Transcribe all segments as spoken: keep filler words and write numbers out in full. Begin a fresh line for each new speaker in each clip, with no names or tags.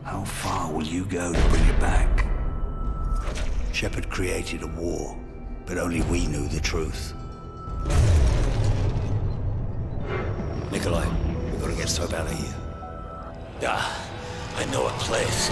How far will you go to bring it back? Shepard created a war, but only we knew the truth. Nikolai, we've got to get Soap out of here. Ah, I know a place.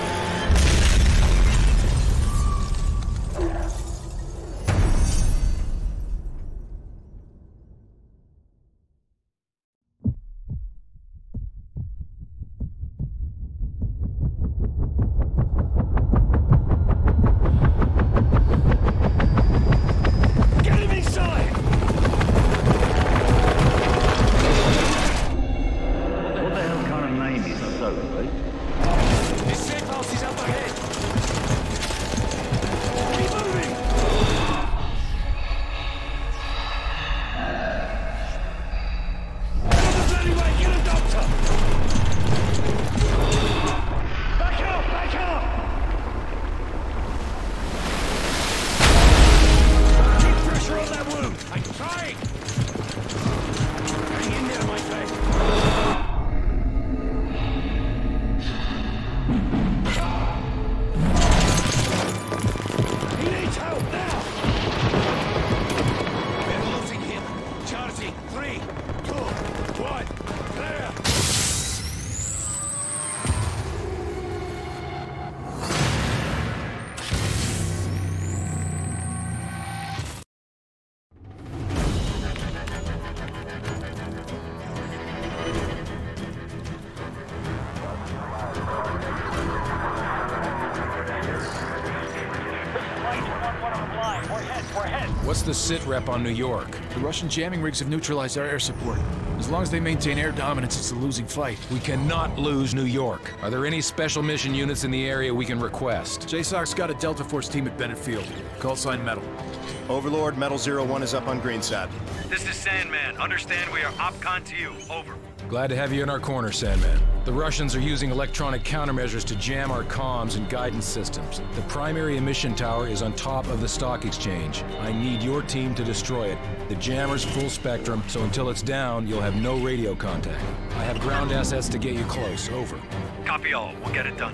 What's the sit rep on New York?
The Russian jamming rigs have neutralized our air support. As long as they maintain air dominance, it's a losing fight.
We cannot lose New York. Are there any special mission units in the area we can request?
J SOC's got a Delta Force team at Bennett Field. Call sign Metal.
Overlord, Metal Zero One is up on Greenside.
This is Sandman. Understand we are OpCon to you. Over.
Glad to have you in our corner, Sandman. The Russians are using electronic countermeasures to jam our comms and guidance systems. The primary emission tower is on top of the stock exchange. I need your team to destroy it. The jammer's full spectrum, so until it's down, you'll have no radio contact. I have ground assets to get you close. Over.
Copy all. We'll get it done.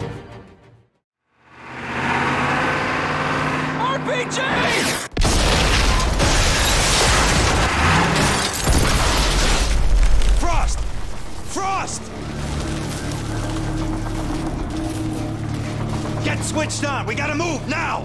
R P G!
Frost! Frost! Get switched on! We gotta move, now!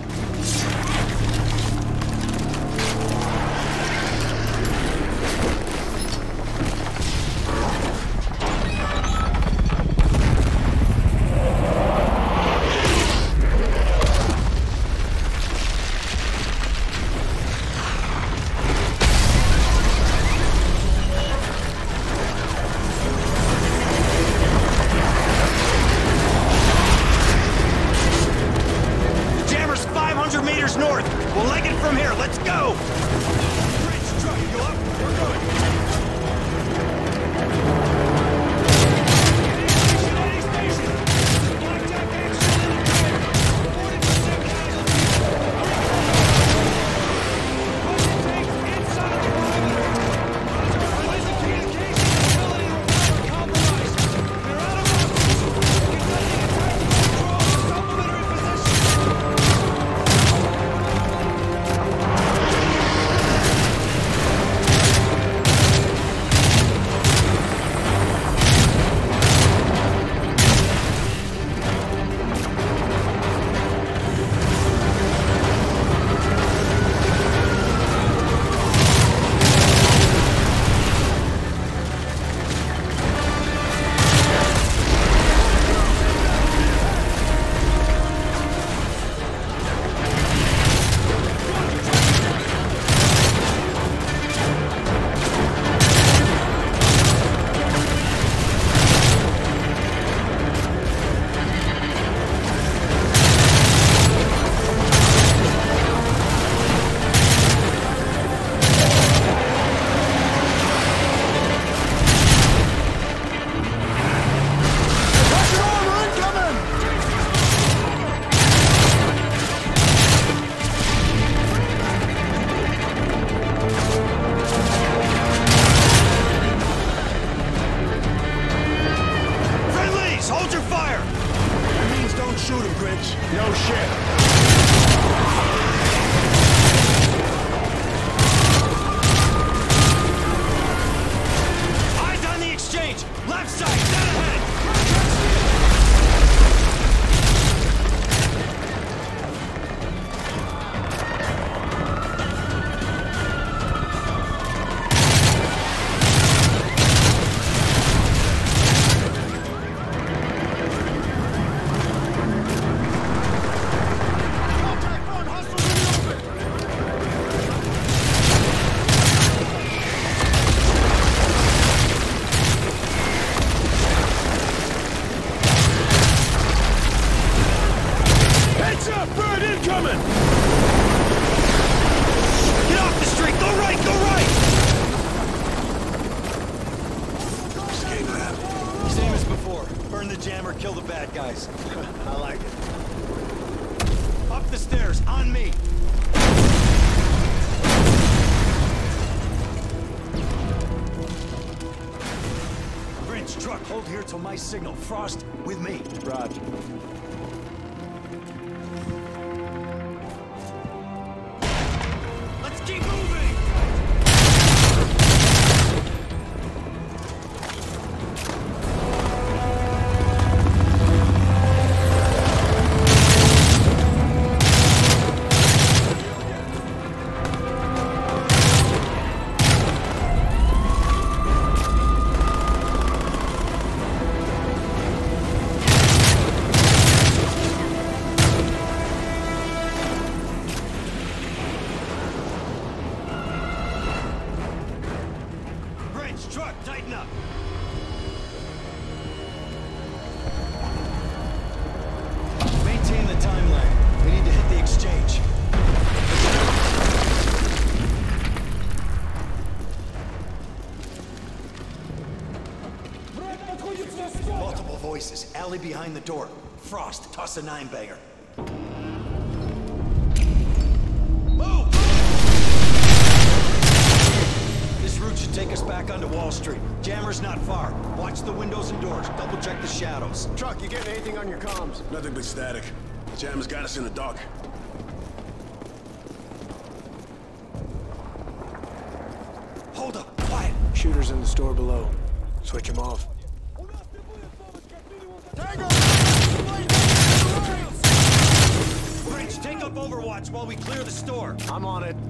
shoot him, Grinch. No shit.
Eyes on the exchange! Left side, dead ahead! Kill the bad guys.
I like it.
Up the stairs, on me! Grinch, truck, hold here till my signal. Frost, with me.
Roger.
Let's keep moving! Truck, tighten up! Maintain the timeline. We need to hit the exchange. Multiple voices. Alley behind the door. Frost, toss a nine-banger. Move! This route should take us back onto Wall Street. Jammer's not far. Watch the windows and doors. Double check the shadows.
Truck, you getting anything on your comms?
Nothing but static. Jammer's got us in the dark.
Hold up, quiet.
Shooters in the store below. Switch them off.
Grinch, take up Overwatch while we clear the store.
I'm on it.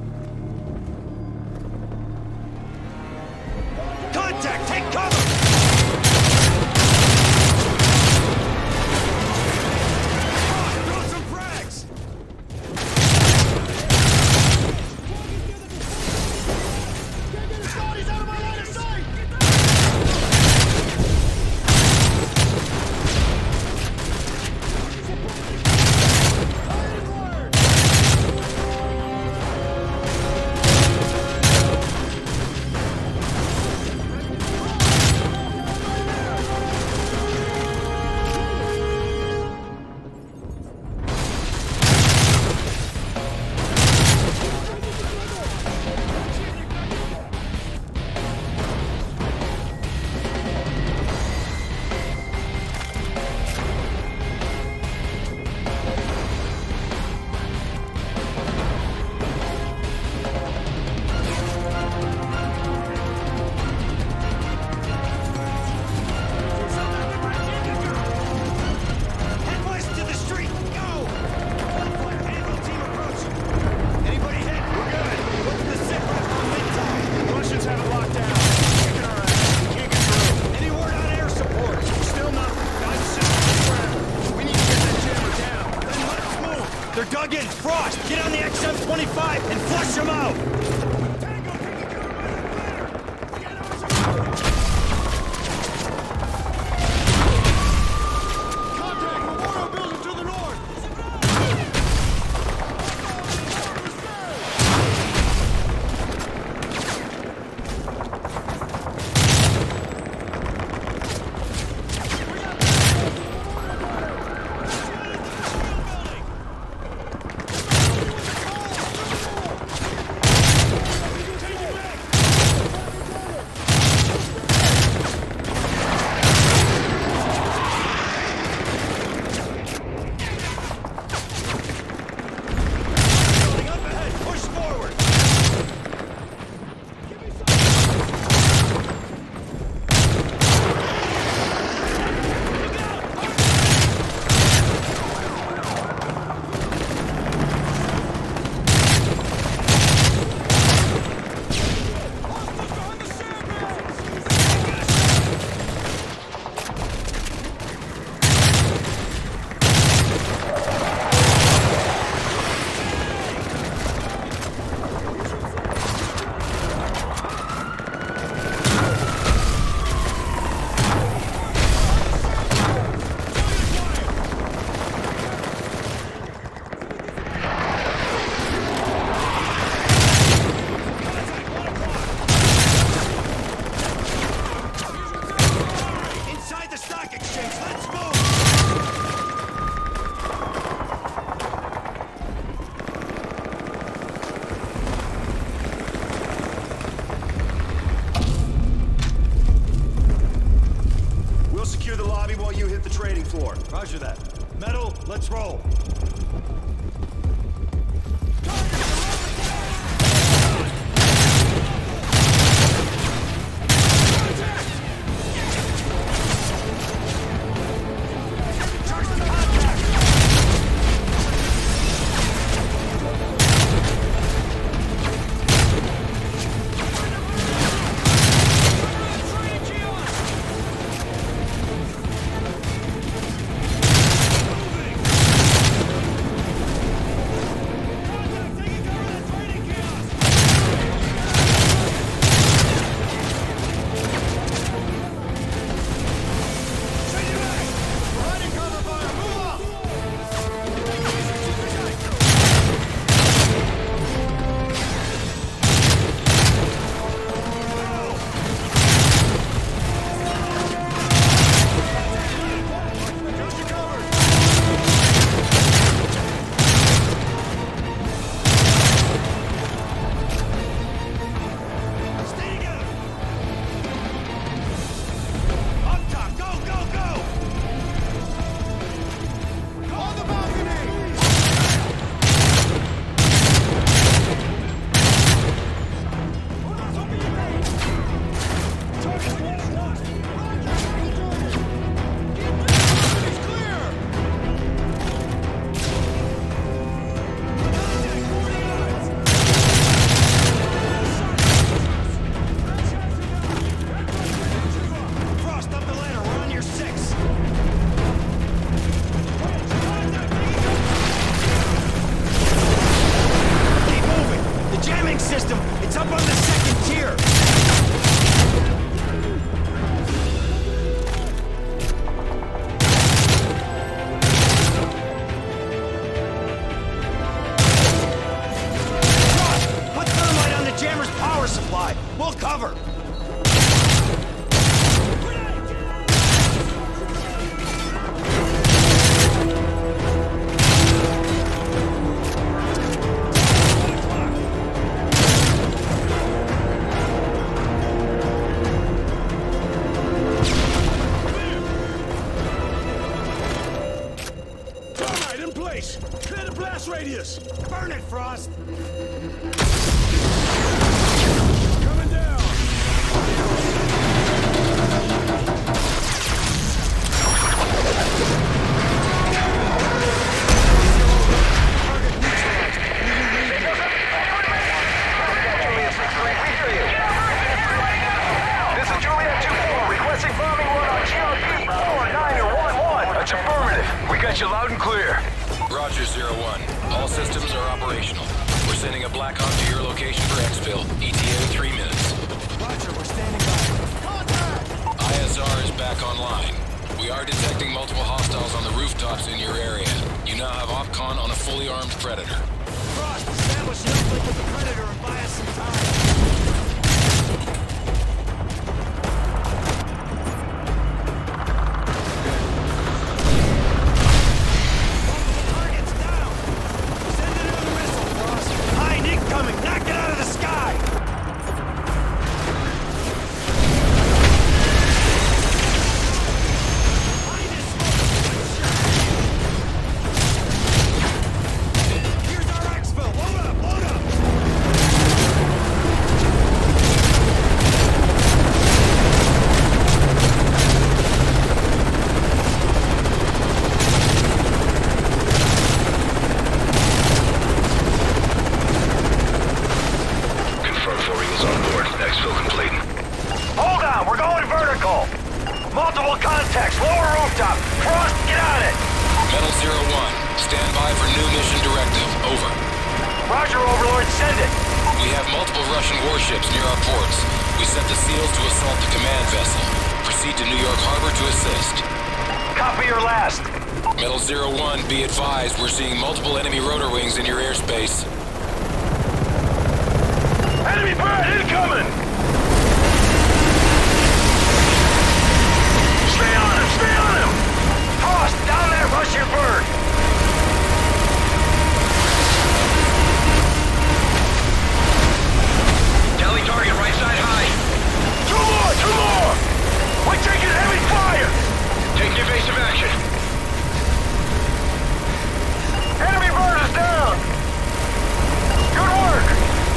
Contact! Take cover! On, throw some frags! He's out of my line of sight! They're dug in! Frost! Get on the X M twenty-five and flush them out! Tango, take the cover by the fire! Get on some... Contact! Memorial building to the north! stock exchange. Let's move!
We'll secure the lobby while you hit the trading floor.
Roger that. Metal, let's roll.
radius!
Burn it, Frost!
Coming down!
This is Juliet two four, requesting bombing run on G R P four nine one one. That's affirmative. We got you loud and clear.
Roger, Zero One. All systems are operational. We're sending a Black Hawk to your location for exfil. E T A in three minutes.
Roger, we're standing by. Contact!
I S R is back online. We are detecting multiple hostiles on the rooftops in your area. You now have OpCon on a fully armed Predator.
Frost, establish an uplink with the Predator and buy us some time.
Multiple contacts, lower rooftop. Frost, get on it!
Metal Zero One, stand by for new mission directive. Over.
Roger, Overlord, send it.
We have multiple Russian warships near our ports. We set the SEALs to assault the command vessel. Proceed to New York Harbor to assist.
Copy your last.
Metal Zero One, be advised, we're seeing multiple enemy rotor wings in your airspace.
Enemy bird incoming! Stay on him, stay on Evasive action. Enemy bird is down. Good work.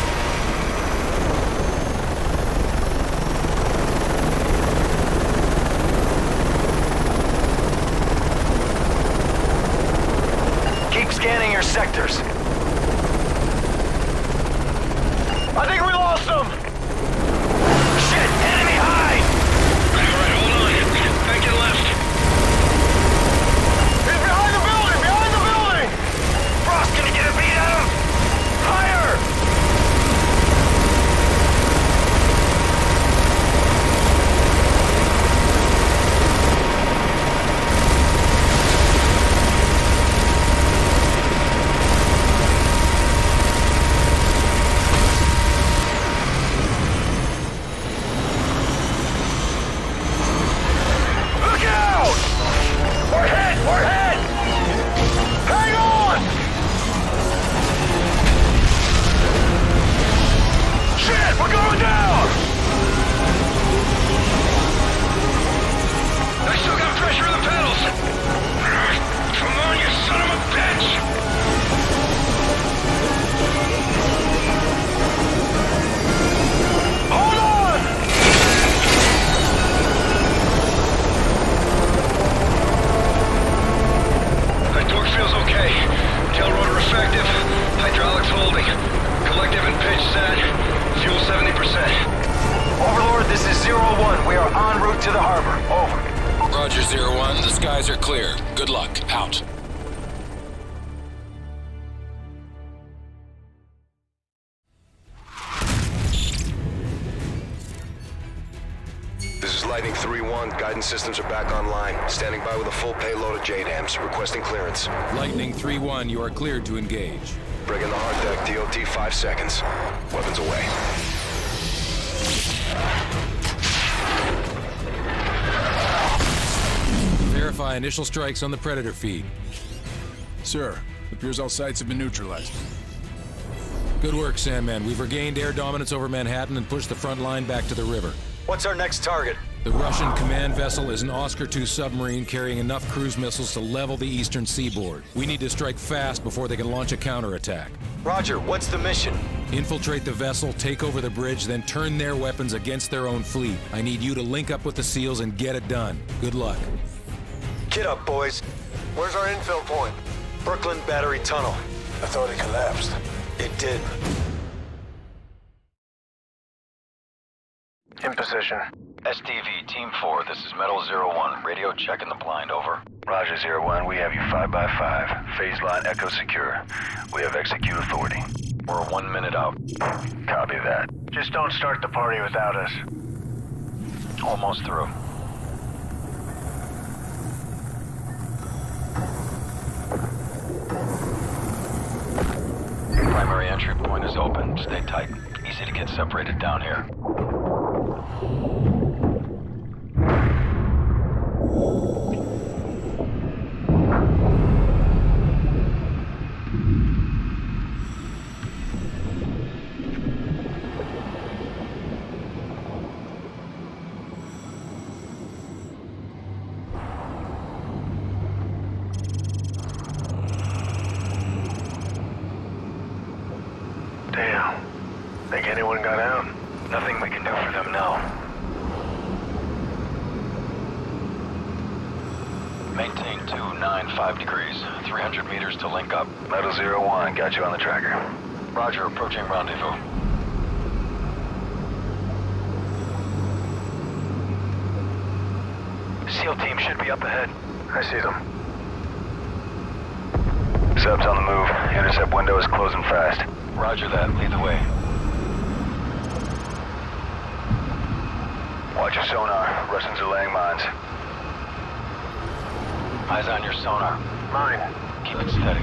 Keep scanning your sectors. I think we lost them! Shit! Enemy high! Alright, hold on. Back and left. He's behind the building! Behind the building! Frost gonna get a beat at him! Higher!
Lightning three one, guidance systems are back online. Standing by with a full payload of J DAMs. Requesting clearance.
Lightning three one, you are cleared to engage.
Bring in the hard deck, D O T five seconds. Weapons away.
Verify initial strikes on the Predator feed.
Sir, it appears all sites have been neutralized.
Good work, Sandman. We've regained air dominance over Manhattan and pushed the front line back to the river.
What's our next target?
The Russian command vessel is an Oscar two submarine carrying enough cruise missiles to level the eastern seaboard. We need to strike fast before they can launch a counterattack.
Roger, what's the mission?
Infiltrate the vessel, take over the bridge, then turn their weapons against their own fleet. I need you to link up with the SEALs and get it done. Good luck.
Get up, boys.
Where's our infill point?
Brooklyn Battery Tunnel.
I thought it collapsed.
It did.
In position.
S T V, Team four, this is Metal zero one. Radio checking the blind, over.
Roger, zero one. We have you five by five. Phase line Echo secure. We have execute authority.
We're one minute out.
Copy that.
Just don't start the party without us.
Almost through. Primary entry point is open. Stay tight. Easy to get separated down here.
Damn. Think anyone got out?
Nothing we can do for them now. Maintain two nine five degrees. three hundred meters to link up.
Metal zero one, got you on the tracker.
Roger, approaching rendezvous. SEAL team should be up ahead.
I see them.
Sub's on the move. Intercept window is closing fast.
Roger that. Lead the way.
Watch your sonar. Russians are laying mines.
Eyes on your sonar.
Mine.
Keep it steady.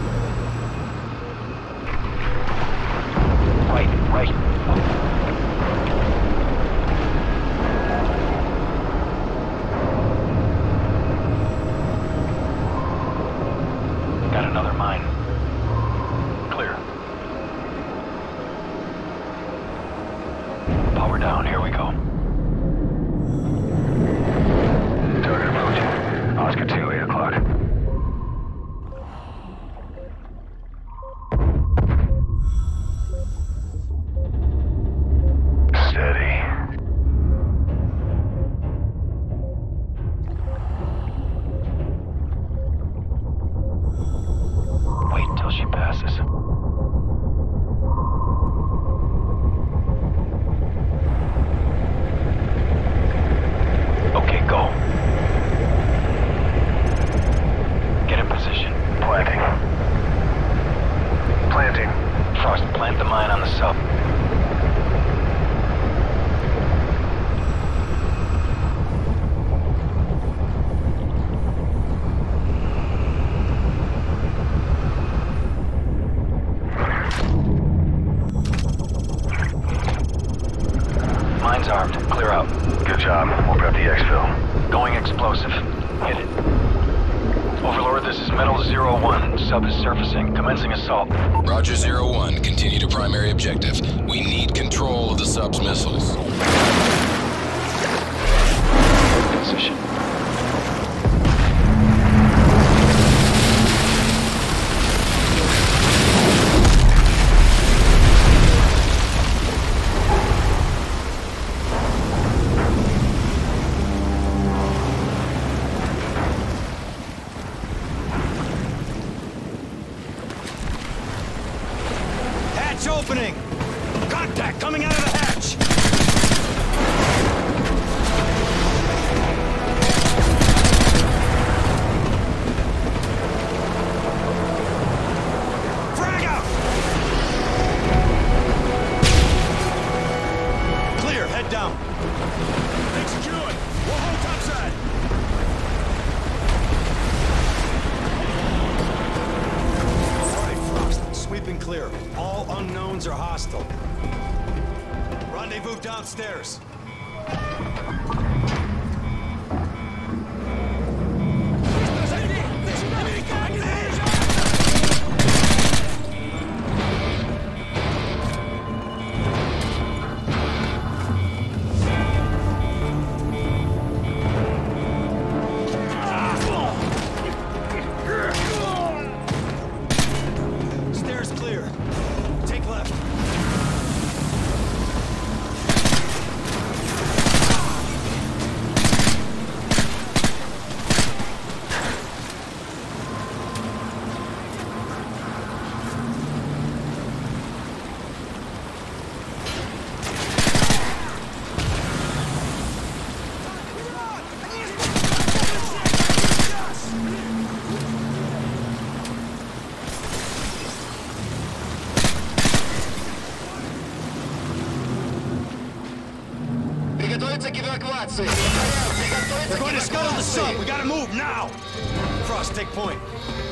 Right, right. Got another mine. Clear. Power down. Here we go.
Target approaching. Oscar
sub is surfacing. Commencing assault.
Roger, Zero One. Continue to primary objective. We need control of the sub's missiles.
Position.
Opening! Contact coming out of the hatch! Frag out! Clear, head down. Things secured. We'll hold topside. All right, Frost. Sweeping clear. All unknowns are hostile. Rendezvous downstairs. Stairs clear. Take left. They're going to scuttle the sub. We gotta move now. Frost, take point.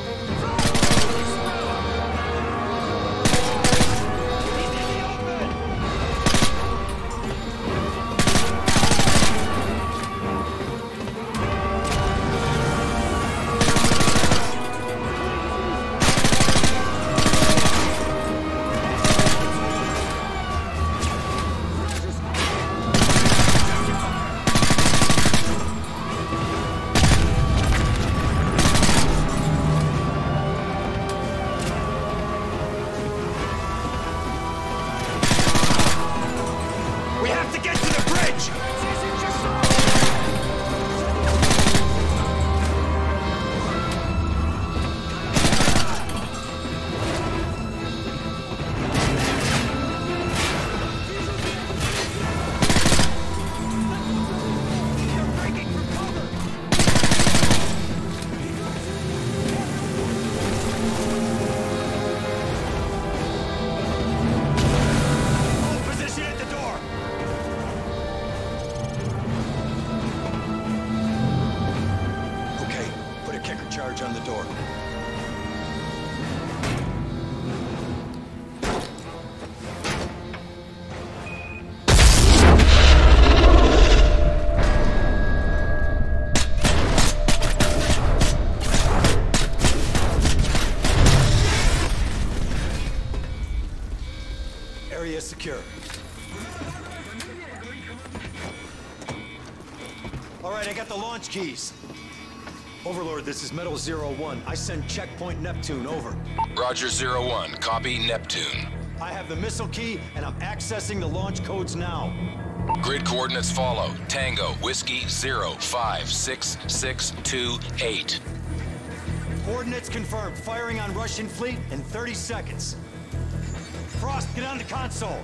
On the door. Area secure. All right, I got the launch keys. Overlord, this is Metal Zero One. I send checkpoint Neptune, over.
Roger, Zero One. Copy Neptune.
I have the missile key, and I'm accessing the launch codes now.
Grid coordinates follow. Tango, Whiskey, zero, five, six, six, two, eight.
Coordinates confirmed. Firing on Russian fleet in thirty seconds. Frost, get on the console.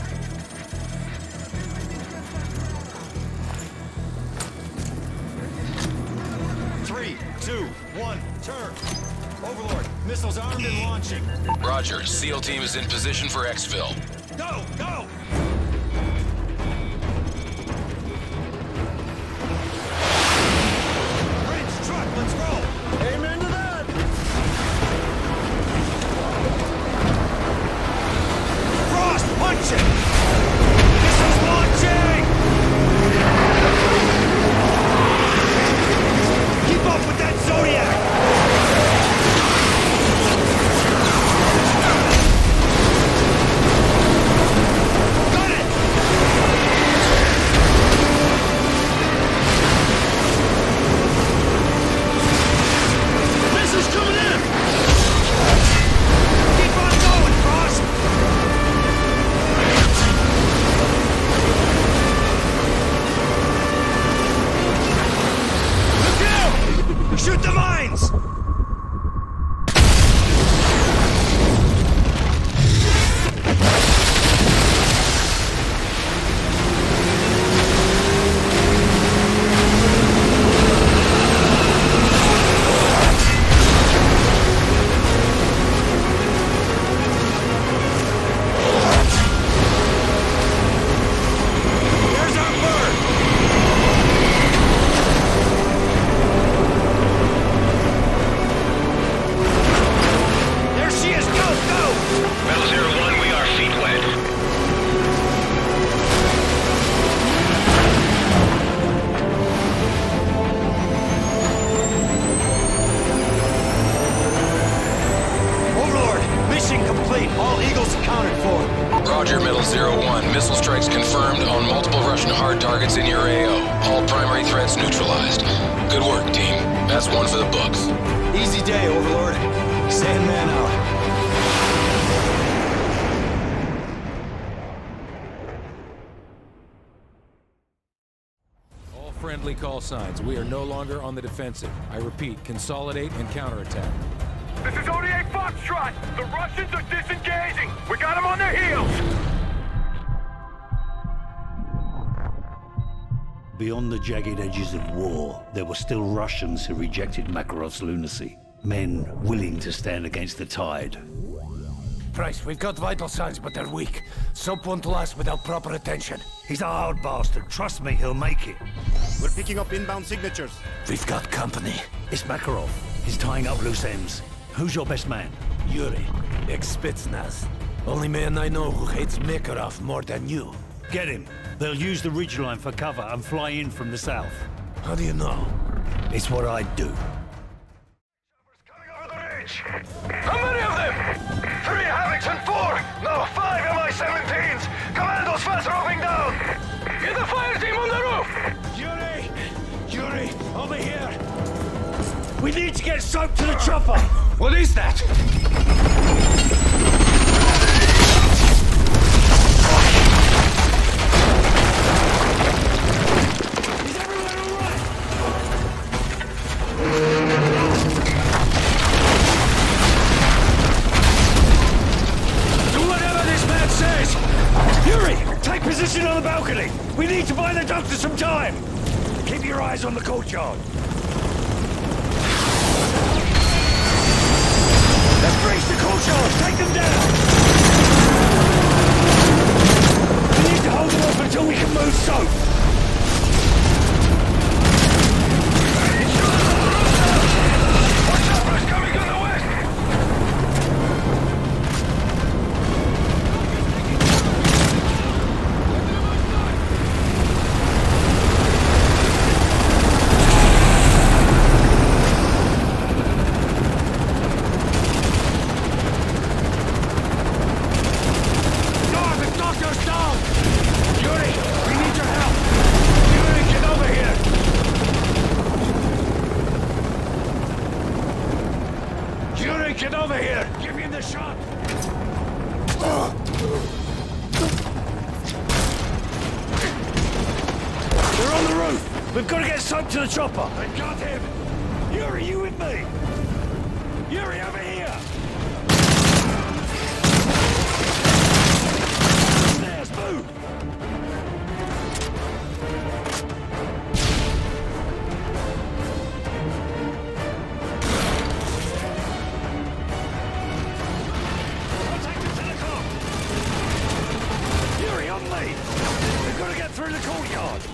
Three, two, one, turn. Overlord, missiles armed and launching.
Roger. SEAL team is in position for exfil.
Go, go! Bridge, truck, let's roll! Amen to that! Frost, punch it! Missiles launching! Keep up with that Zodiac! lines!
Roger, Metal Zero One. Missile strikes confirmed on multiple Russian hard targets in your A O. All primary threats neutralized. Good work, team. That's one for the books.
Easy day, Overlord. Sandman out.
All friendly call signs. We are no longer on the defensive. I repeat, consolidate and counterattack.
This is O D A Foxtrot! The Russians are disengaging! We got them on their heels!
Beyond the jagged edges of war, there were still Russians who rejected Makarov's lunacy. Men willing to stand against the tide.
Price, we've got vital signs, but they're weak. Soap won't last without proper attention.
He's a hard bastard. Trust me, he'll make it.
We're picking up inbound signatures.
We've got company.
It's Makarov. He's tying up loose ends. Who's your best man?
Yuri, ex-Spetsnaz. Only man I know who hates Makarov more than you.
Get him. They'll use the ridgeline for cover and fly in from the south.
How do you know?
It's what I'd do.
Coming over the ridge! How many of them? Three Havocs and four! No, five M I seventeens! Commandos fast roving down! Get the fire team on the roof!
Yuri! Yuri, over here! We need to get soap to the chopper!
What is that?
Is everyone all right?
Do whatever this man says!
Yuri, take position on the balcony! We need to buy the doctor some time! Keep your eyes on the courtyard. Let's breach the courtyard! Take them down! We need to hold them off until we can move soap!
What's coming on the west?
Get over here! Give him the shot! They're on the roof! We've got to get soap to the chopper! I got him! Yuri, you with me? Yuri, over here! There's move! We've got to get through the courtyard!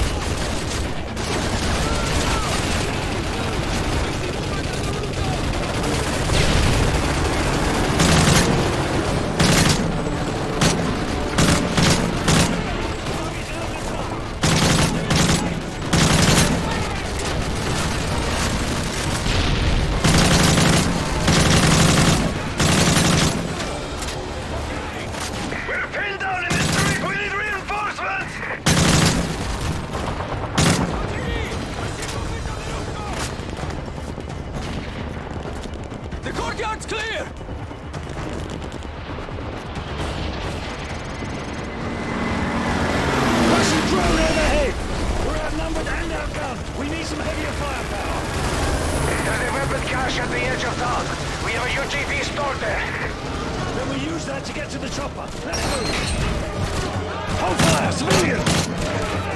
We're pinned down in this street! We need reinforcements!
The courtyard's clear!
Russian drone overhead! We're outnumbered and outgunned! We need some heavier firepower!
Got a weapon cache at the edge of town. We have a U G V stored there.
Then we use that to get to the chopper. Let's move. Hold fire, civilians!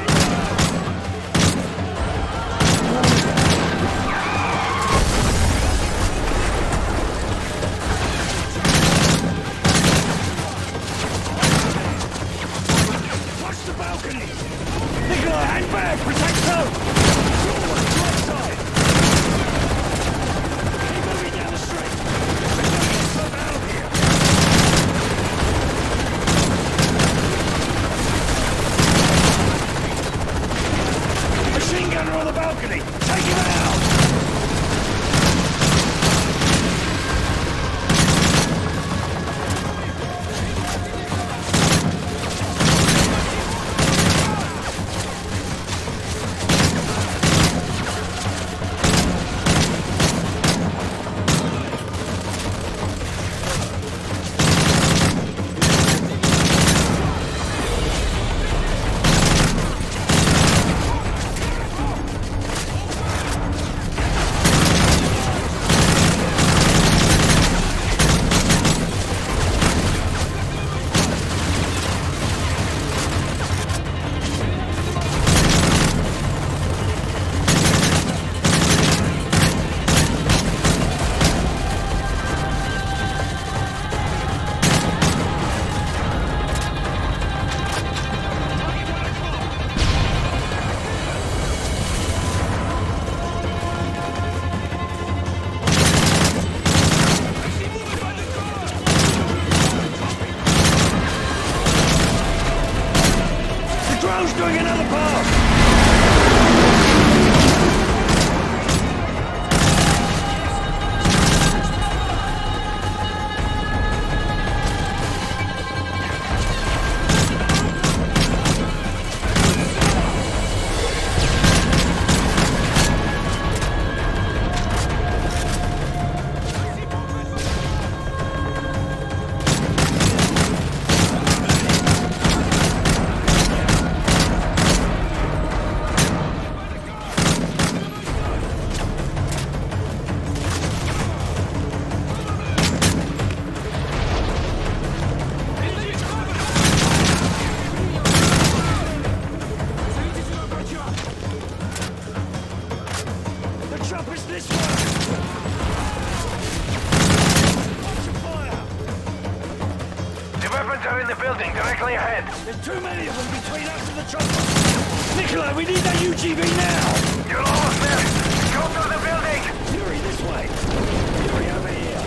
There's too many of them between us and the chopper. Nikolai, we need that U G V now. You're almost there. Go through the building.
Yuri, this way. Yuri, over here.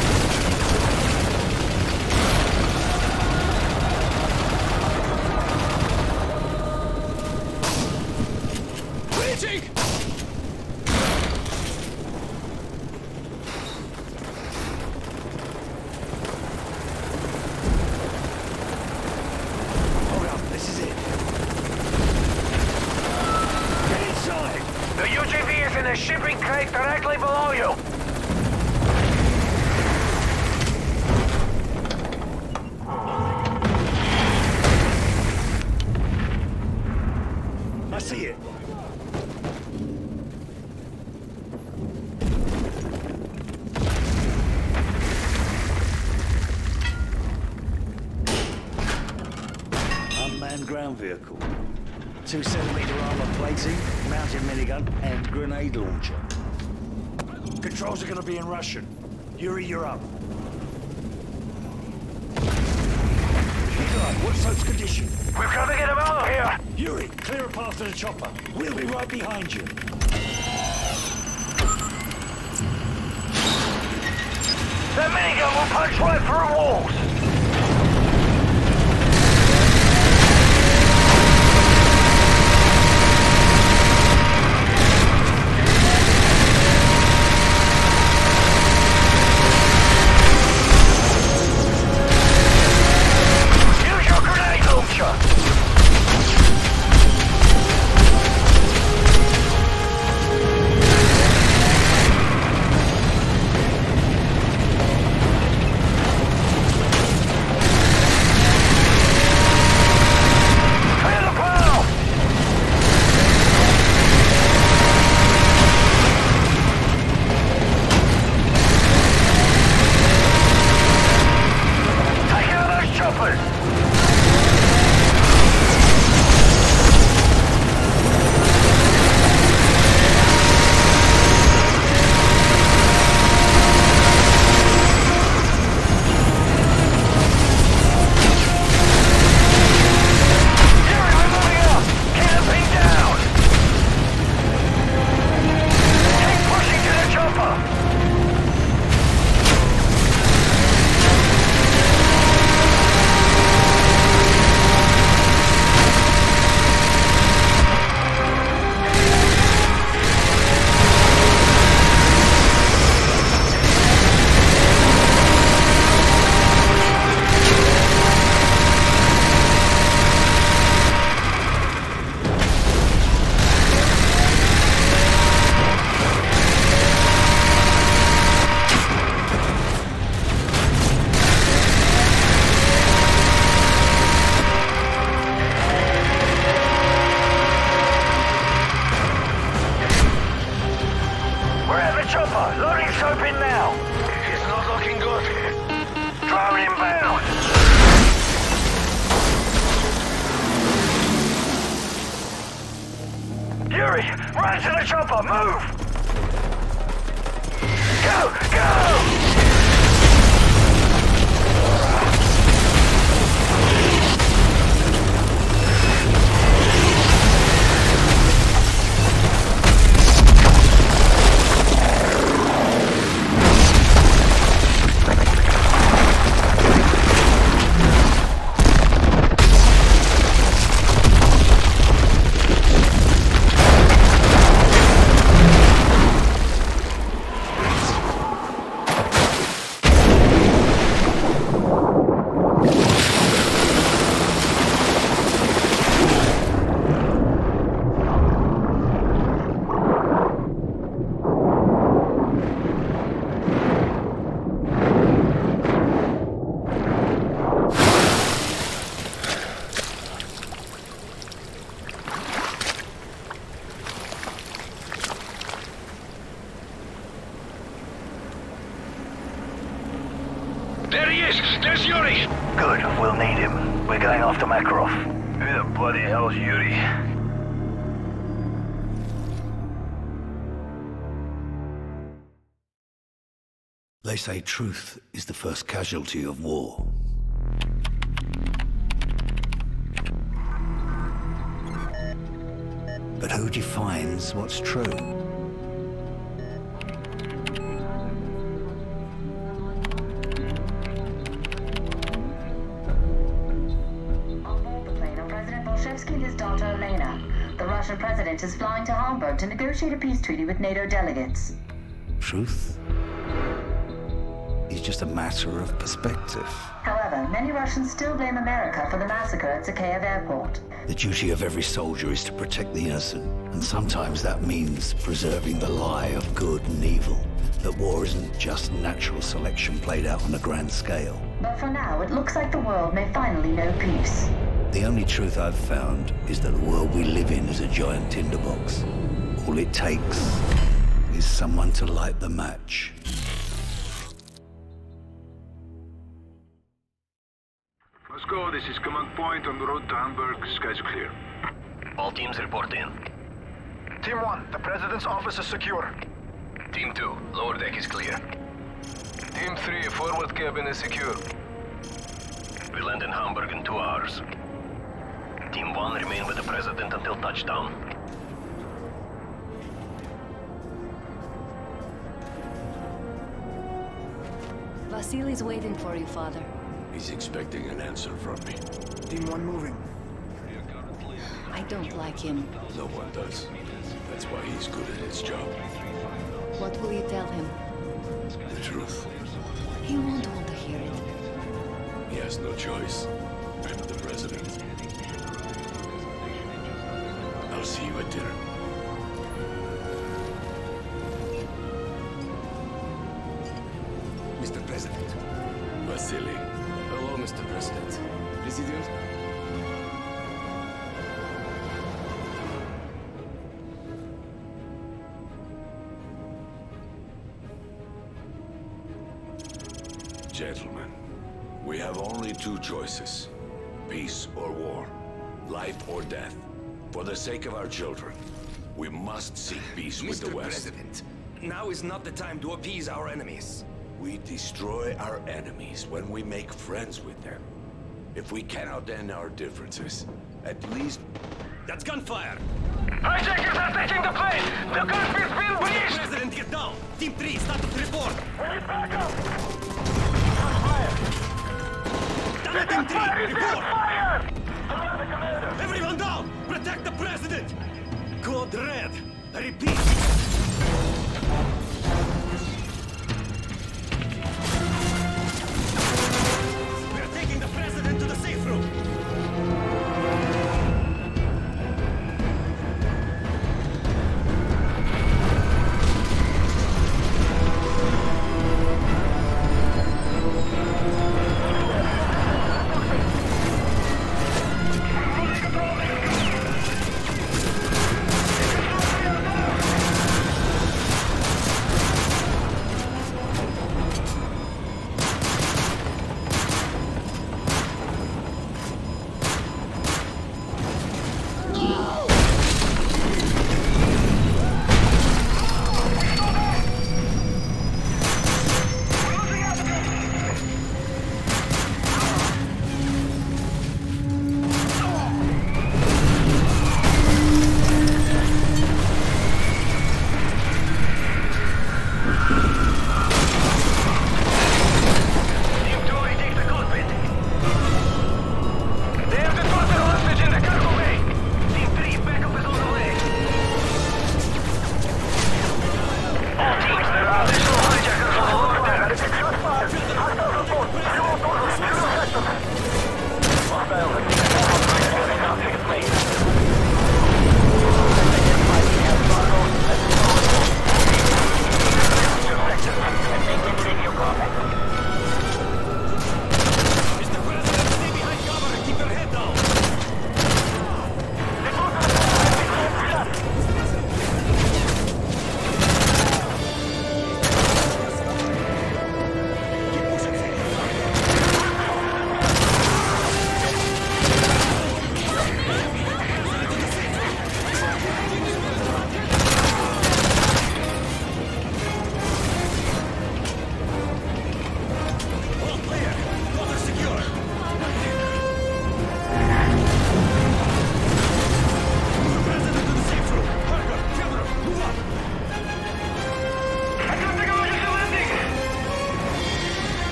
Reaching!
A shipping crate directly below you.
I see it. Unmanned ground vehicle. Two centimeter armor plating, mounted minigun, and grenade launcher. Controls are gonna be in Russian. Yuri, you're up. Nikolai, what's Soap's condition?
We've got to get him out of here!
Yuri, clear a path to the chopper. We'll be right behind you.
That minigun will punch right through walls! chopper! Loading soap in now! It's not looking good. Drone inbound! Yuri, run to the chopper, move! Go, go! There he is! There's Yuri! Good, we'll need him. We're going after Makarov. Who the bloody hell's Yuri?
They say truth is the first casualty of war. But who defines what's true?
And his daughter Elena. The Russian president is flying to Hamburg to negotiate a peace treaty with NATO delegates.
Truth is just a matter of perspective.
However, many Russians still blame America for the massacre at Zakhaev Airport.
The duty of every soldier is to protect the innocent, and sometimes that means preserving the lie of good and evil. That war isn't just natural selection played out on a grand scale.
But for now, it looks like the world may finally know peace.
The only truth I've found is that the world we live in is a giant tinderbox. All it takes is someone to light the match.
Moscow, this is command point on the road to Hamburg. Skies are clear.
All teams report in.
Team one, the president's office is secure.
Team two, lower deck is clear.
Team three, forward cabin is secure.
We land in Hamburg in two hours. Team one, remain with the president until touchdown.
Vasily's waiting for you, Father.
He's expecting an answer from me.
Team one moving.
I don't like him.
No one does. That's why he's good at his job.
What will you tell him?
The truth.
He won't want to hear it.
He has no choice. I'm the president. I'll see you at dinner.
Mister President.
Vasily.
Hello, Mister President. President?
Gentlemen, we have only two choices. Peace or war. Life or death. For the sake of our children, we must seek peace with the West.
Mister President, now is not the time to appease our enemies.
We destroy our enemies when we make friends with them. If we cannot end our differences, at least...
That's gunfire!
Hijackers are taking the plane! The cockpit's been breached!
President, get down! Team three, status report!
We need backup!
Down Team three, report!
Fire! Command the commander!
Everyone down! Protect the president! Code red! I repeat!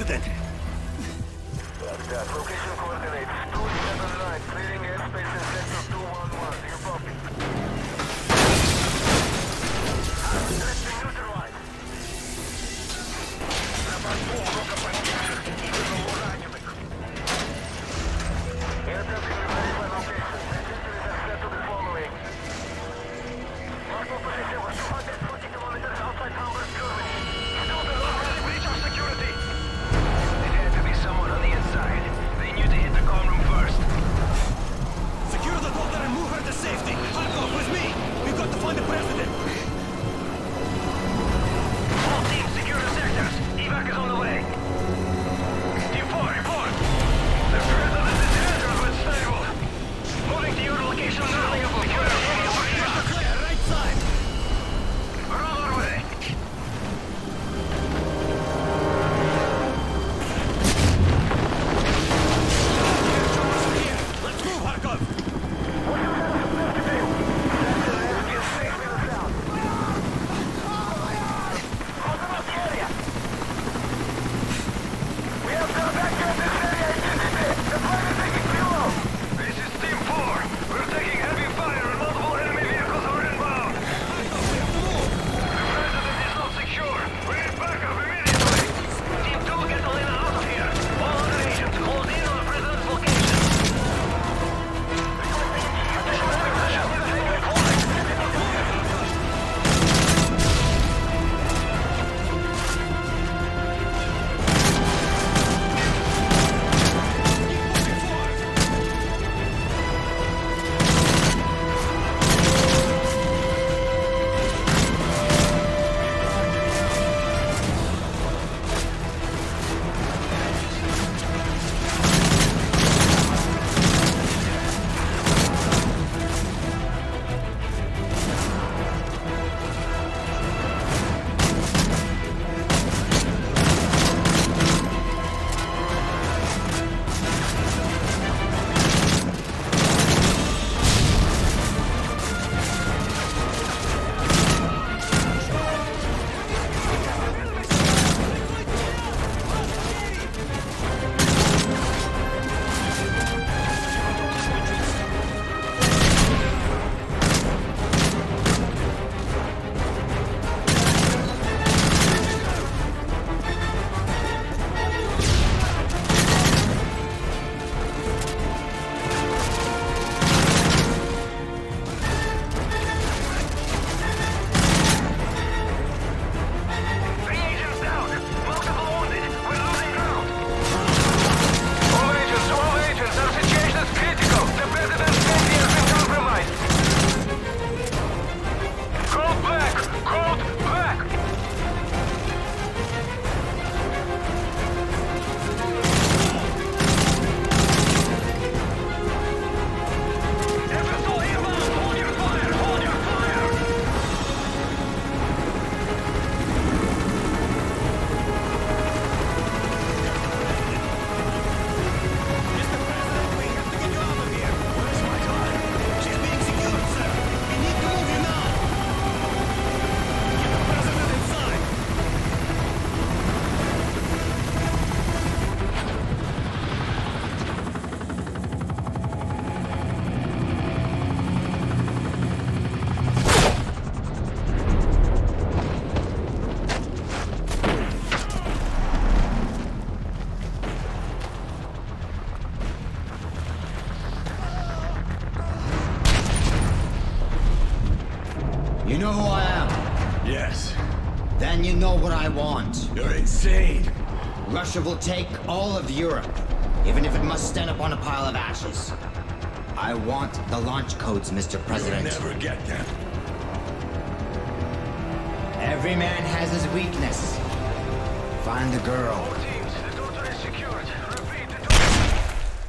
president!
Got location coordinates. two seven nine, clearing airspace in sector two one one. Your copy. Let's be neutralized. Air traffic ready for location. Trajectory is set to the following. Multiple position was two hundred forty kilometers outside Hamburg, Germany. Still below the breach of security.
It had to be someone on the inside. They knew to hit the comm room first.
Secure the daughter and move her to safety! Harkov, with me! We've got to find the president!
All teams, secure the sectors. Evac is on the way. Team four, report. The president is entered with stable. Moving to your location, nothing of security.
Clear, right side!
We're on our way.
Let's move, Harkov!
This is Team four. We're taking heavy fire and multiple enemy vehicles are inbound. The president is not secure. We need backup immediately. Team two, get Elena out of here. All other agents, hold in on the president's location.
You know who I am?
Yes.
Then you know what I want.
You're insane.
Russia will take all of Europe, even if it must stand up on a pile of ashes. I want the launch codes, Mister President.
You'll never get them.
Every man has his weakness. Find the girl.
All teams, the daughter is secured. Repeat, the daughter...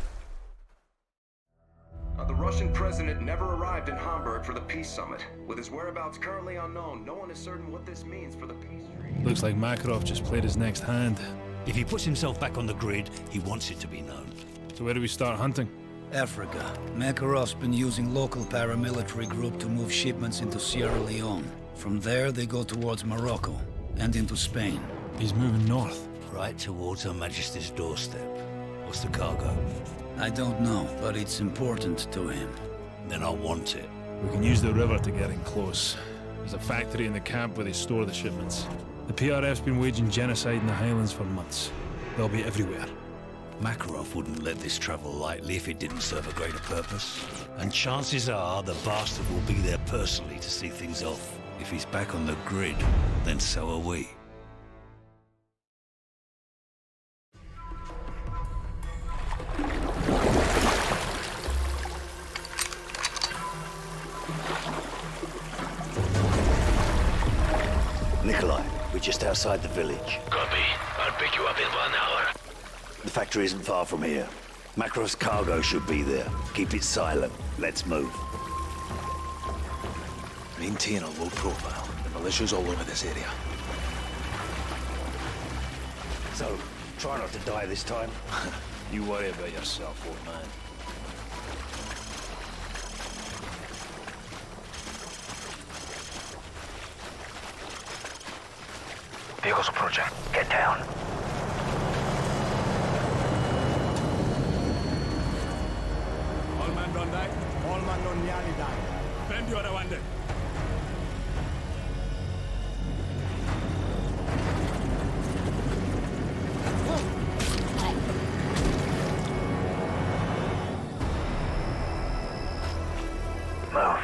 Uh, the Russian president never arrived in Hamburg for the peace summit. With his whereabouts currently unknown, no one is certain what this means for the peace treaty.
Looks like Makarov just played his next hand.
If he puts himself back on the grid, he wants it to be known.
So where do we start hunting?
Africa. Makarov's been using local paramilitary group to move shipments into Sierra Leone. From there, they go towards Morocco and into Spain.
He's moving north.
right towards Her Majesty's doorstep. What's the cargo?
I don't know, but it's important to him.
Then I want it.
We can use the river to get in close. There's a factory in the camp where they store the shipments. The P R F's been waging genocide in the Highlands for months. They'll be everywhere.
Makarov wouldn't let this travel lightly if it didn't serve a greater purpose. And chances are the bastard will be there personally to see things off. If he's back on the grid, then so are we. Nikolai, we're just outside the village.
Copy. I'll pick you up in one hour.
The factory isn't far from here. Makarov's cargo should be there. Keep it silent. Let's move.
Maintain a low profile. The militia's all over this area.
So, try not to die this time.
You worry about yourself, old man.
Vehicles approaching. Get down.
All man don't die. All man don't nearly die. Bend the other one then.
Move.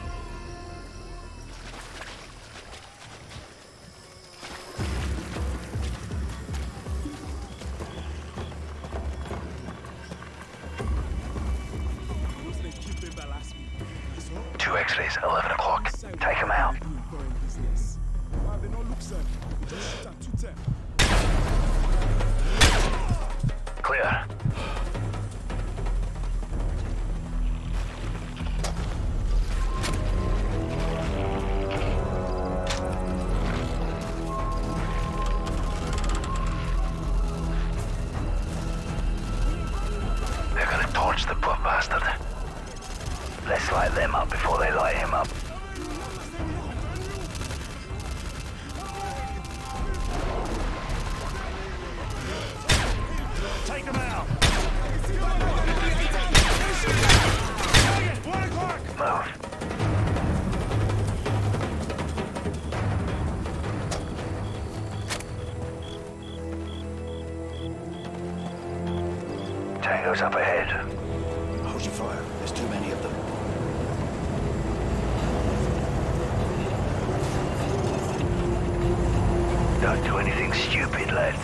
Two X-rays, eleven o'clock. Take him out. Clear. They're gonna torch the poor bastard. Let's light them up before they light him up.
Take him out.
Move. Tango's up ahead.
Hold your fire. There's too many of them.
Don't do anything stupid, lads.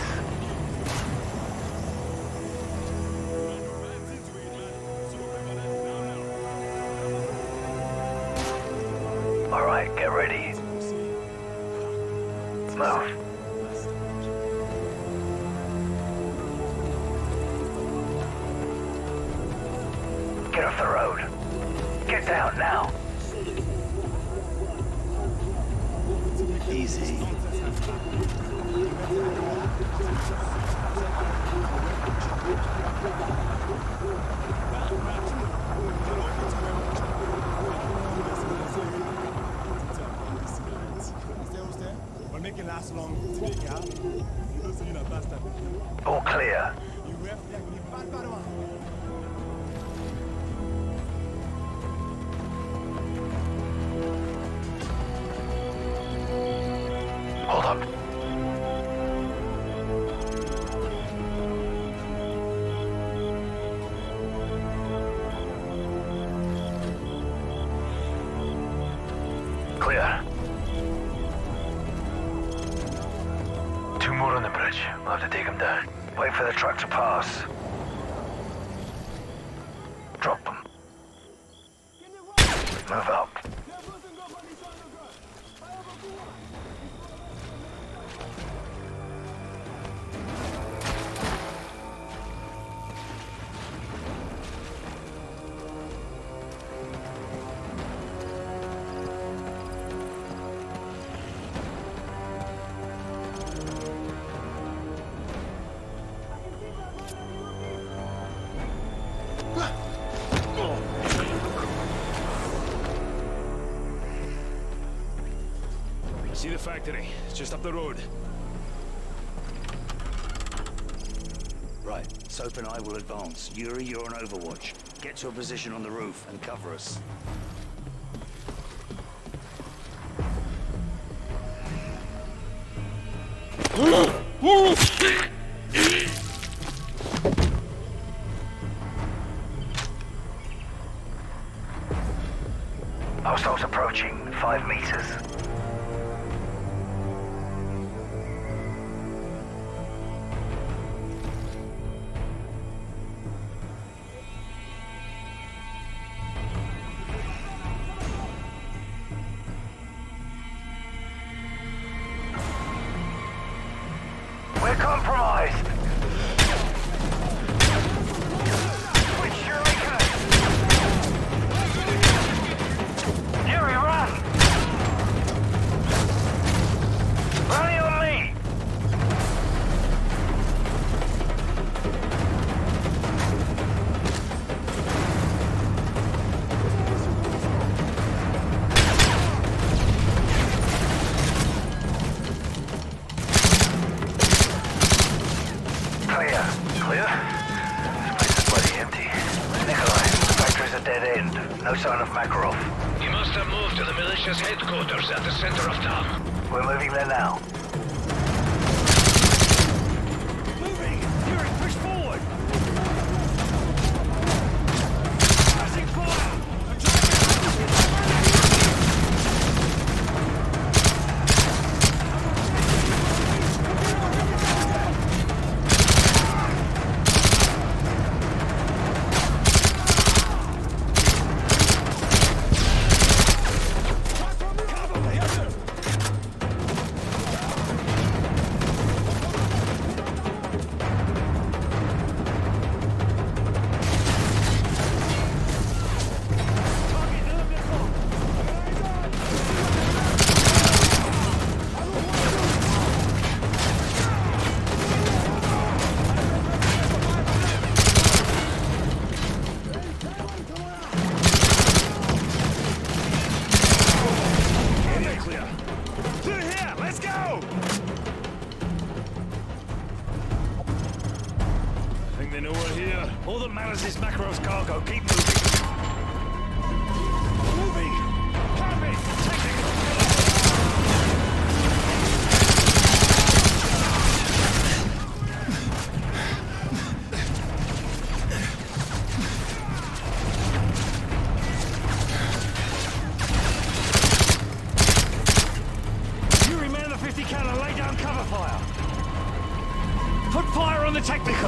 All right, get ready. Move. Get off the road. Get down now.
Easy.
We'll make it last long.
All clear. Hold up. Clear. Two more on the bridge. We'll have to take them down. Wait for the truck to pass. Drop them. Move up.
See the factory. It's just up the road.
Soap and I will advance. Yuri, you're on overwatch. Get to a position on the roof and cover us.
Hostiles approaching, five meters. We're compromised. We surely can. Yuri, run! Rally on me! Clear. Clear? This place is bloody empty. Nikolai, the factory's a dead end. No sign of Makarov.
He must have moved to the militia's headquarters at the center of town.
We're moving there now.
Moving! Yuri, push forward! Passing fire!
They know we're here. All that matters is Makarov's cargo. Keep moving. Moving! Copy!
Yuri, man the fifty cal and lay down cover fire. Put fire on the technical.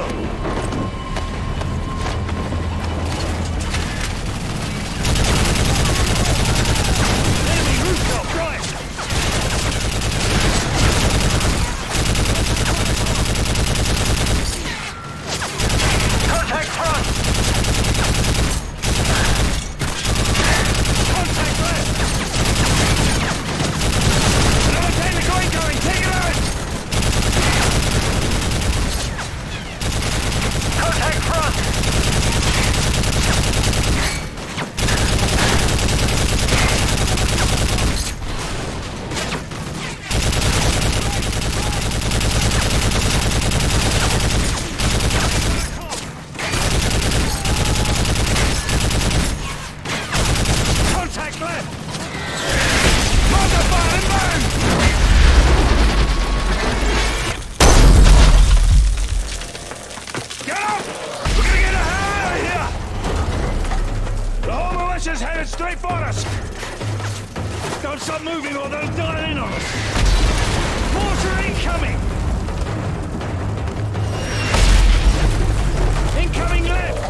Headed straight for us! Don't stop moving or they'll dial in on us! Mortar incoming! Incoming left!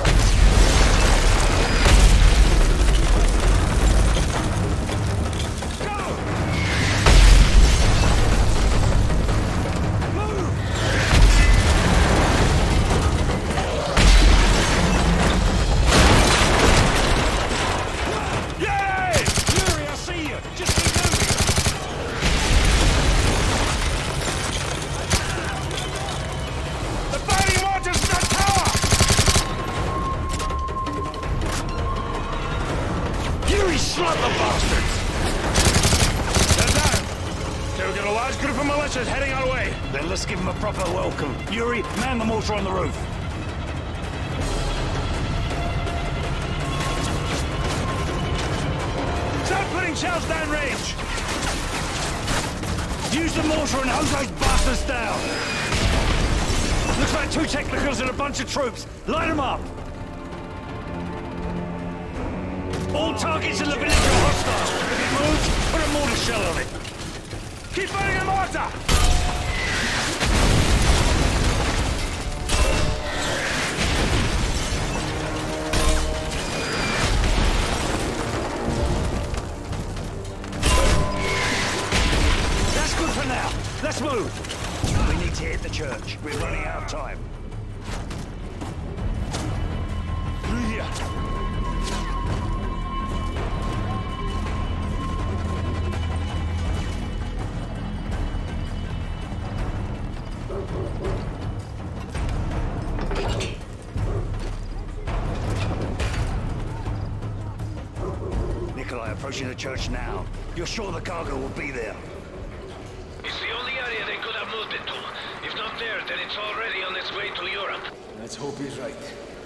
Slot the bastards! They're down! Okay, we've got a large group of militias heading our way. Then let's give them a proper welcome. Yuri, man the mortar on the roof.
shells downrange! Use the mortar and hose those bastards down! Looks like two technicals and a bunch of troops. Line them up! All targets in the village are hostile. If it moves, put a mortar shell on it. Keep firing a mortar! That's good for now. Let's move. We need to hit the church. We're running out of time. Through here. Nikolai, approaching the church now. You're sure the cargo will be there?
It's the only area they could have moved it to. If not there, then it's already on its way to Europe.
Let's hope he's right.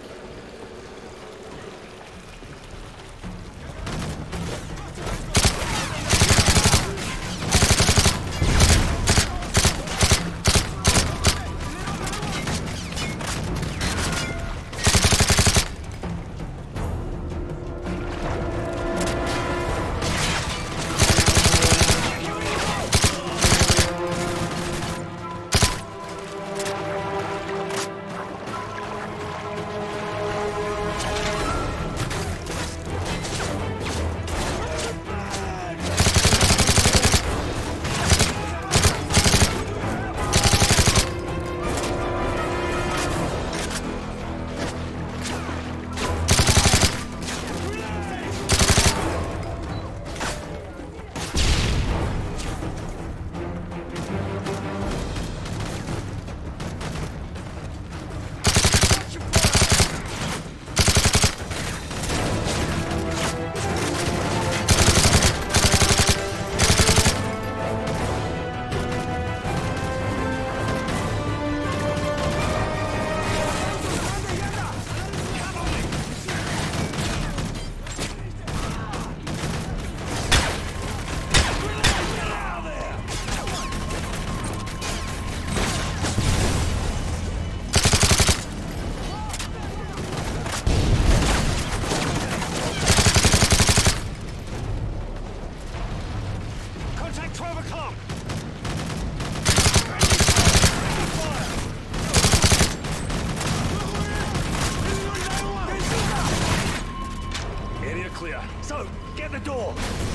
Clear. So, get the door!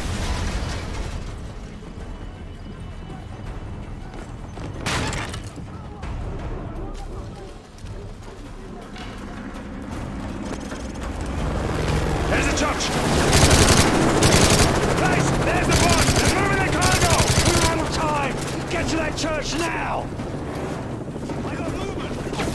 There's the church! Guys, there's the boss! They're moving the cargo! We're out of time! Get to that church now! I got movement!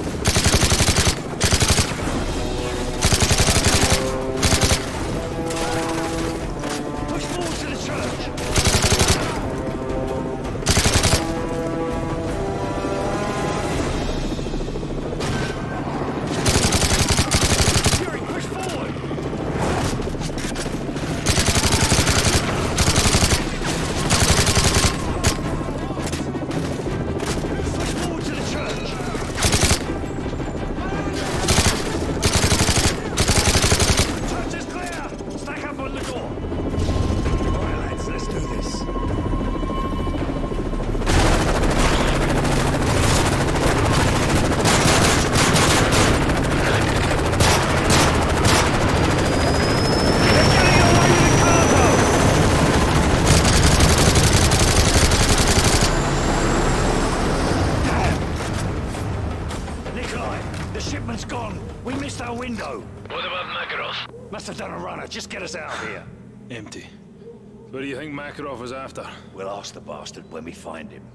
Window.
What about Makarov?
Must have done a runner. Just get us out of here.
Empty. What do you think Makarov is after?
We'll ask the bastard when we find him.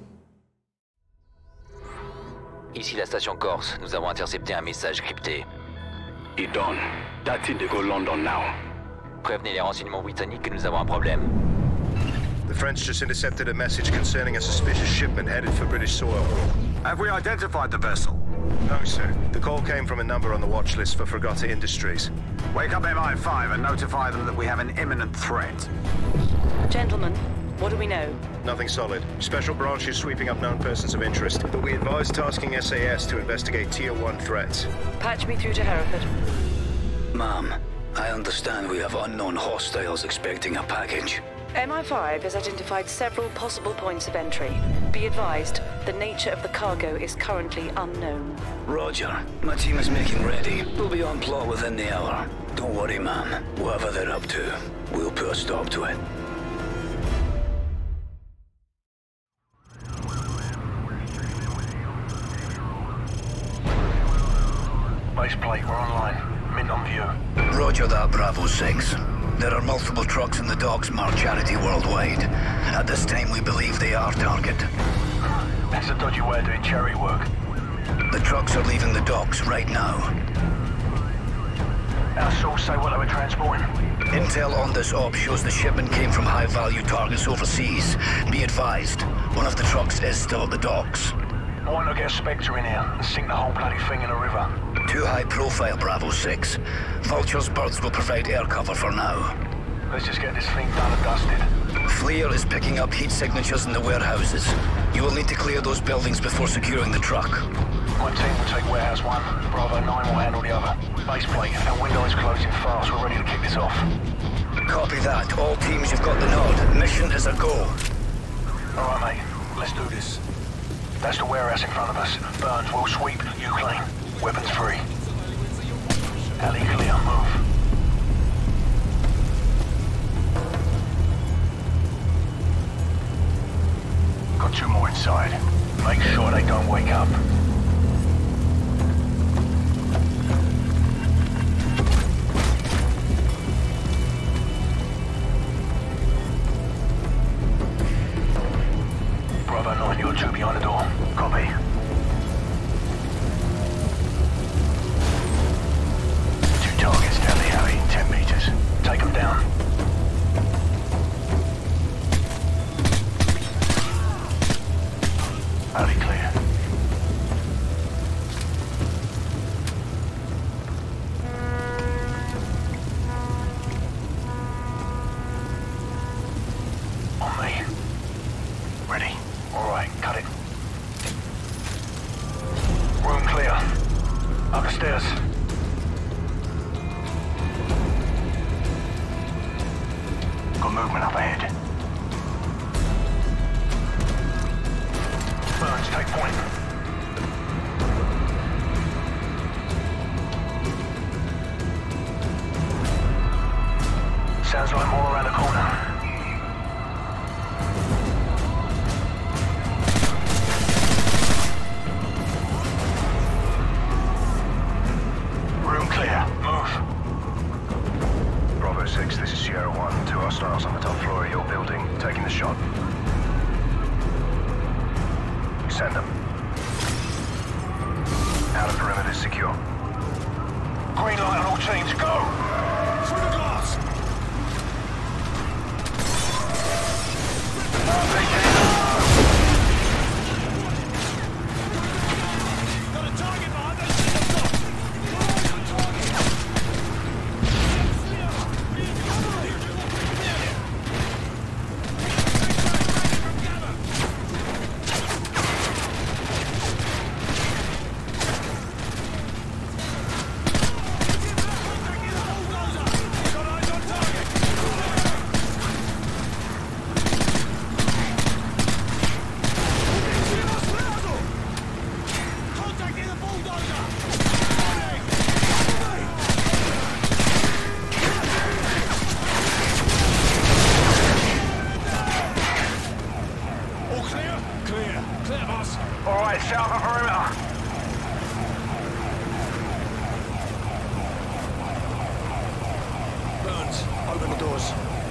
Ici la station Corse. Nous avons intercepté un message crypté.
Idon, that's it to go London now.
Prévenez les renseignements britanniques que nous avons un problème.
The French just intercepted a message concerning a suspicious shipment headed for British soil.
Have we identified the vessel?
No, sir. The call came from a number on the watch list for Fregata Industries.
Wake up M I five and notify them that we have an imminent threat.
Gentlemen, what do we know?
Nothing solid. Special branch is sweeping up known persons of interest, but we advise tasking S A S to investigate Tier one threats.
Patch me through to Hereford.
Ma'am, I understand we have unknown hostiles expecting a package.
M I five has identified several possible points of entry. Be advised, the nature of the cargo is currently unknown.
Roger. My team is making ready. We'll be on plot within the hour. Don't worry, ma'am. Whatever they're up to, we'll put a stop to it.
Base plate, we're online. Mint on view.
Roger that, Bravo six. There are multiple trucks in the docks marked Charity Worldwide. At this time, we believe they are target.
That's a dodgy way of doing charity work.
The trucks are leaving the docks right now.
Our source say what they were transporting.
Intel on this op shows the shipment came from high-value targets overseas. Be advised, one of the trucks is still at the docks.
Why not get a Spectre in here and sink the whole bloody thing in a river?
Too high profile, Bravo six. Vulture's birds will provide air cover for now.
Let's just get this thing done and dusted.
FLIR is picking up heat signatures in the warehouses. You will need to clear those buildings before securing the truck.
My team will take warehouse one. Bravo nine will handle the other. Base plate, our window is closing fast. We're ready to kick this off.
Copy that. All teams, you've got the nod. Mission is a go.
All right, mate. Let's do this. That's the warehouse in front of us. Burns will sweep. You clean. Weapons free. Alley clear. Move. Got two more inside. Make sure they don't wake up. Bravo nine, you're two behind the door. Copy. Two targets down the alley, ten meters. Take them down. Alley clear. On me. Ready. All right, cut it. Room clear. Up the stairs. Got movement up ahead. Burns, take point. Sounds like more around the corner. Room clear. Move.
Bravo six, this is Sierra one. Two hostiles on the top floor of your building, taking the shot. Send them. Outer perimeter is secure.
Green light on all teams. Go! Through the glass! Got a target behind us. Open the doors.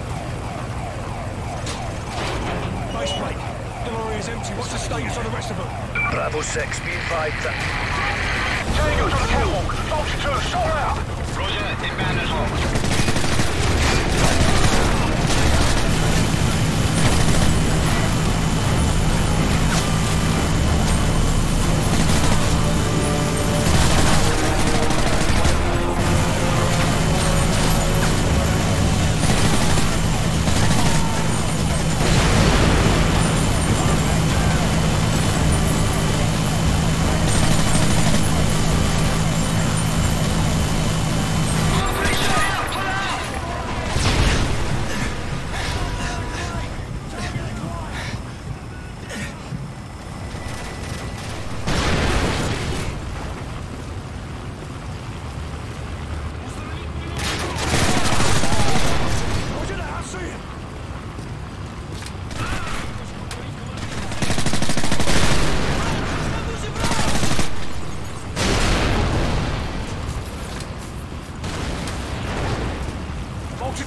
Base plate. The lorry is empty. What's the status on the rest of them?
Bravo six, be advised that...
Tango's on the catwalk. Vulture two, sold out.
Roger, inbound as well.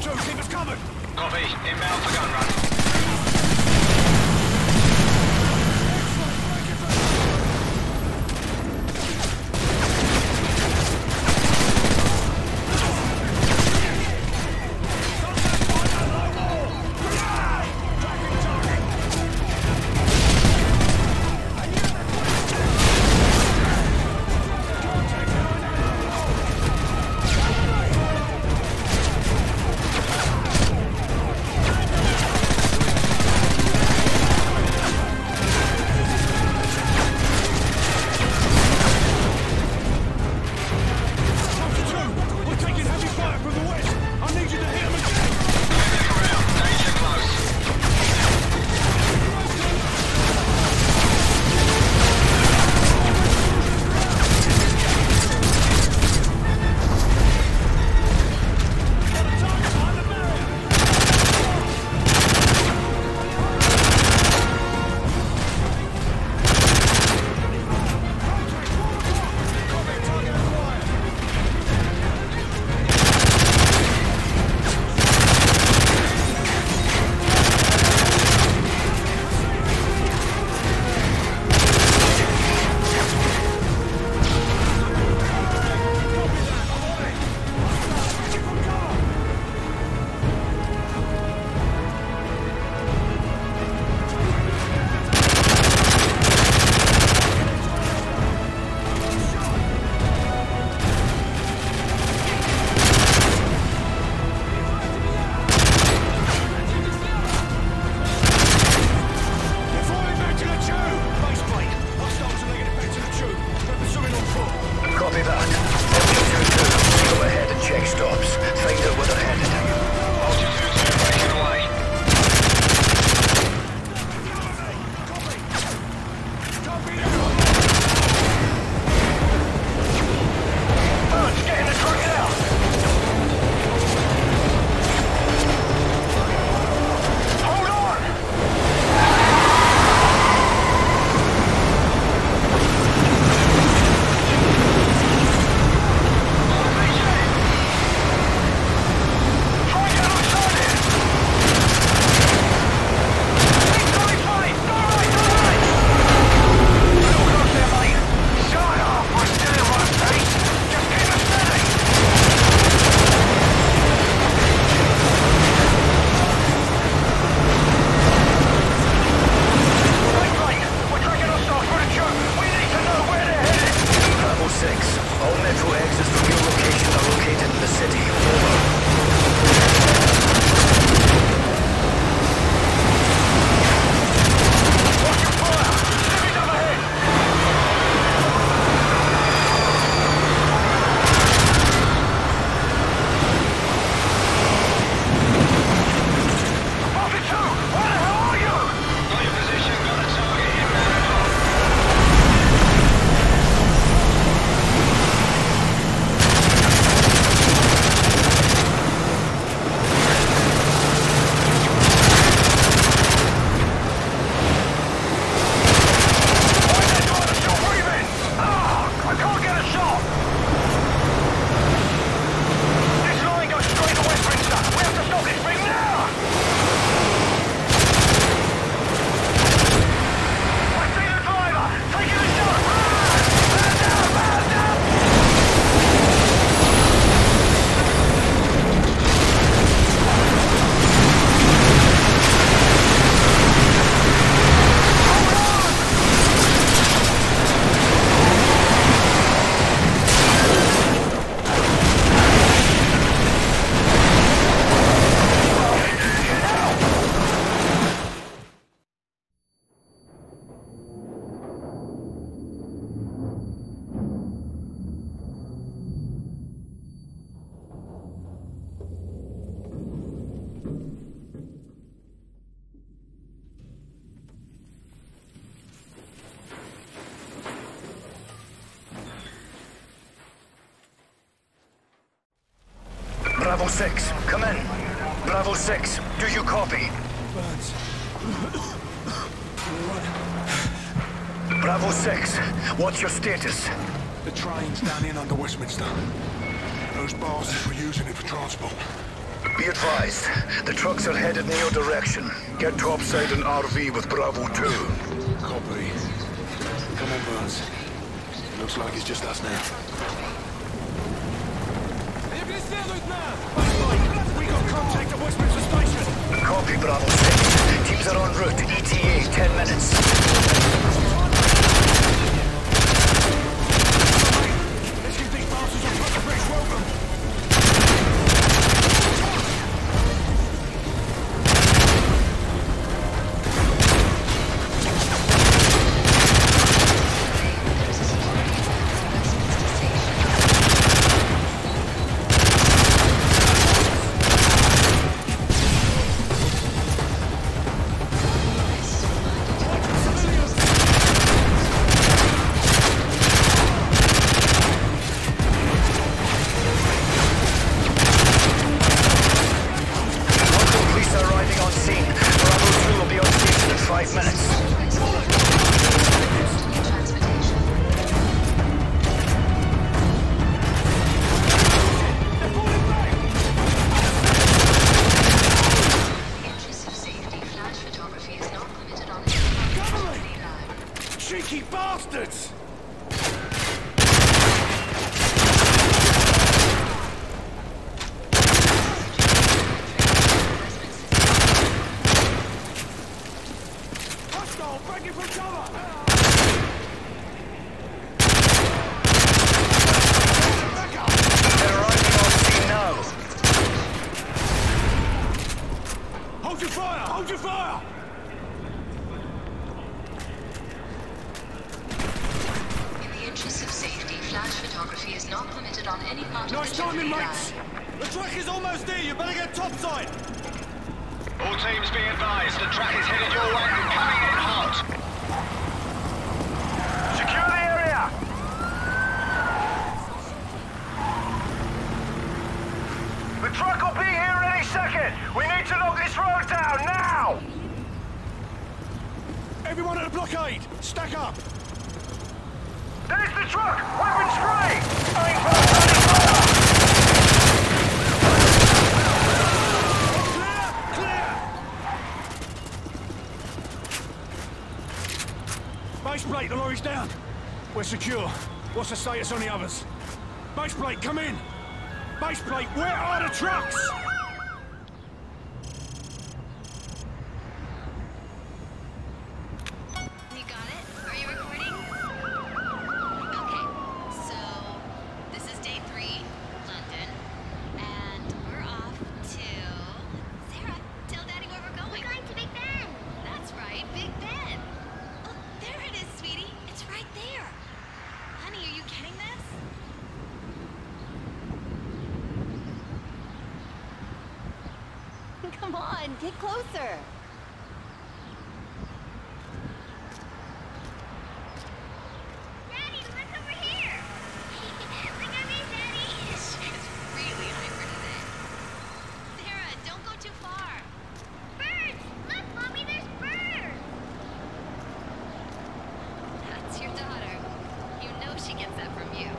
two, keep us covered!
Copy. Inbound for gun run.
Bravo six, come in. Bravo six, do you copy?
Burns.
Bravo six, what's your status?
The train's down in under Westminster. Those bastards were using it for transport.
Be advised, the trucks are headed in your direction. Get topside and R V with Bravo two.
Copy. Come on, Burns. Looks like it's just us now.
We got contact at Westminster Station!
Copy, Bravo six. Teams are en route. E T A, ten minutes.
Let's give these bastards a proper British welcome! Cheeky bastards! Hostile, breaking from cover!
They're arriving on scene now.
Hold your fire! Hold your fire!
Of safety, flash photography is not permitted on any part
nice
of the
timing,
delivery
mates!
line.
The track is almost there, you better get topside!
All teams be advised, the track is headed your way and coming in hot. Secure the area! The truck will be here any second! We need to lock this road down, now!
Everyone at the blockade, stack up!
There's the truck! Weapons free! Aim for the fire!
Clear! Clear! Base plate, the lorry's down. We're secure. What's the status on the others? Base plate, come in! Base plate, where are the trucks?
Come on, get closer.
Daddy, look over here. Look at me, Daddy.
It's really hyper today. Sarah, don't go too far.
Birds! Look, Mommy, there's birds.
That's your daughter. You know she gets that from you.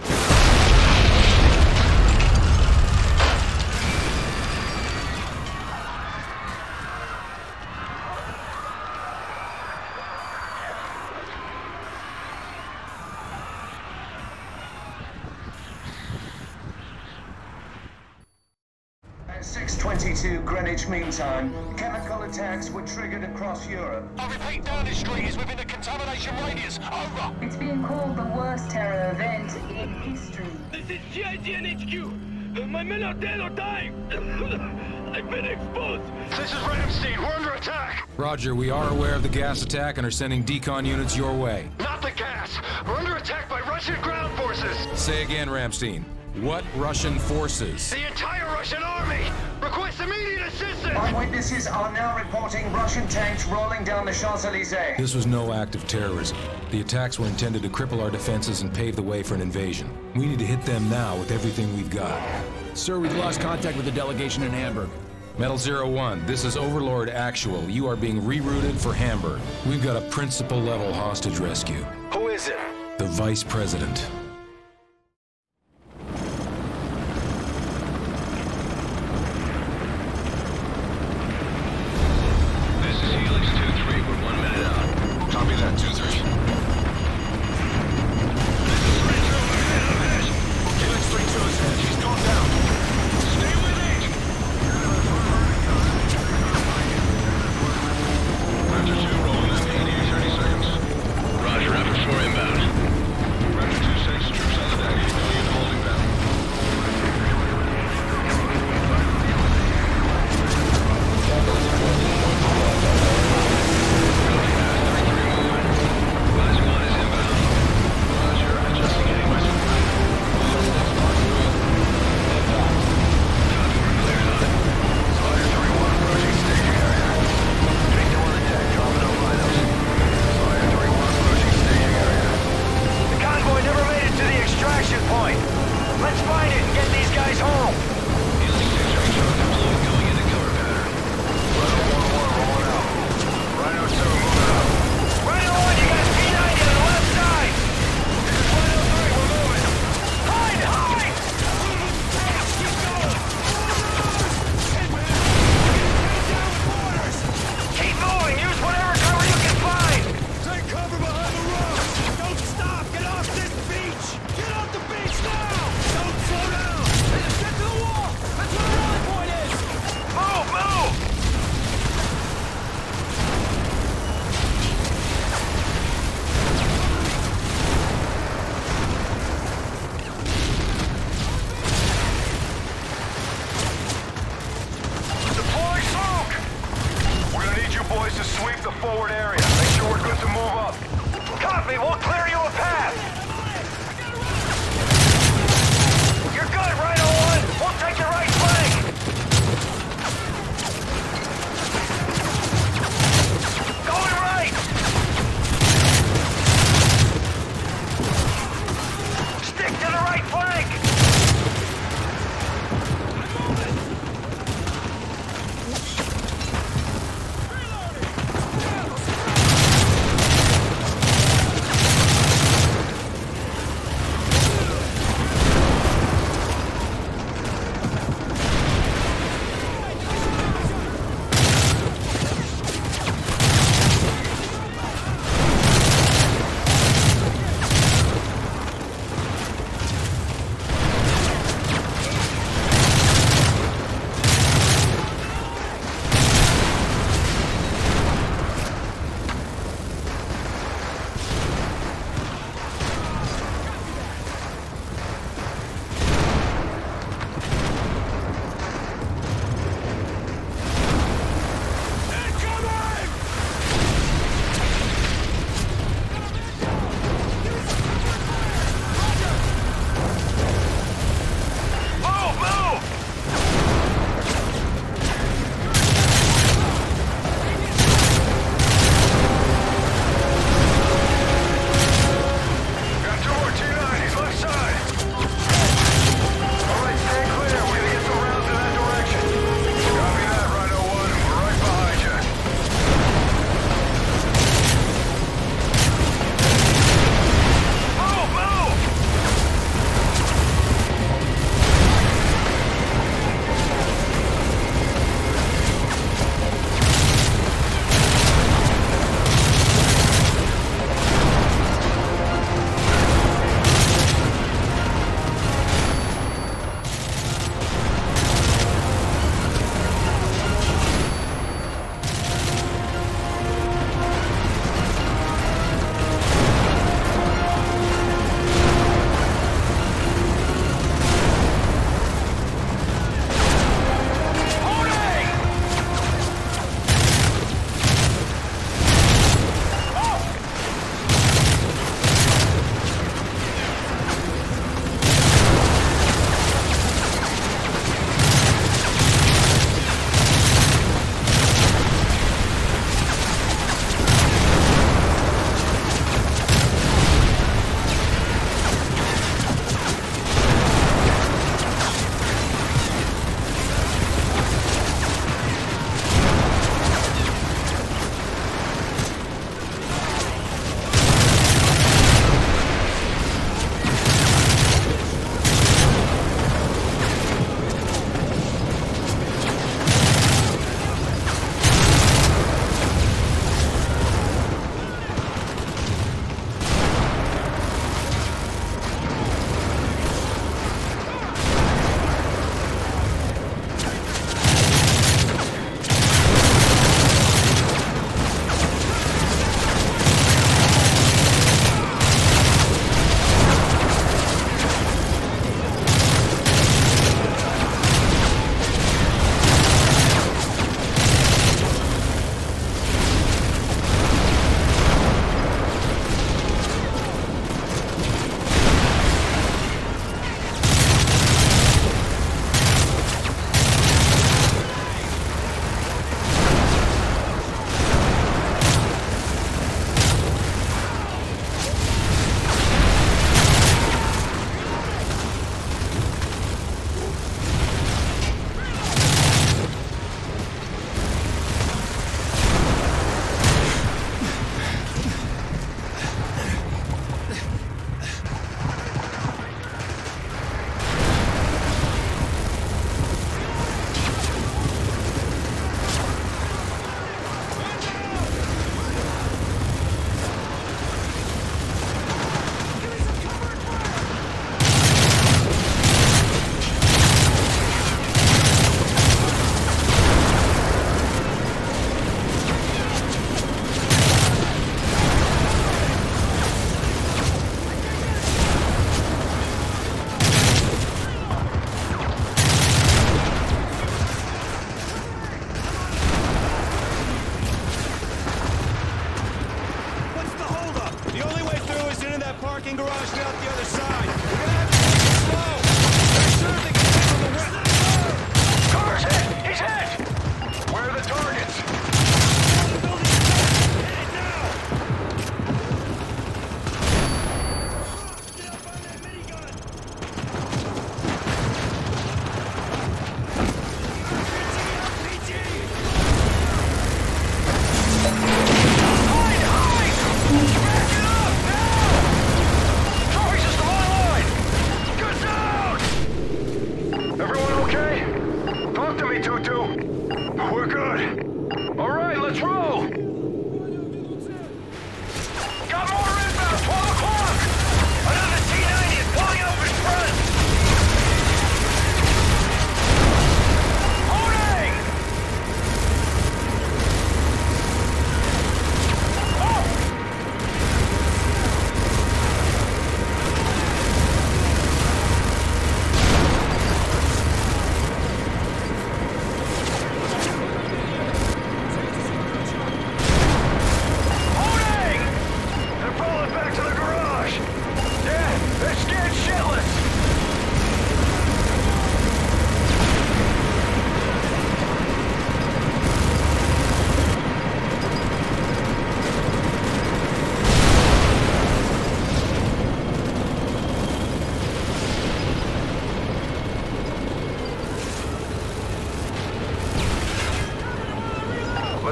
six twenty-two Greenwich Mean Time. Chemical attacks were triggered across Europe.
I repeat, Downing Street is within the contamination radius. Over.
It's being called the worst terror event in history.
This is G I G N H Q. My men are dead or dying. I've been exposed.
This is Ramstein. We're under attack.
Roger, we are aware of the gas attack and are sending decon units your way.
Not the gas. We're under attack by Russian ground forces.
Say again, Ramstein. What Russian forces?
The entire Russian army! Request immediate assistance!
Eyewitnesses are now reporting Russian tanks rolling down the Champs-Élysées.
This was no act of terrorism. The attacks were intended to cripple our defenses and pave the way for an invasion. We need to hit them now with everything we've got.
Sir, we've lost contact with the delegation in Hamburg.
Metal Zero One, this is Overlord Actual. You are being rerouted for Hamburg. We've got a principal-level hostage rescue.
Who is it?
The Vice President.
these guys home!
Healing extract truck deployed, going into cover pattern.
Rhino one one rolling out. Rhino two moving out. Rhino one, you got P ninety on the left side! This is Rhino three, we're moving. Hide! Hide! Keep going! Keep moving! Use whatever cover you can find!
Take cover behind the rock! Don't stop! Get off this beach! Get off the beach now! Don't slow down! Get to the water!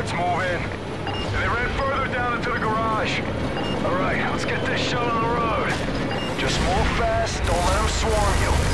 Let's move in. And they ran further down into the garage. All right, let's get this show on the road. Just move fast, don't let them swarm you.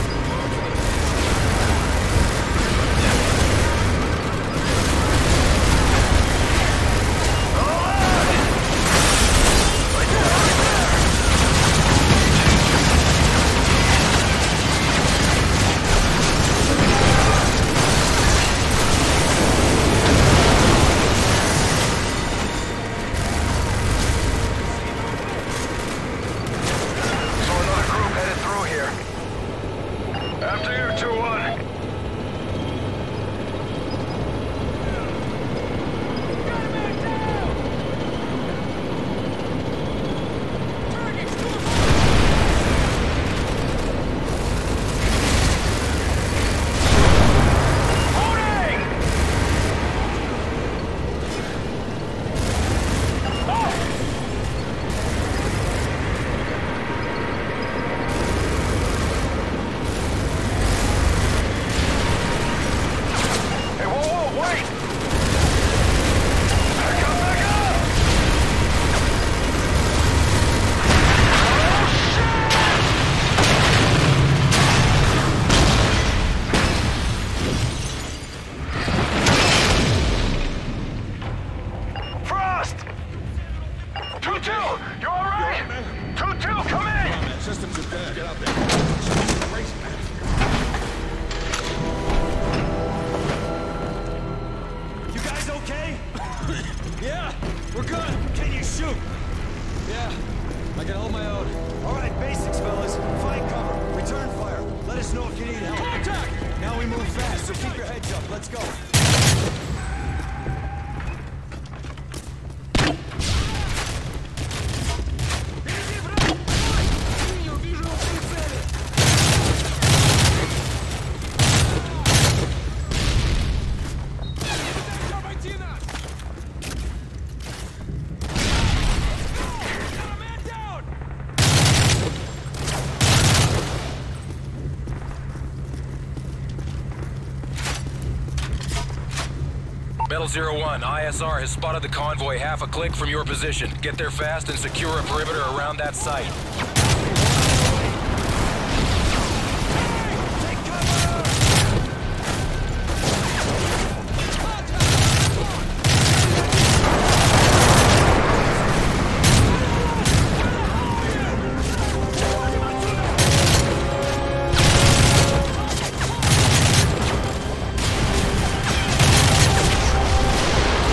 Metal Zero One, I S R has spotted the convoy half a click from your position. Get there fast and secure a perimeter around that site.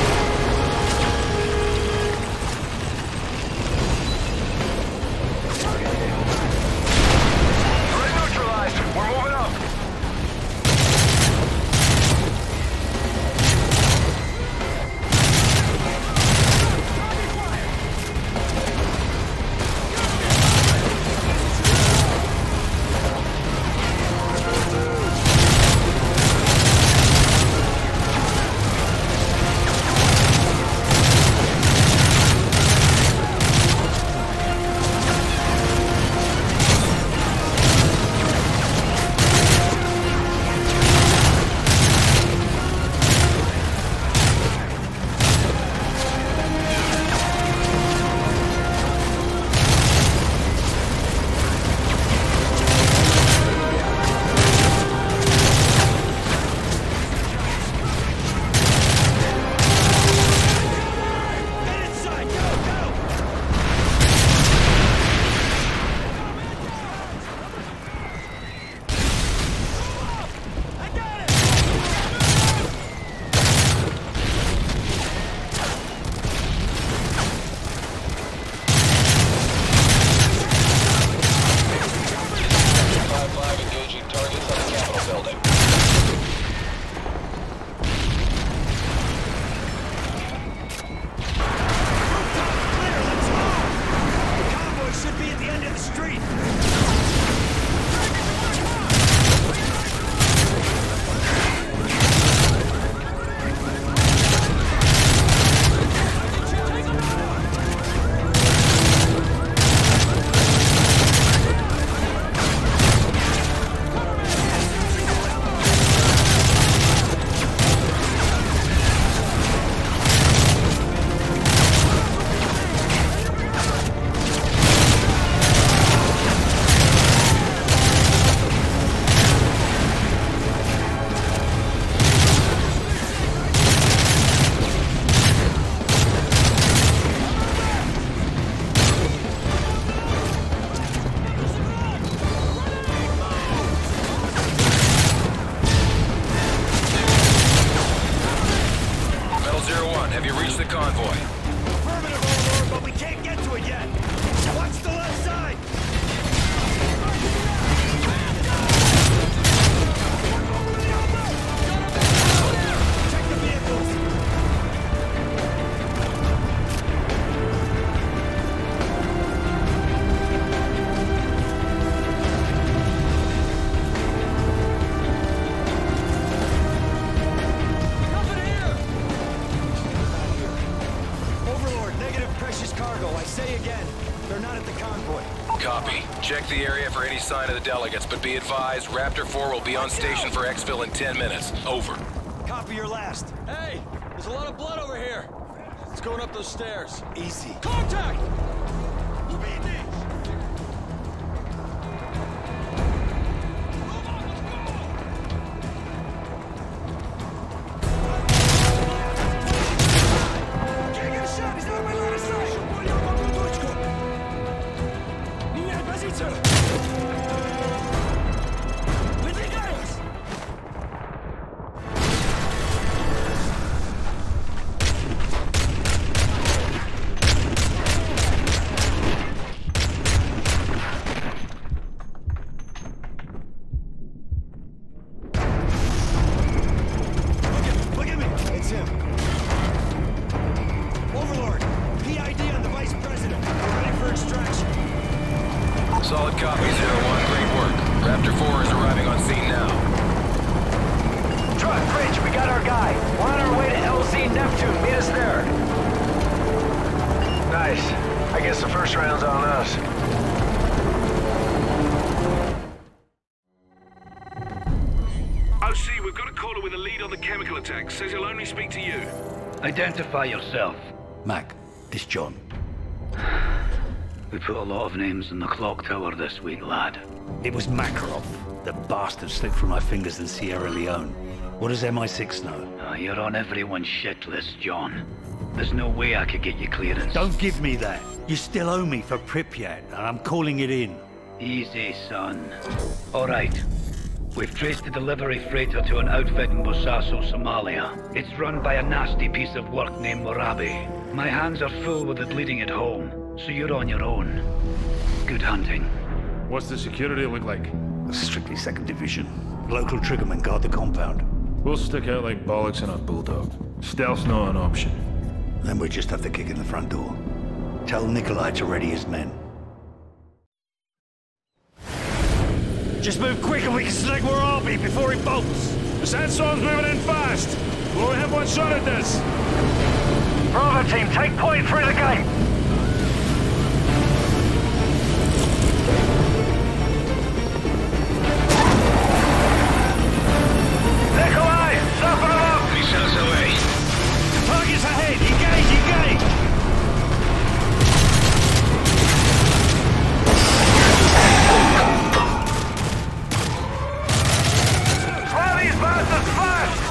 Turn
Check the area for any sign of the delegates, but be advised, Raptor four will be on station for exfil in ten minutes. Over.
Copy your last.
Hey, there's a lot of blood over here. It's going up those stairs.
Easy.
Contact!
Solid copy, zero one. Great work. Raptor four is arriving on scene now.
Truck, Bridge, we got our guy. We're on our way to L Z Neptune. Meet us there. Nice. I guess the first round's on us.
O C, we've got a caller with a lead on the chemical attack. Says he'll only speak to you.
Identify yourself.
Mac, this John.
We put a lot of names in the clock tower this week, lad.
It was Makarov. The bastard slipped through my fingers in Sierra Leone. What does M I six know?
Uh, you're on everyone's shit list, John. There's no way I could get you clearance.
Don't give me that. You still owe me for Pripyat, and I'm calling it in.
Easy, son. All right. We've traced the delivery freighter to an outfit in Bosaso, Somalia. It's run by a nasty piece of work named Morabi. My hands are full with it leading it home, so you're on your own. Good hunting.
What's the security look like?
Strictly second division. Local triggermen guard the compound.
We'll stick out like bollocks in a bulldog. Stealth's not an option.
Then we just have to kick in the front door. Tell Nikolai to ready his men.
Just move quick and we can select where I'll be before he bolts.
The sandstorm's moving in fast. We'll only have one shot at this.
Bravo team, take point through the gate. Nikolai, soften them up.
Missiles away.
Targets ahead. Engage, engage.
Slow these bastards fast.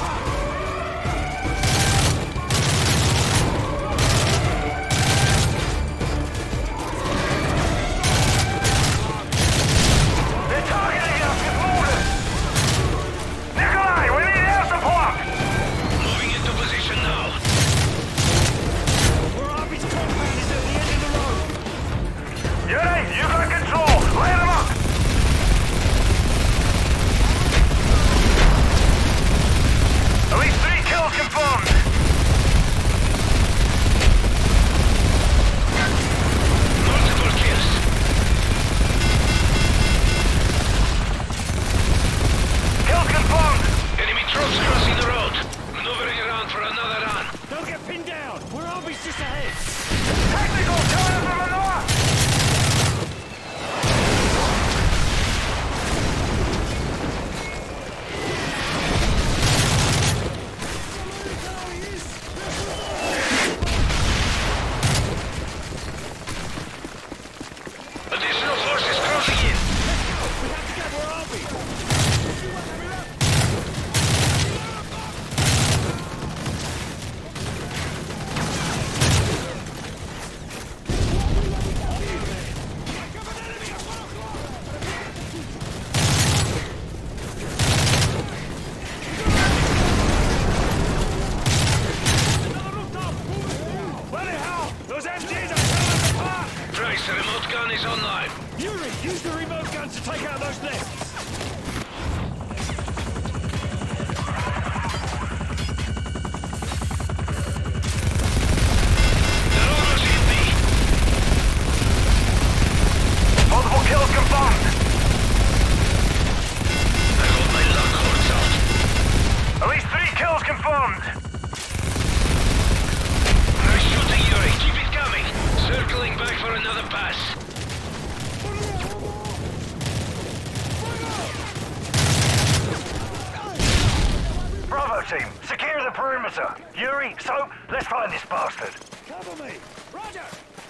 Bravo team, secure the perimeter. Yuri, Soap, let's find this bastard.
Cover me! Roger!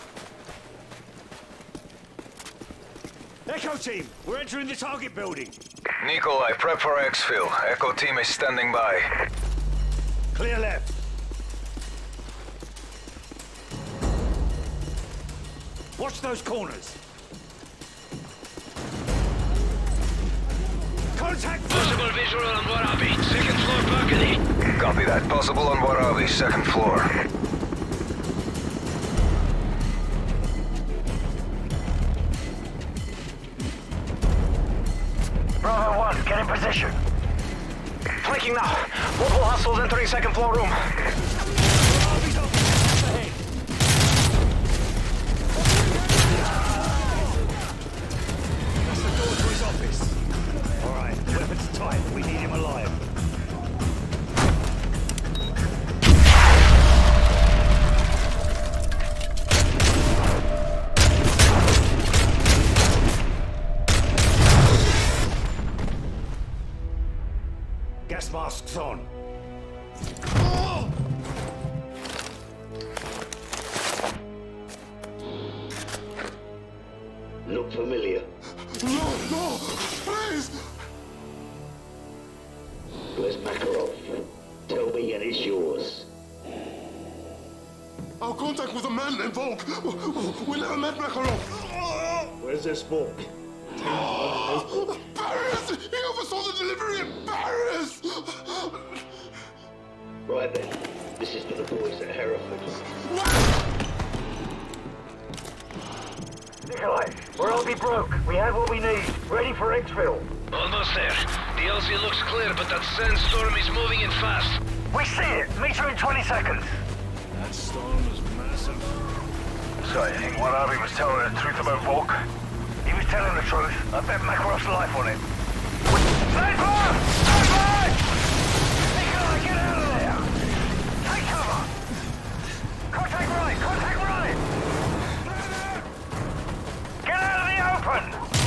Echo team, we're entering the target building.
Nikolai, prep for exfil. Echo team is standing by.
Clear left. Watch those corners. Contact!
Possible visual on Warabi, second floor balcony.
Copy that. Possible on Warabi, second floor.
Bravo one, get in position. Flanking now. Multiple hostiles entering second floor room.
That's the door to his office. All right, weapons tight. We need him alive. Gas masks on.
Look familiar.
No, no, please!
Where's Makarov? Tell me and it's yours.
Our contact was a man named Volk. We never met Makarov.
Where's this Volk?
Paris! He oversaw the delivery in Paris!
Right then. This is for the boys at Hereford. Nikolai, we're all be broke. We have what we need. Ready for exfil.
Almost there. The L Z looks clear, but that sandstorm is moving in fast.
We see it. Meet you in twenty seconds.
That storm is massive.
So you think Warabi was telling the truth about Volk? He was telling the truth. I bet Makarov's life on it. Sniper! Sniper! Nikolai, get out of there! Take cover! Contact right! Contact right! Get out of the open!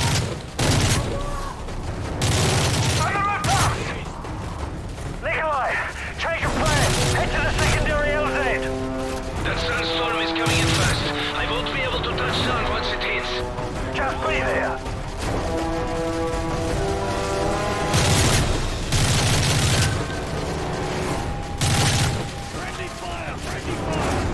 Under attack! Nikolai, change your plan. Head to the secondary L Z.
That sandstorm is coming in fast. I won't be able to touch down once it hits.
Just be there.
Friendly fire! Friendly fire!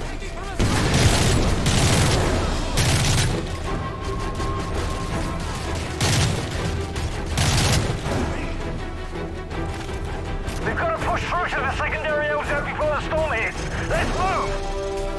We've got to push through to the secondary L Z before the storm hits. Let's move!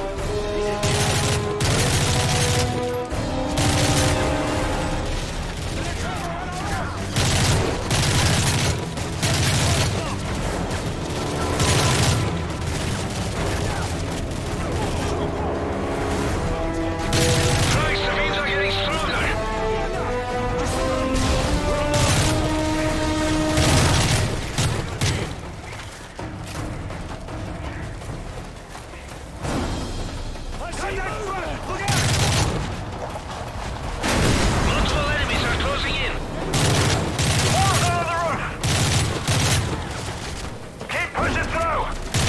Christ, the winds are getting stronger. Multiple enemies are closing in.
Walls on the roof! Keep pushing through!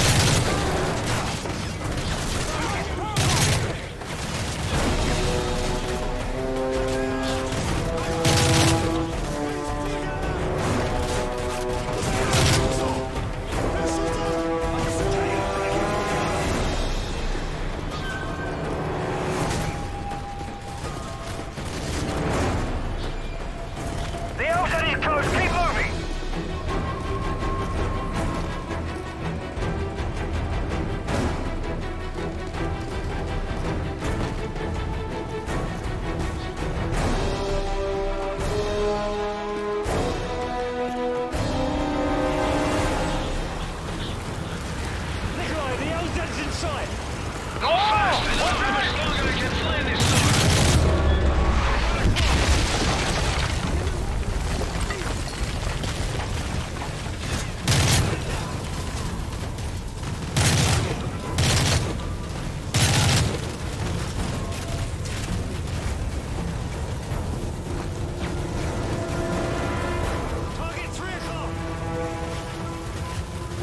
The L Z is close, keep moving!
Nikolai, the L Z's in sight!
Go fast! I don't know how much longer I can fly in this storm.
Target three o'clock!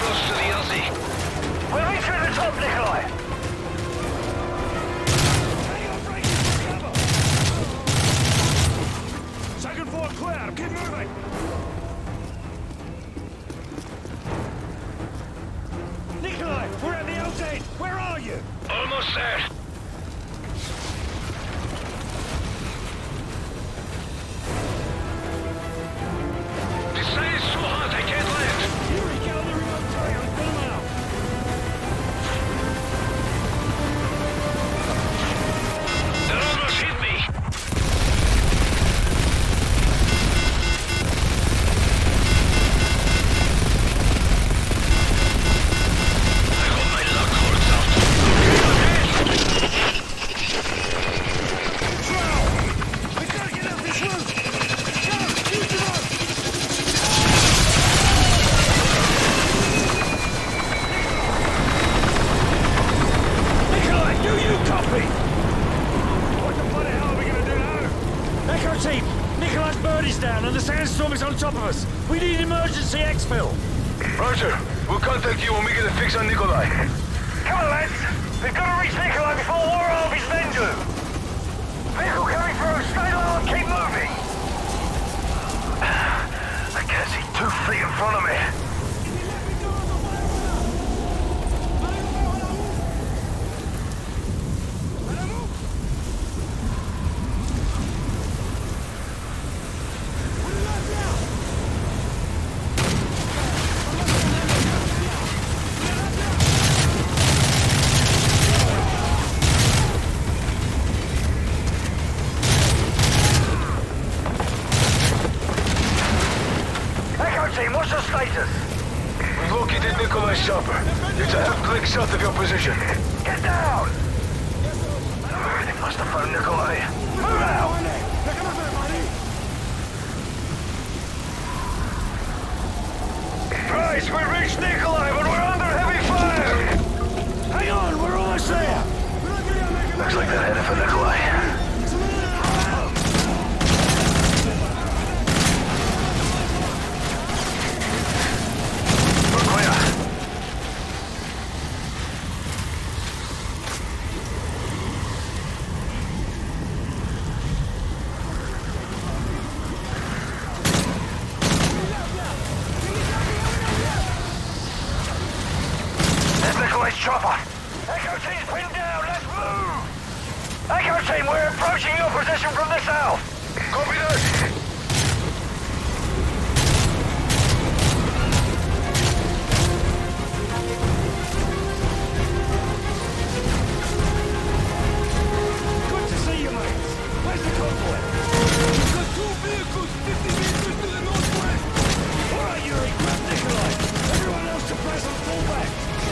close to the L Z.
We're reaching the top, Nikolai.
Second floor clear. Keep moving. Nikolai, we're at the L Z. Where are you?
Almost there. This side is too hot. I can't land.
Yuri, get on the remote turret and pull them out.
They're almost hit me. I hope my luck holds out.
We gotta get out this room. Go, use the rope. Nikolai, do you copy? What the bloody hell are we gonna do now? Echo team, Nikolai's bird is down and the sandstorm is on top of us. We need emergency exfil.
Roger. We'll contact you when we get a fix on Nikolai.
Come on, lads. We've got to reach Nikolai before War Arby's men do. Vehicle coming through. Stay low and keep moving. I can't see two feet in front of me. Team, what's the status?
We've located Nikolai's chopper. It's a half click south of your position.
Get down! They must have found Nikolai. Move out!
Price, we reached Nikolai, but we're under heavy fire!
Hang on, we're almost there!
Looks like they're headed for Nikolai. Chopper! Echo team's pinned down, let's move! Echo team, we're approaching your position from the south!
Copy that!
Good to see you, mates! Where's the convoy? We've got two vehicles fifty meters to the northwest! Alright, Yuri, grab Nikolai! Everyone else suppress and pull back!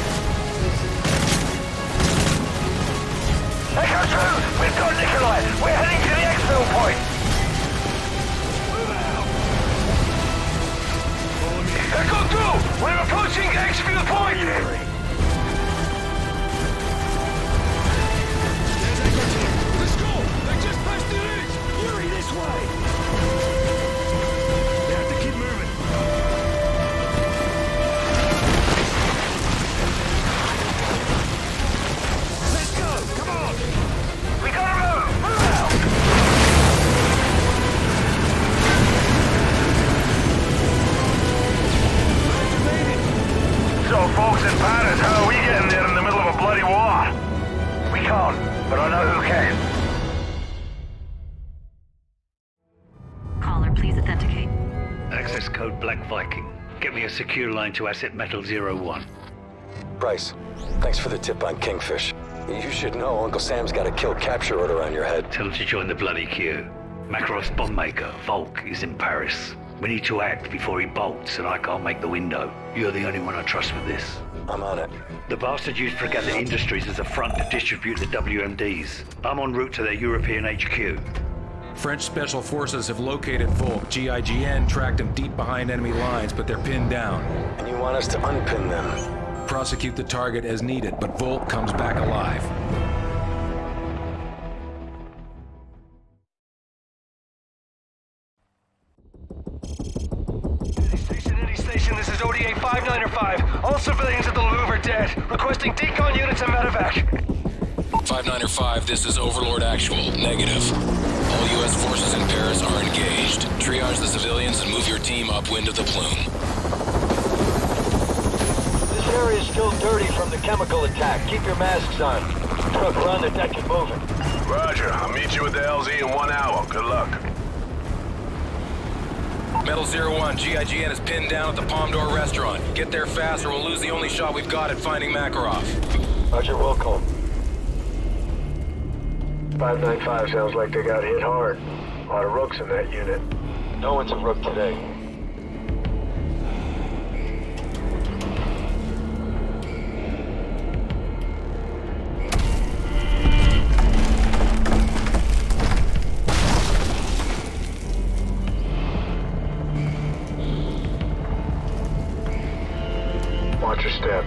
Echo two! We've got Nikolai! We're heading to the exfil point!
Move out!
Echo two! We're approaching exfil point!
There's Echo two! Let's go! They just passed the ridge! Yuri, this way! They have to keep moving. Let's go! Come on!
We gotta move! Move out!
So, folks in Paris, how are we getting there in the middle of a bloody war?
We can't, but I know who can.
Caller, please authenticate.
Access code Black Viking. Get me a secure line to Asset Metal zero one.
Bryce, thanks for the tip on Kingfish. You should know Uncle Sam's got a kill capture order on your head.
Tell him to join the bloody queue. Makarov's bombmaker, Volk, is in Paris. We need to act before he bolts, and I can't make the window. You're the only one I trust with this.
I'm on it.
The bastard used Fregatta Industries as a front to distribute the W M Ds. I'm en route to their European H Q.
French Special Forces have located Volk. G I G N tracked him deep behind enemy lines, but they're pinned down.
And you want us to unpin them?
Prosecute the target as needed, but Volk comes back alive.
Station, any station, this is O D A five nine five. All
civilians at the Louvre are dead. Requesting decon units and medevac.
five niner five, this is Overlord Actual. Negative. All U S forces in Paris are engaged. Triage the civilians and move your team upwind of the plume.
This area is still dirty from the chemical attack. Keep your masks on. Truck, we're on the deck and moving.
Roger. I'll meet you at the L Z in one hour. Good luck.
Metal zero one, G I G N is pinned down at the Palm Door restaurant. Get there fast or we'll lose the only shot we've got at finding Makarov.
Roger, welcome. five nine five sounds like they got hit hard. A lot of rooks in that unit. No one's a rook today. Watch your step.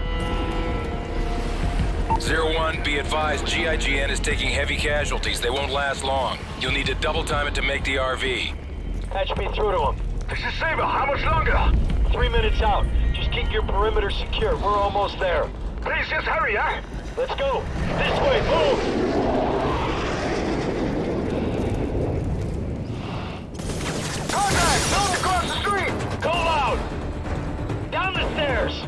zero one, be advised, G I G N is taking heavy casualties. They won't last long. You'll need to double time it to make the R V.
Patch me through to him. This is Saber. How much longer? Three minutes out. Just keep your perimeter secure. We're almost there.
Please, just hurry, huh?
Let's go. This way. Move! Contact! Someone across the street! Go loud! Down the stairs!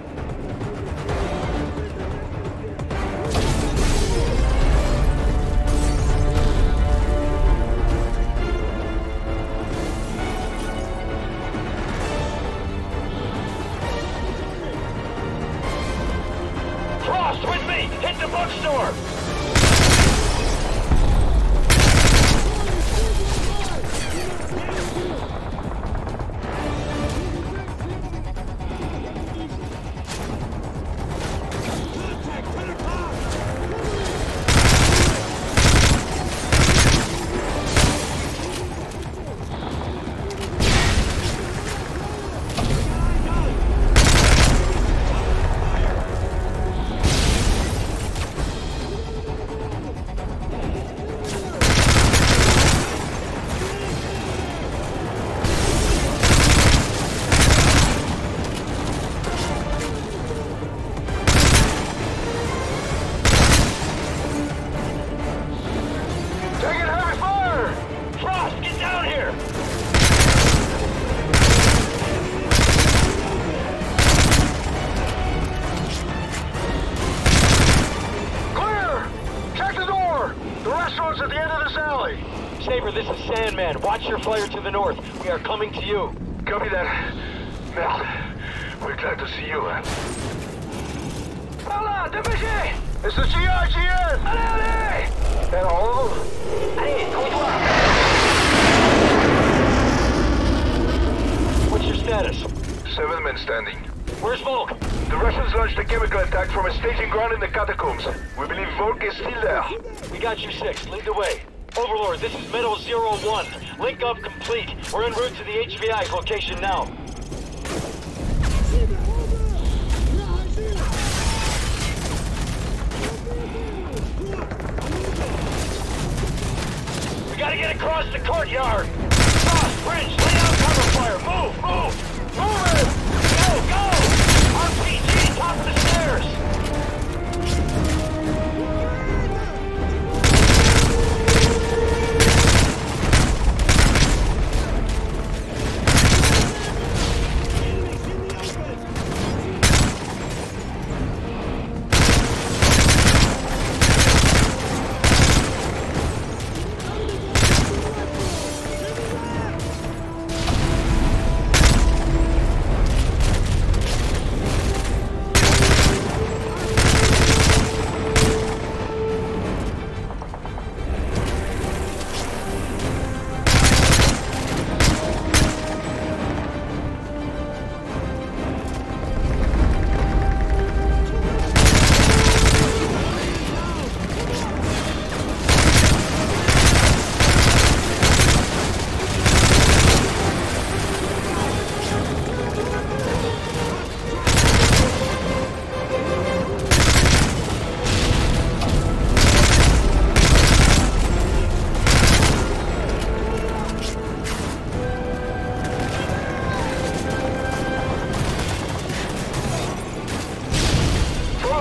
Frost, with me! Hit the bookstore! At the end of this alley. Saber, this is Sandman. Watch your flyer to the north. We are coming to you.
Copy that. Merde. We're glad to see you, man.
Hola, dépêchez!
It's the G I G N!
Allez, allez!
And all of them?
Allez, trouve-toi! What's your status?
Seven men standing.
Where's Volk?
The Russians launched a chemical attack from a staging ground in the catacombs. We believe Volk is still there.
We got you six. Lead the way. Overlord, this is Metal zero one. Link up complete. We're en route to the H V I's location now. We gotta get across the courtyard. Cross, bridge, lay down cover fire. Move, move, move it! Go, go! R P G, top of the stairs!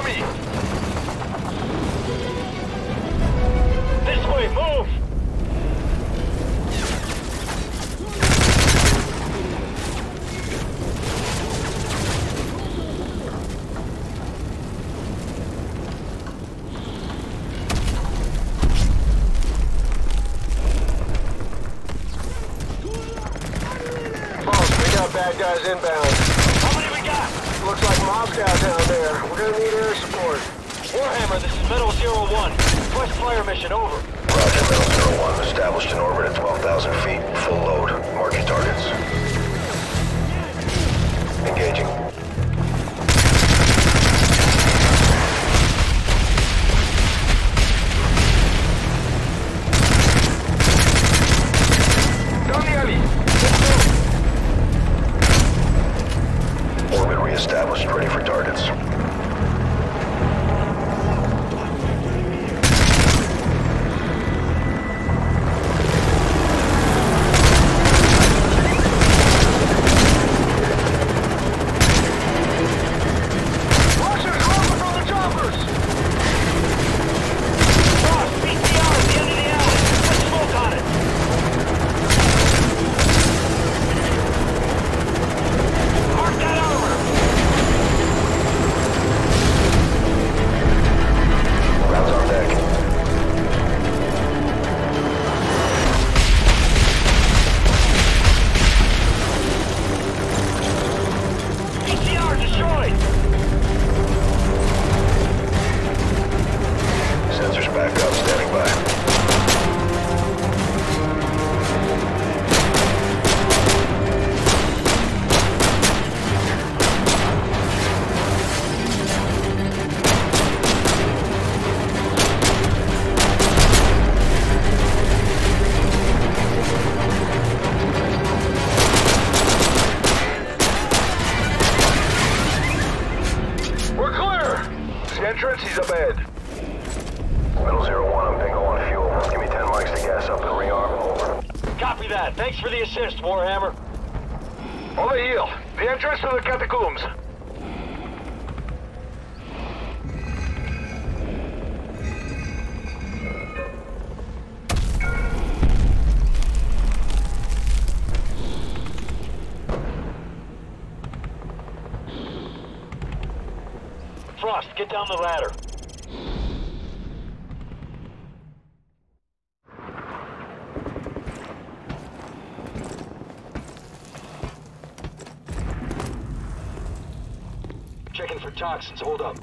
me! This way, move!
Bad guys inbound.
How many we got?
Looks like Moscow down there. We're gonna need air support.
Warhammer, this is Metal Zero One. Request fire mission, over.
Roger, Metal Zero One. Established in orbit at twelve thousand feet. Full load. Mark your targets. Engaging.
Down the alley.
Orbit re-established, ready for targets.
Entrances ahead.
Metal Zero One, I'm bingo on fuel. Give me ten mics to gas up and rearm. Over.
Copy that. Thanks for the assist, Warhammer. Over here. The entrance to the catacombs. Frost, get down the ladder. Checking for toxins, hold up.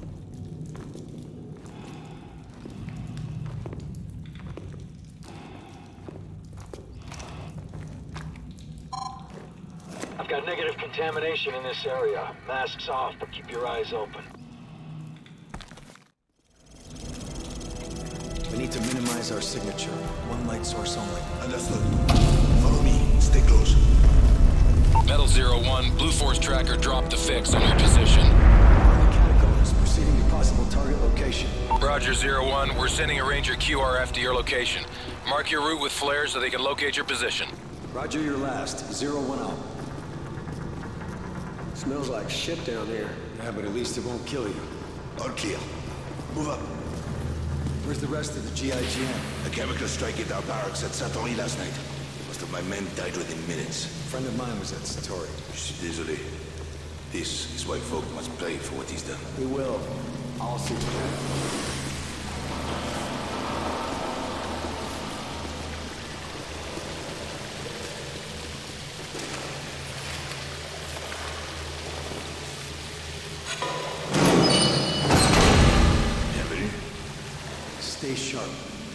I've got negative contamination in this area. Masks off, but keep your eyes open.
We need to minimize our signature. One light source only.
Understood. Follow me. Stay close.
Metal Zero One, Blue Force tracker dropped the fix on your position.
The catacombs, proceeding to possible target location.
Roger, Zero One. We're sending a Ranger Q R F to your location. Mark your route with flares so they can locate your position.
Roger your last. Zero One out.
Smells like shit down here.
Yeah, but at least it won't kill you.
All clear. Move up.
Where's the rest of the G I G N?
A chemical strike hit our barracks at Satori last night. Most of my men died within minutes.
A friend of mine was at Satori.
Je suis désolé. This is why folk must pay for what he's done.
We will. I'll see to that. Stay sharp.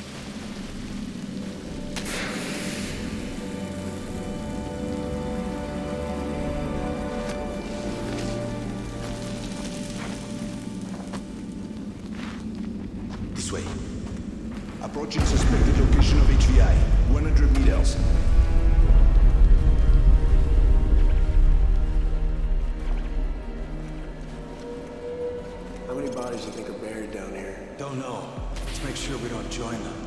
This way. Approaching suspected location of H V I. one hundred meters.
How many bodies do you think are buried down here? Don't know. Let's make sure we don't join them.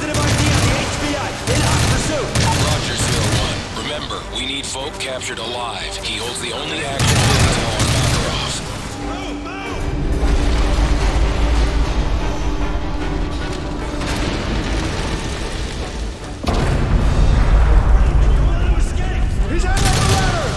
Positive I D on the H V I. In hot pursuit.
Roger, Zero One. Remember, we need Volk captured alive. He holds the only active intel on Makarov.
He's out of the ladder!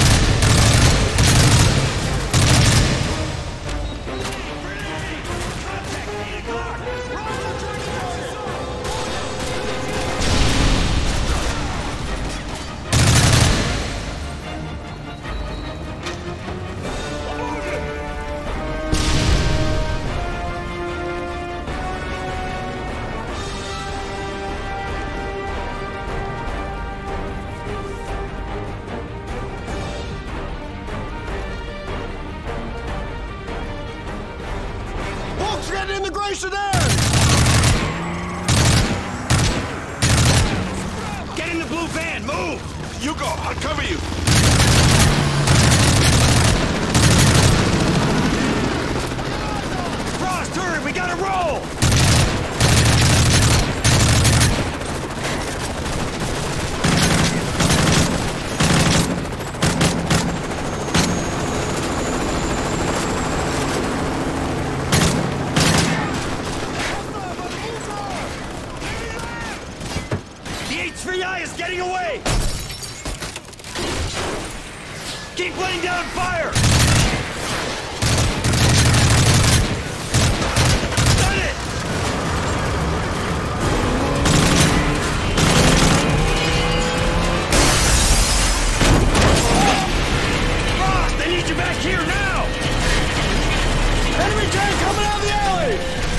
Get in the Grenadiers!
Get in the blue van, move!
You go, I'll cover you.
Frost, hurry, we gotta roll! H V I is getting away! Keep laying down fire! Done it! Frost, they need you back here now! Enemy tank coming out of the alley!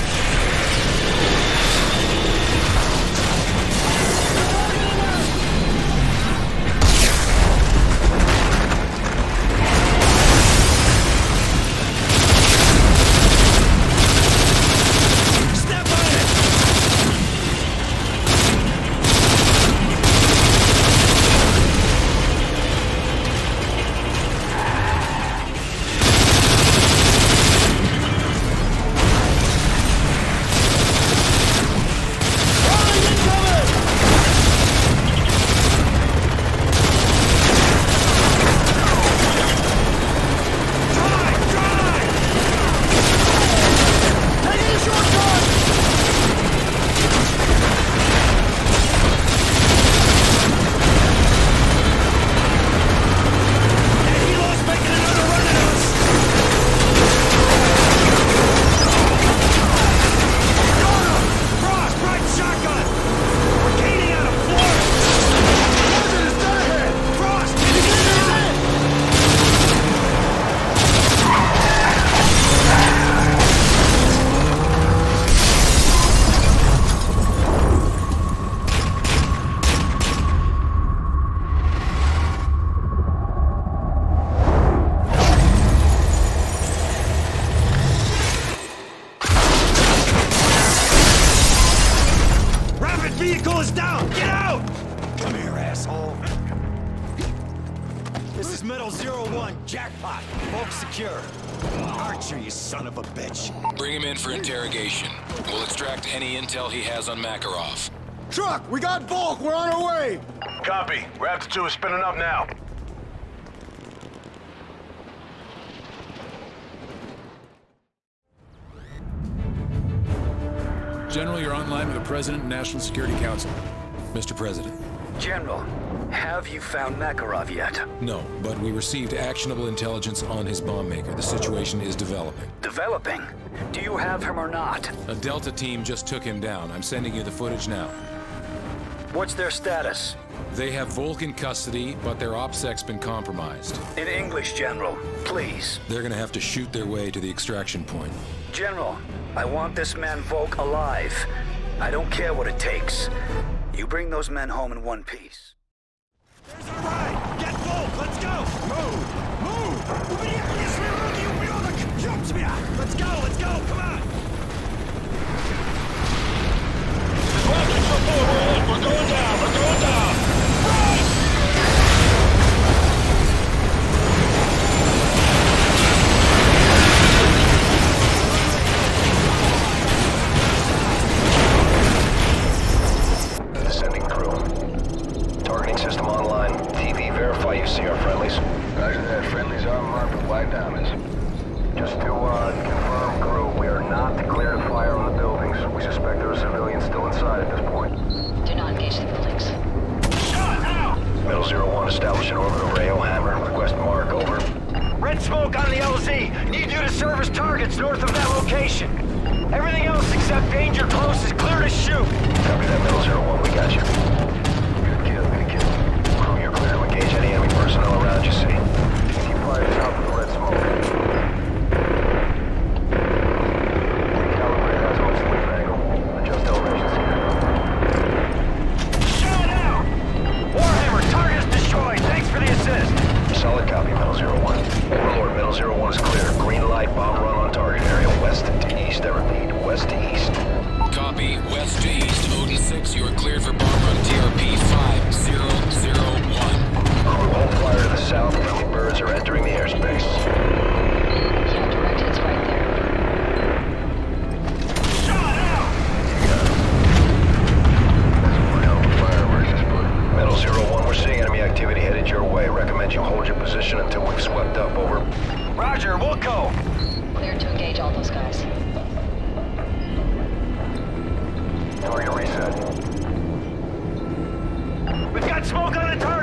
Vehicle is down! Get out! Come here, asshole. This is Metal Zero One, Jackpot. Volk secure. Archer, you son of a bitch.
Bring him in for interrogation. We'll extract any intel he has on Makarov.
Truck, we got Volk. We're on our way.
Copy. Raptor two is spinning up now.
General, you're online with the President and National Security Council.
Mister President.
General, have you found Makarov yet?
No, but we received actionable intelligence on his bomb maker. The situation is developing.
Developing? Do you have him or not?
A Delta team just took him down. I'm sending you the footage now.
What's their status?
They have Volk in custody, but their OPSEC's been compromised.
In English, General, please.
They're gonna have to shoot their way to the extraction point.
General, I want this man Volk alive. I don't care what it takes. You bring those men home in one piece.
There's our ride! Get Volk! Let's go! Move! Move! Let's go! Let's go! Come on!
We're going down! We're going down!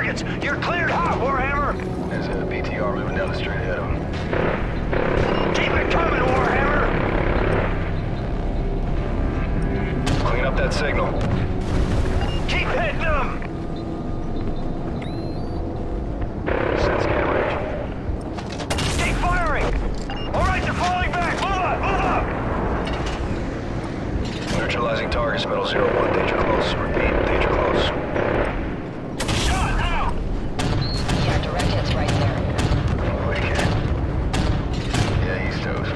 targets! You're cleared hot, Warhammer!
There's a B T R moving down the street ahead of him.
Keep it coming, Warhammer!
Clean up that signal.
Keep hitting them!
Set scan range.
Keep firing! Alright, they're falling back! Move up! Move up!
Neutralizing targets, Metal Zero One. Danger close. Repeat, danger close.
Shot now!
Yeah, direct hits right there.
Wicked. Yeah, he's toast.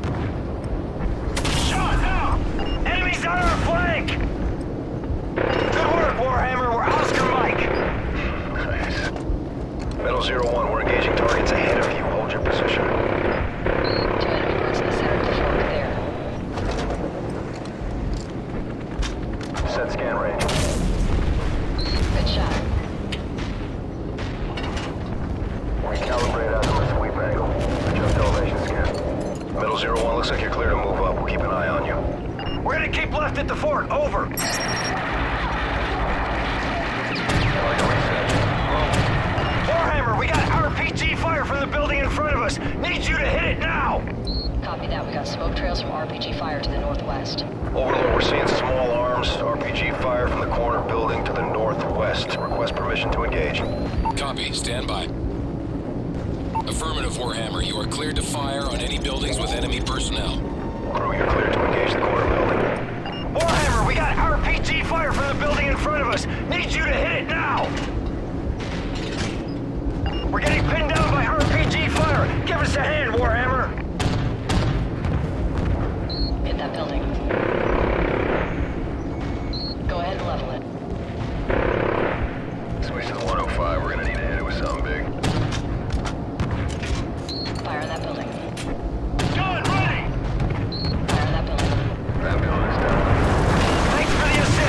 Shot now! Enemies on our flank! Good work, Warhammer. We're Oscar Mike.
Nice. Metal Zero One, we're engaging targets ahead of you. Hold your position.
Two enemy birds in the center of the fork there.
Set scan range.
Good shot.
Recalibrate out from a sweep angle. Adjust elevation scan. Metal Zero One, looks like you're clear to move up. We'll keep an eye on you.
We're gonna keep left at the fort. Over. Warhammer, we got R P G fire from the building in front of us. Need you to hit it now.
Copy that. We got smoke trails from R P G fire to the northwest.
Overlord, we're seeing small arms. R P G fire from the corner building to the northwest. Request permission to engage.
Copy. Stand by. Affirmative, Warhammer. You are cleared to fire on any buildings with enemy personnel.
Crew, you're cleared to engage the corner building.
Warhammer, we got R P G fire from the building in front of us. Need you to hit it now. We're getting pinned down by R P G fire. Give us a hand, Warhammer.
Hit that building. Go ahead and level it.
Switch to the one oh five. We're gonna need to hit it with something big.
Fire in that building.
Gun ready.
Fire in that building.
That building's down.
Thanks for the assist.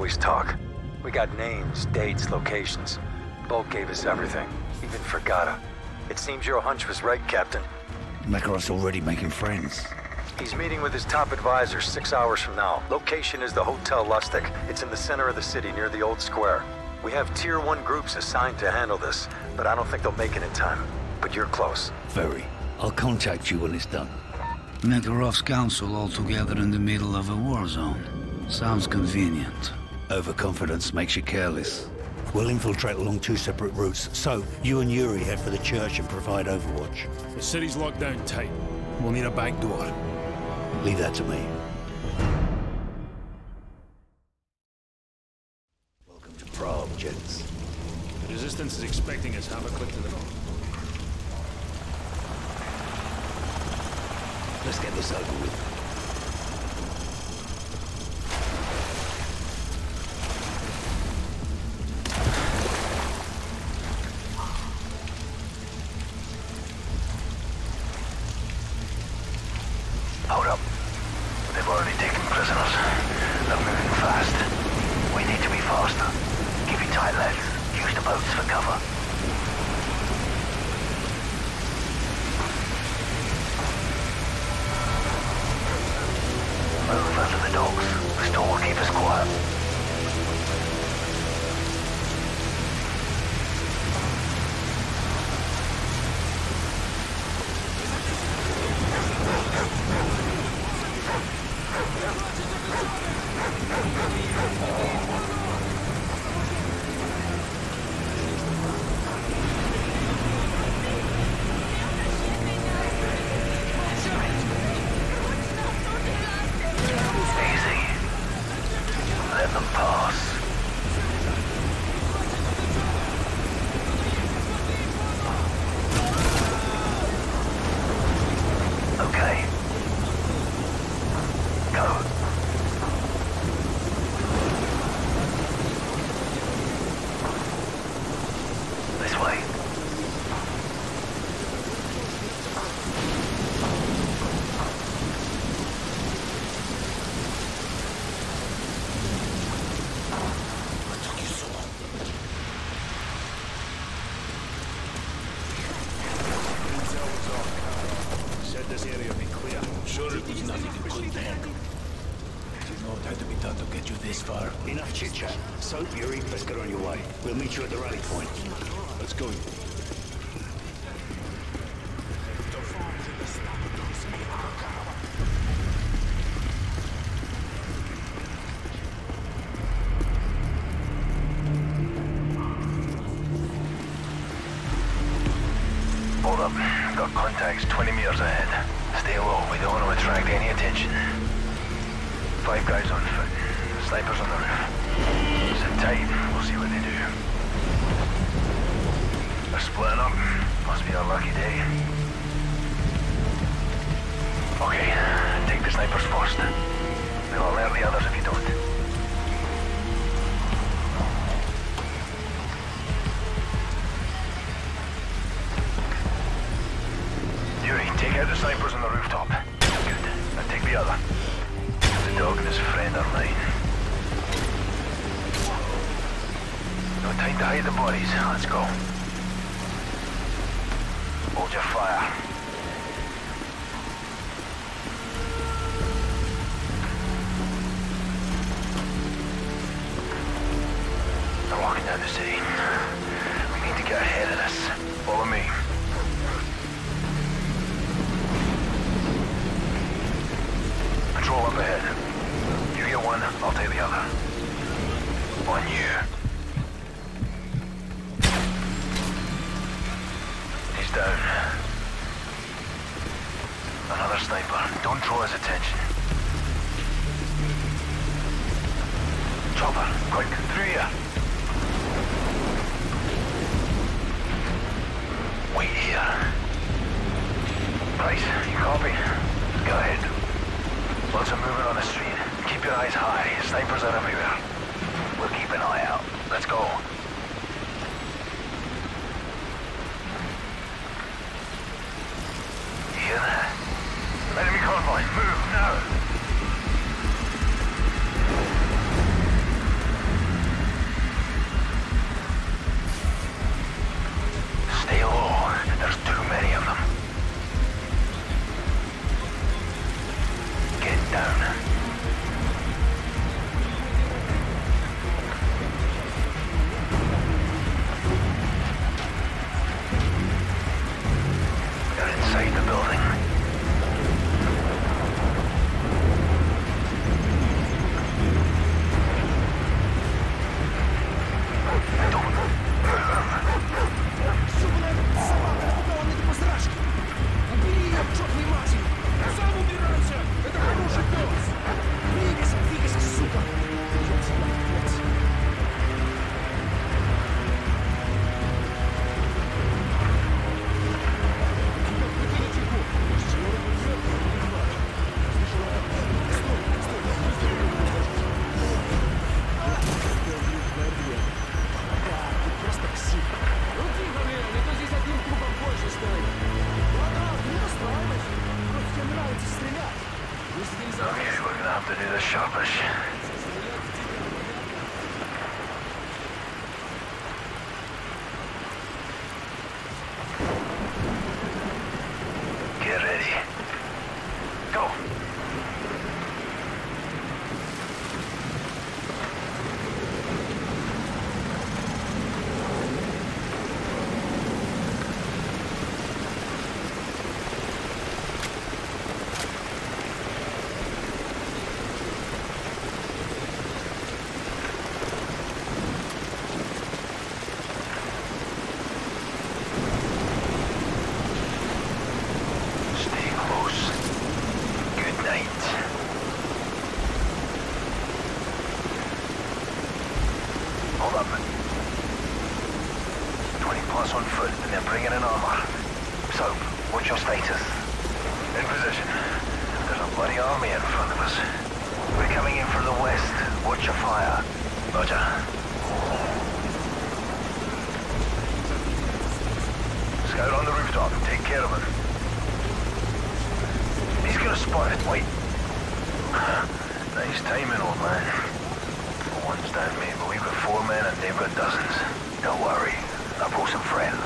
always talk. We got names, dates, locations. Bolt gave us everything, even Fragata. It seems your hunch was right, Captain.
Makarov's already making friends.
He's meeting with his top advisor six hours from now. Location is the Hotel Lustig. It's in the center of the city near the old square. We have tier one groups assigned to handle this, but I don't think they'll make it in time. But you're close.
Very. I'll contact you when it's done.
Makarov's council all together in the middle of a war zone. Sounds convenient.
Overconfidence makes you careless. We'll infiltrate along two separate routes, so you and Yuri head for the church and provide overwatch.
The city's locked down tight. We'll need a back door.
Leave that to me. Welcome to Prague, gents.
The Resistance is expecting us half a click to the north.
Let's get this over with.
Hold up. They've already taken prisoners. They're moving fast. We need to be faster. Keep it tight, lads. Use the boats for cover. Move under the docks. The storm will keep us quiet.
Enough chit-chat. So, Yuri, let's get on your way. We'll meet you at the rally point. Let's go.
Hold up. Got contacts twenty meters ahead. Stay low. We don't want to attract any attention. Five guys on foot. Snipers on the roof. Sit tight. We'll see what they do. They're splitting up. Must be our lucky day. Okay. Take the snipers first. They'll alert the others if you don't. Yuri, take out the snipers on the rooftop. Good. Now take the other. The dog and his friend are mine. No time to hide the bodies. Let's go. Hold your fire. They're walking down the city. We need to get ahead of this. Follow me. Patrol up ahead. You get one, I'll take the other. On you. He's down. Another sniper. Don't draw his attention. Chopper, quick, through here. Wait here. Price, you copy? Go ahead. Lots of movement on the street. Keep your eyes high. Snipers are everywhere. We'll keep an eye out. Let's go. You hear that? Enemy convoy. Move now.
the building. Okay, we're gonna have to do the sharpish. Get ready. Go.
on foot, and they're bringing in armor. So, what's your status? In position. There's a bloody army in front of us. We're coming in from the west. Watch your fire. Roger. Scout on the rooftop. Take care of him. He's gonna spot it. Wait. Nice timing, old man. One's down, mate, but we've got four men and they've got dozens. Don't worry. I brought some friends.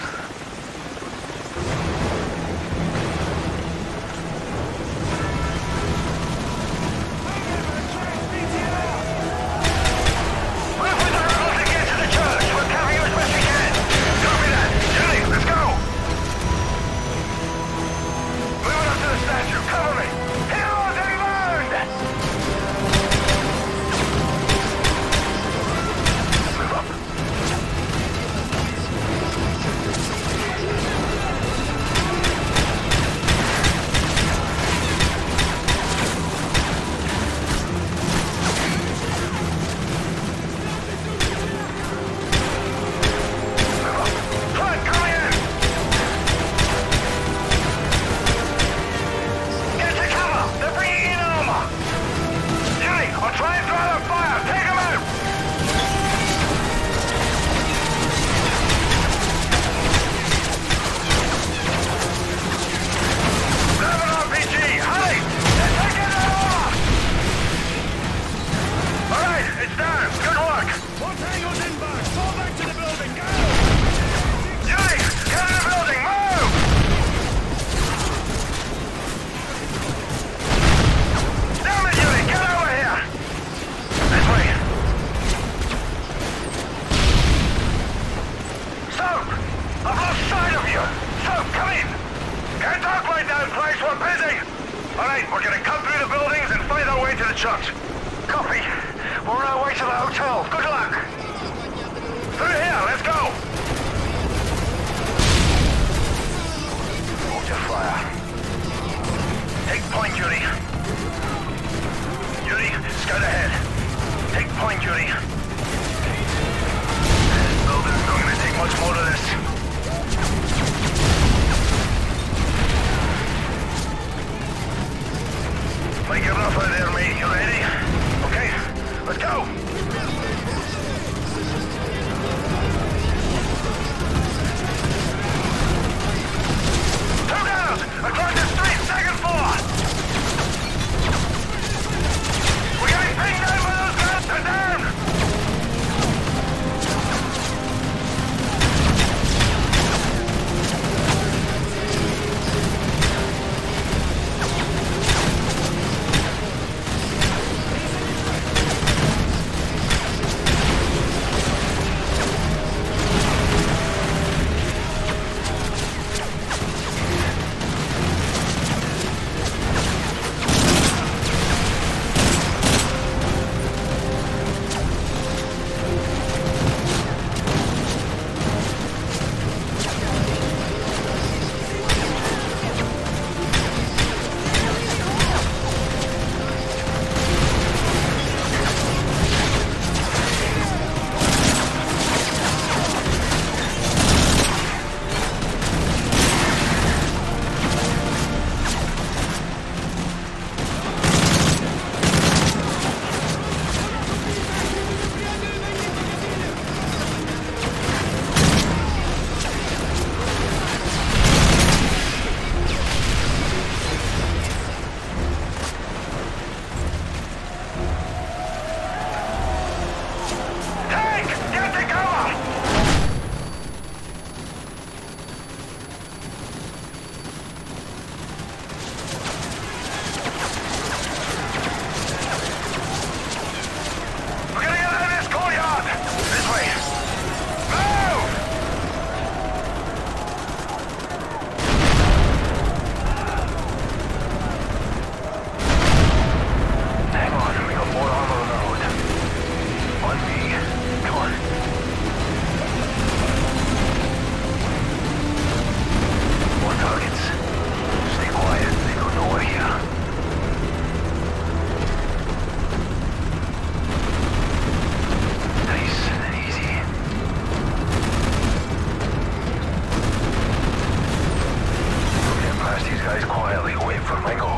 Fuego.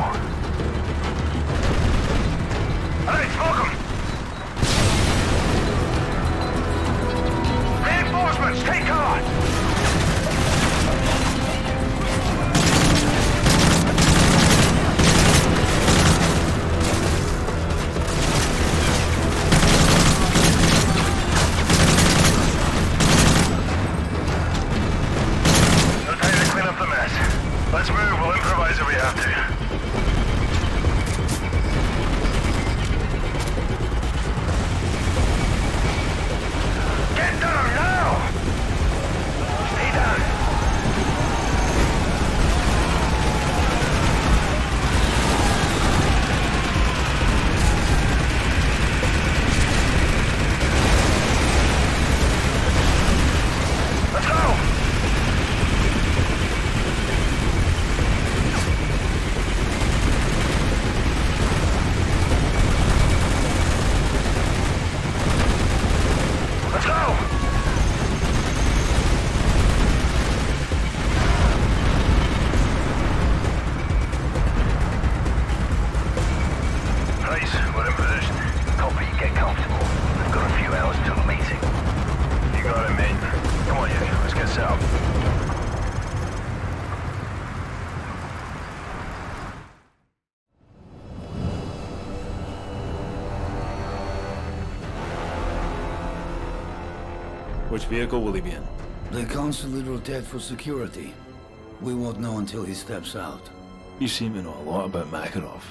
Alright, smoke 'em! Reinforcements, take cover!
Let's move, we'll improvise if we have to.
Get down now! Stay down! Let's go!
Which vehicle will he be in?
The consulate rotate for security. We won't know until he steps out.
You seem to know a lot about Makarov.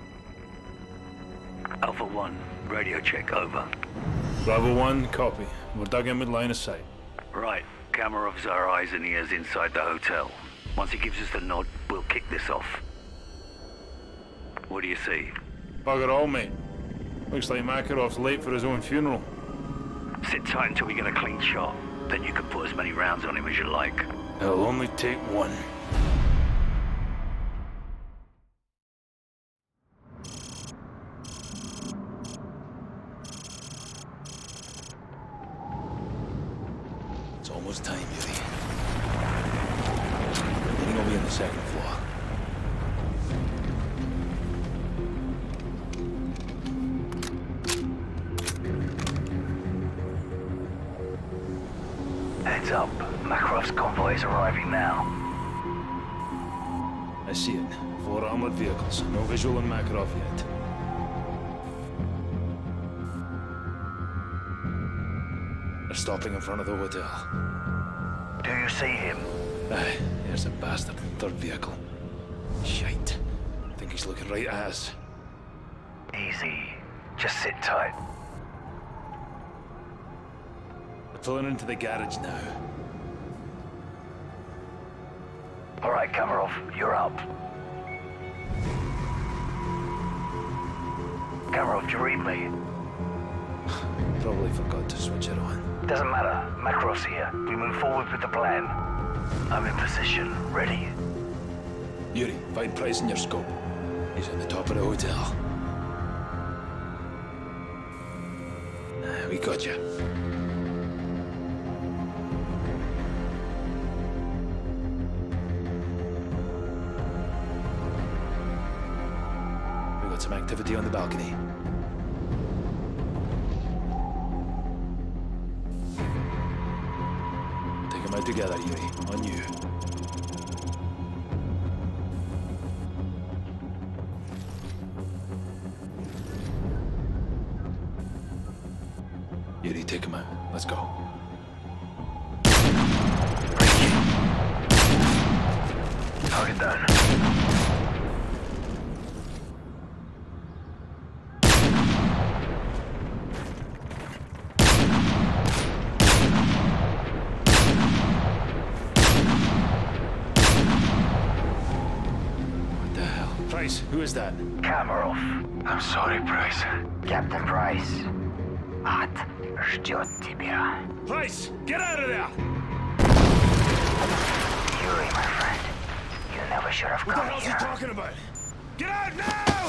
Alpha one, radio check over.
Bravo one, copy. We're dug in with line of sight.
Right. Kamarov's our eyes and ears inside the hotel. Once he gives us the nod, we'll kick this off. What do you see?
Bugger all, mate. Looks like Makarov's late for his own funeral.
Sit tight until we get a clean shot. Then you can put as many rounds on him as you like.
It'll only take one.
It's almost time, Yuri. I think I'll be on the second floor.
Heads up. Makarov's convoy is arriving now.
I see it. Four armored vehicles. No visual on Makarov yet. They're stopping in front of the hotel.
Do you see him?
Aye, there's a bastard in third vehicle. Shite. I think he's looking right at us.
Easy. Just sit tight.
We're pulling into the garage now.
All right, Kamarov, you're up. Kamarov, do you read me?
Probably forgot to switch it on.
Doesn't matter. Makarov's here. We move forward with the plan. I'm in position. Ready.
Yuri, find Price in your scope. He's at the top of the hotel. Ah, we got you. We got some activity on the balcony. Take them out together, Yuri. On you. Yuri, take him out. Let's go.
Target down.
What the hell? Price, who is that?
Kamarov.
I'm sorry, Price.
Captain Price. Ад ждет тебя.
Price, get out of there!
Yuri, my friend. You never should have
What
come
the hell's
here.
he talking about? Get out now!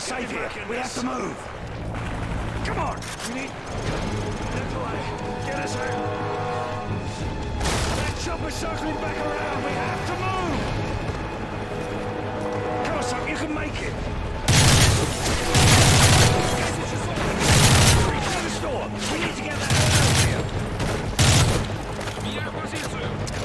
safe here. We have to move. Come on! We need... Get away. Get us out. That chopper's circling back around. We have to move! Come on, son. You can make it. Reach for the store. We need to get that out of here.
Меняю позицию.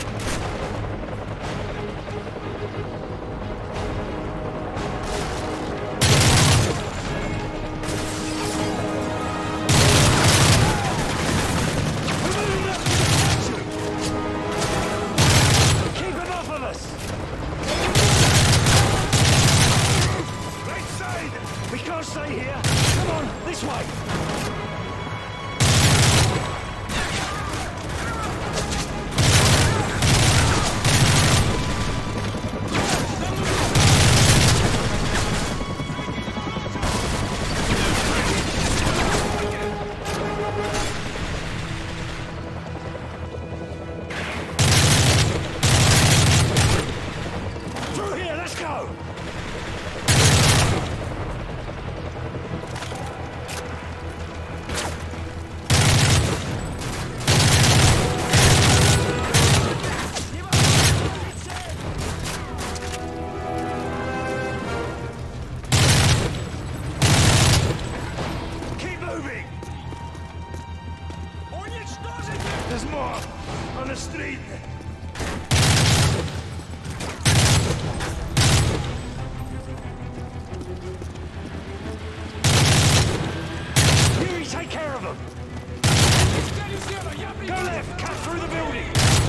There's more on the street. Yuri, take care of them. Go left, cut through the building.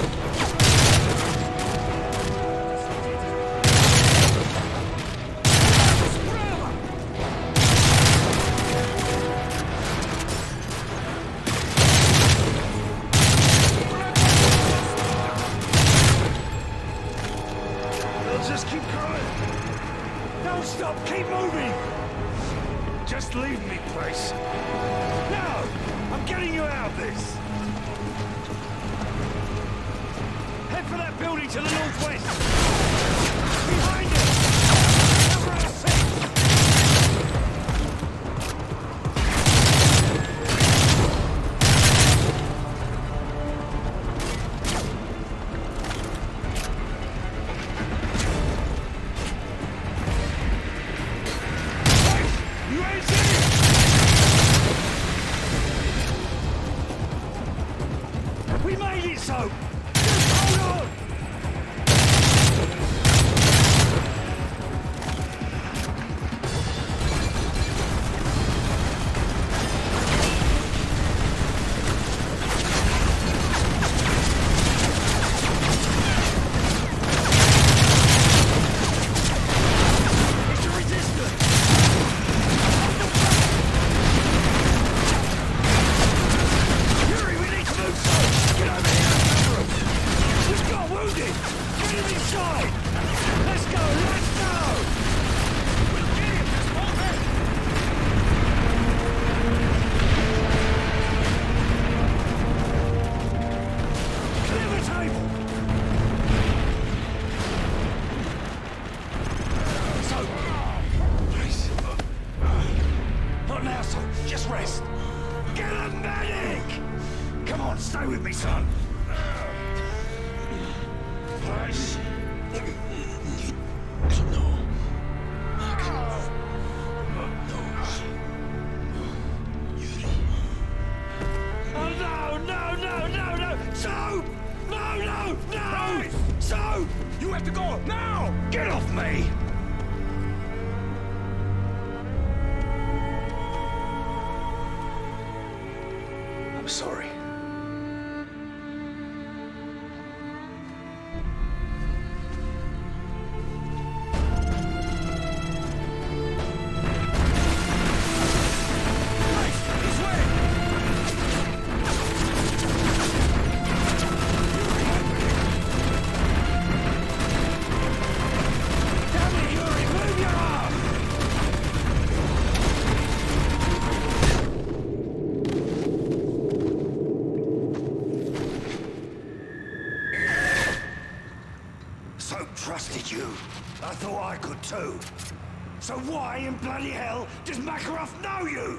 Just keep going. Don't stop. Keep moving. Just leave me, place. No! I'm getting you out of this. Head for that building to the northwest. Behind it. Cover our six. We made it, so just hold on. It's a resistance. Yuri, we need to move, so get over here and cover him. We've got wounded. Get him inside. Let's go. Let's go. We'll get him. Just hold it. Clear the table. So, please. Not now, son. Just rest. Get a medic. Come on, stay with me, son. Please. No. Oh, no, no, no, no, no! So! No, no, no! So! You have to go, now! Get off me! I'm sorry. So trusted you. I thought I could too.
So why in bloody hell does Makarov know you?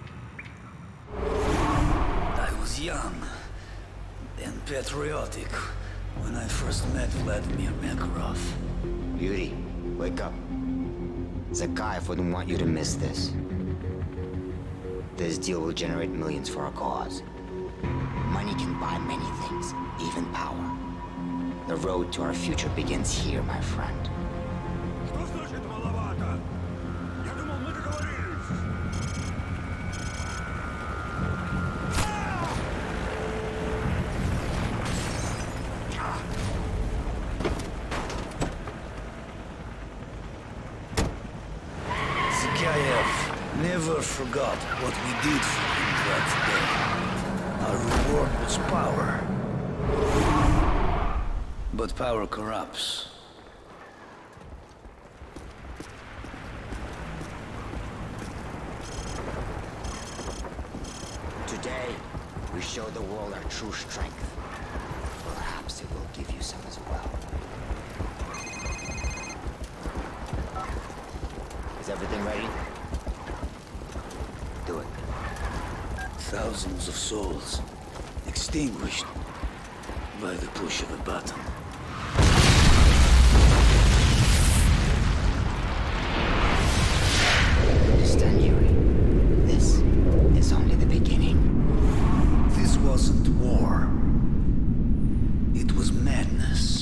I was young and patriotic when I first met Vladimir Makarov.
Yuri, wake up. Zakhaev wouldn't want you to miss this. This deal will generate millions for our cause. Money can buy many things, even power. The road to our future begins here, my friend.
Zakhaev never forgot what we did for him that day. Our reward was power. But power corrupts.
Today, we show the world our true strength. Perhaps it will give you some as well. Is everything ready? Do it.
Thousands of souls extinguished by the push of a button.
Understand, Yuri? This is only the beginning.
This wasn't war. It was madness.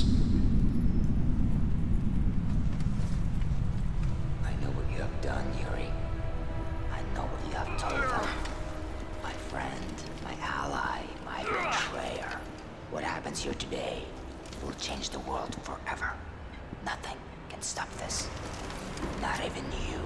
I know what you have done, Yuri. I know what you have told them. My friend, my ally, my betrayer. What happens here today will change the world forever. Nothing can stop this. Not even you.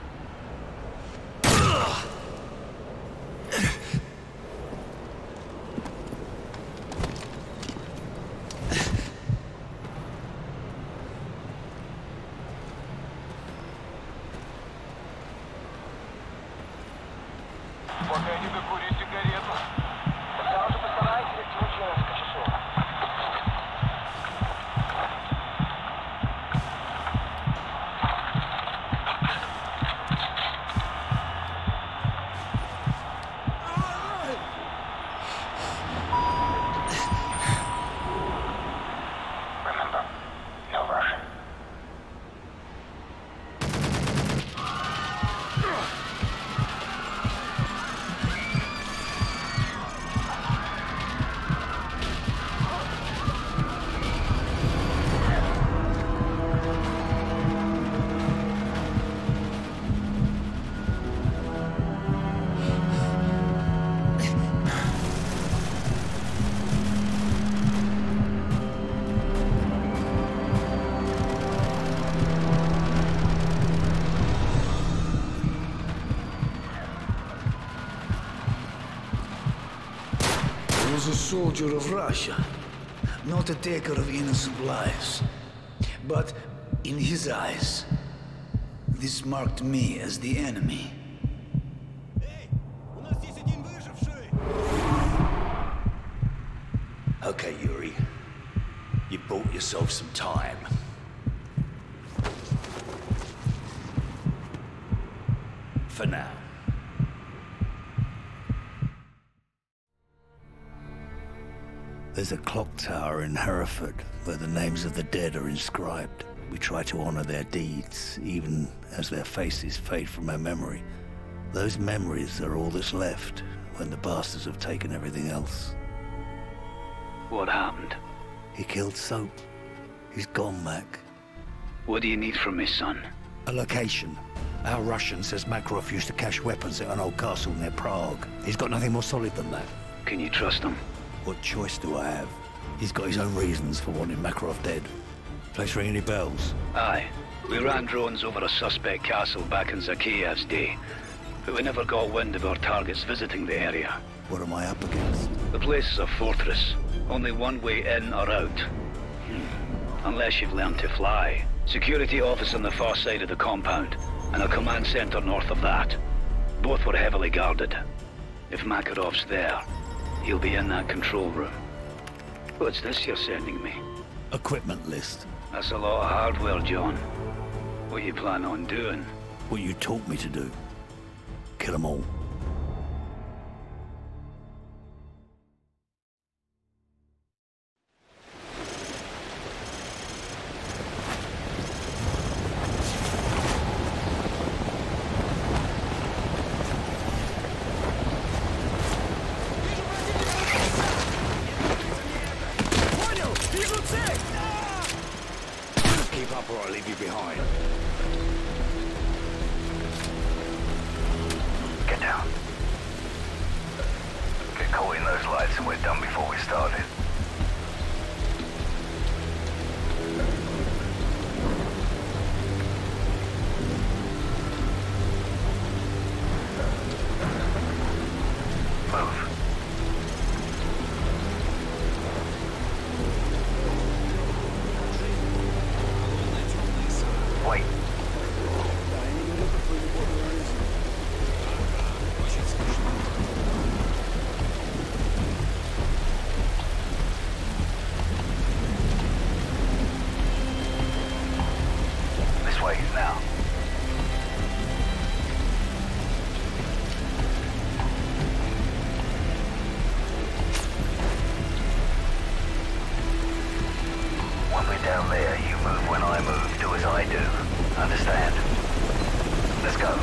Пока не докурю сигарету. Тогда уже постарайся растянуть на несколько часов. Remember, no Russian.
I was a soldier of Russia, not a taker of innocent lives. But in his eyes, this marked me as the enemy.
Okay, Yuri. You bought yourself some time. For now. There's a clock tower in Hereford where the names of the dead are inscribed. We try to honor their deeds, even as their faces fade from our memory. Those memories are all that's left when the bastards have taken everything else.
What happened?
He killed Soap. He's gone, Mac.
What do you need from me, son?
A location. Our Russian says Makarov used to cache weapons at an old castle near Prague. He's got nothing more solid than that.
Can you trust him?
What choice do I have? He's got his own reasons for wanting Makarov dead. Place ring any bells?
Aye. We ran drones over a suspect castle back in Zakhaev's day, but we never got wind of our targets visiting the area.
What am I up against?
The place is a fortress. Only one way in or out. Hmm. Unless you've learned to fly. Security office on the far side of the compound, and a command center north of that. Both were heavily guarded. If Makarov's there, he'll be in that control room. What's this you're sending me?
Equipment list.
That's a lot of hardware, John. What you plan on doing?
what you taught me to do. Kill them all.
Keep up or I'll leave you behind.
Get down. Get caught in those lights and we're done before we started. Move. Wait. This way, now. When we're down there, you move when I move, do as I do. Understand? Let's go.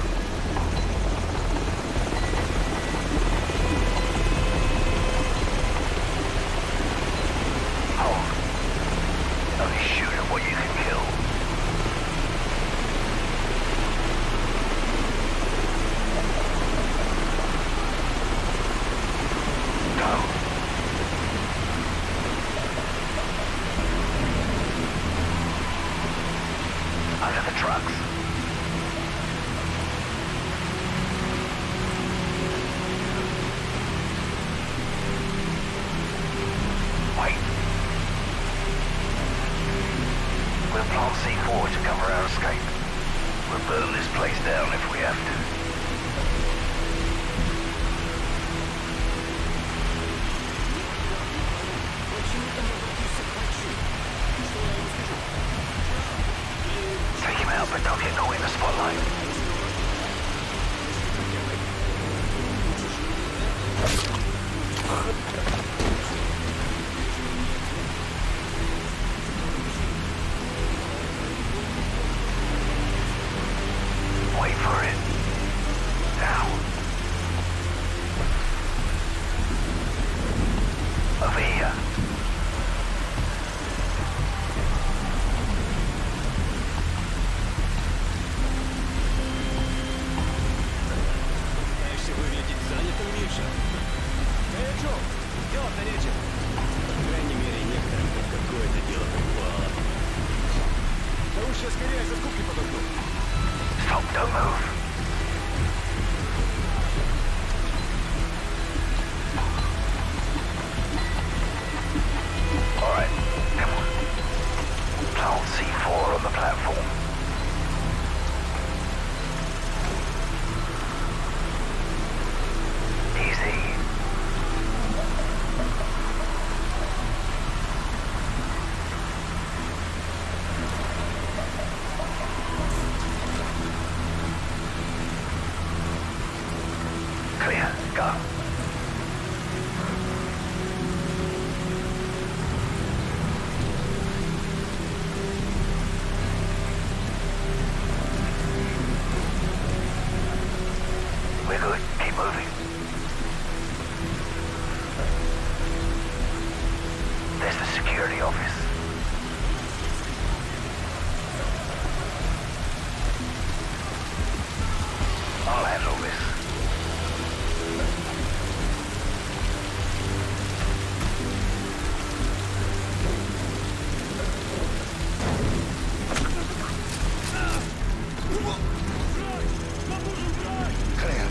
Hold. Only shoot at what you can kill. Go. Under the trucks. Wait. We'll plant C four to cover our escape. We'll burn this place down if we have to. Take him out, but don't get caught in the spotlight. Wait for it. Now. Over here. Stop, don't move. All right, come on. Plant C four on the platform. Easy. Clear, go. We're good, keep moving. There's the security office. I'll handle this.
Clear.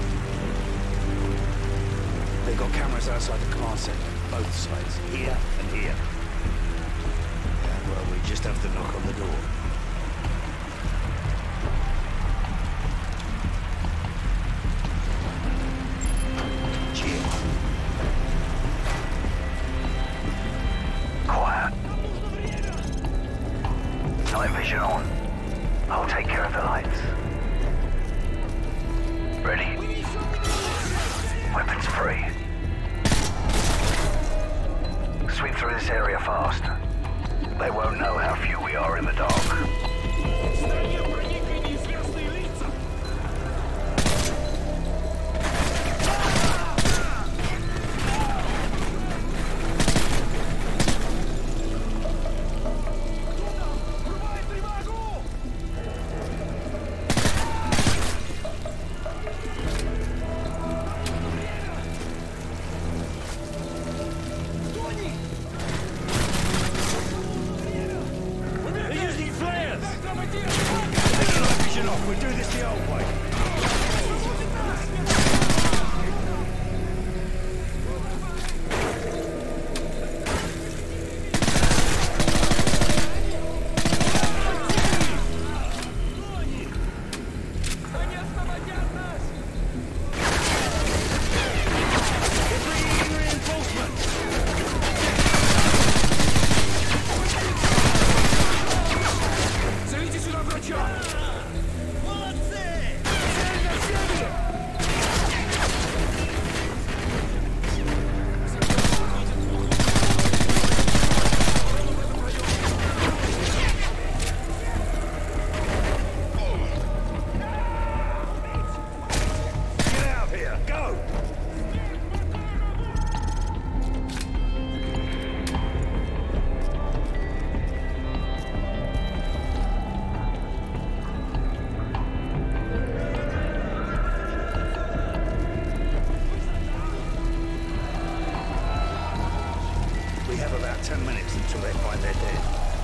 They've got cameras outside the command center, both sides, here and here. And well, we just have to knock on the door.
Quiet. Night vision on. I'll take care of the lights.
this area fast. They won't know how few we are in the dark.
Ten minutes until they find their dead.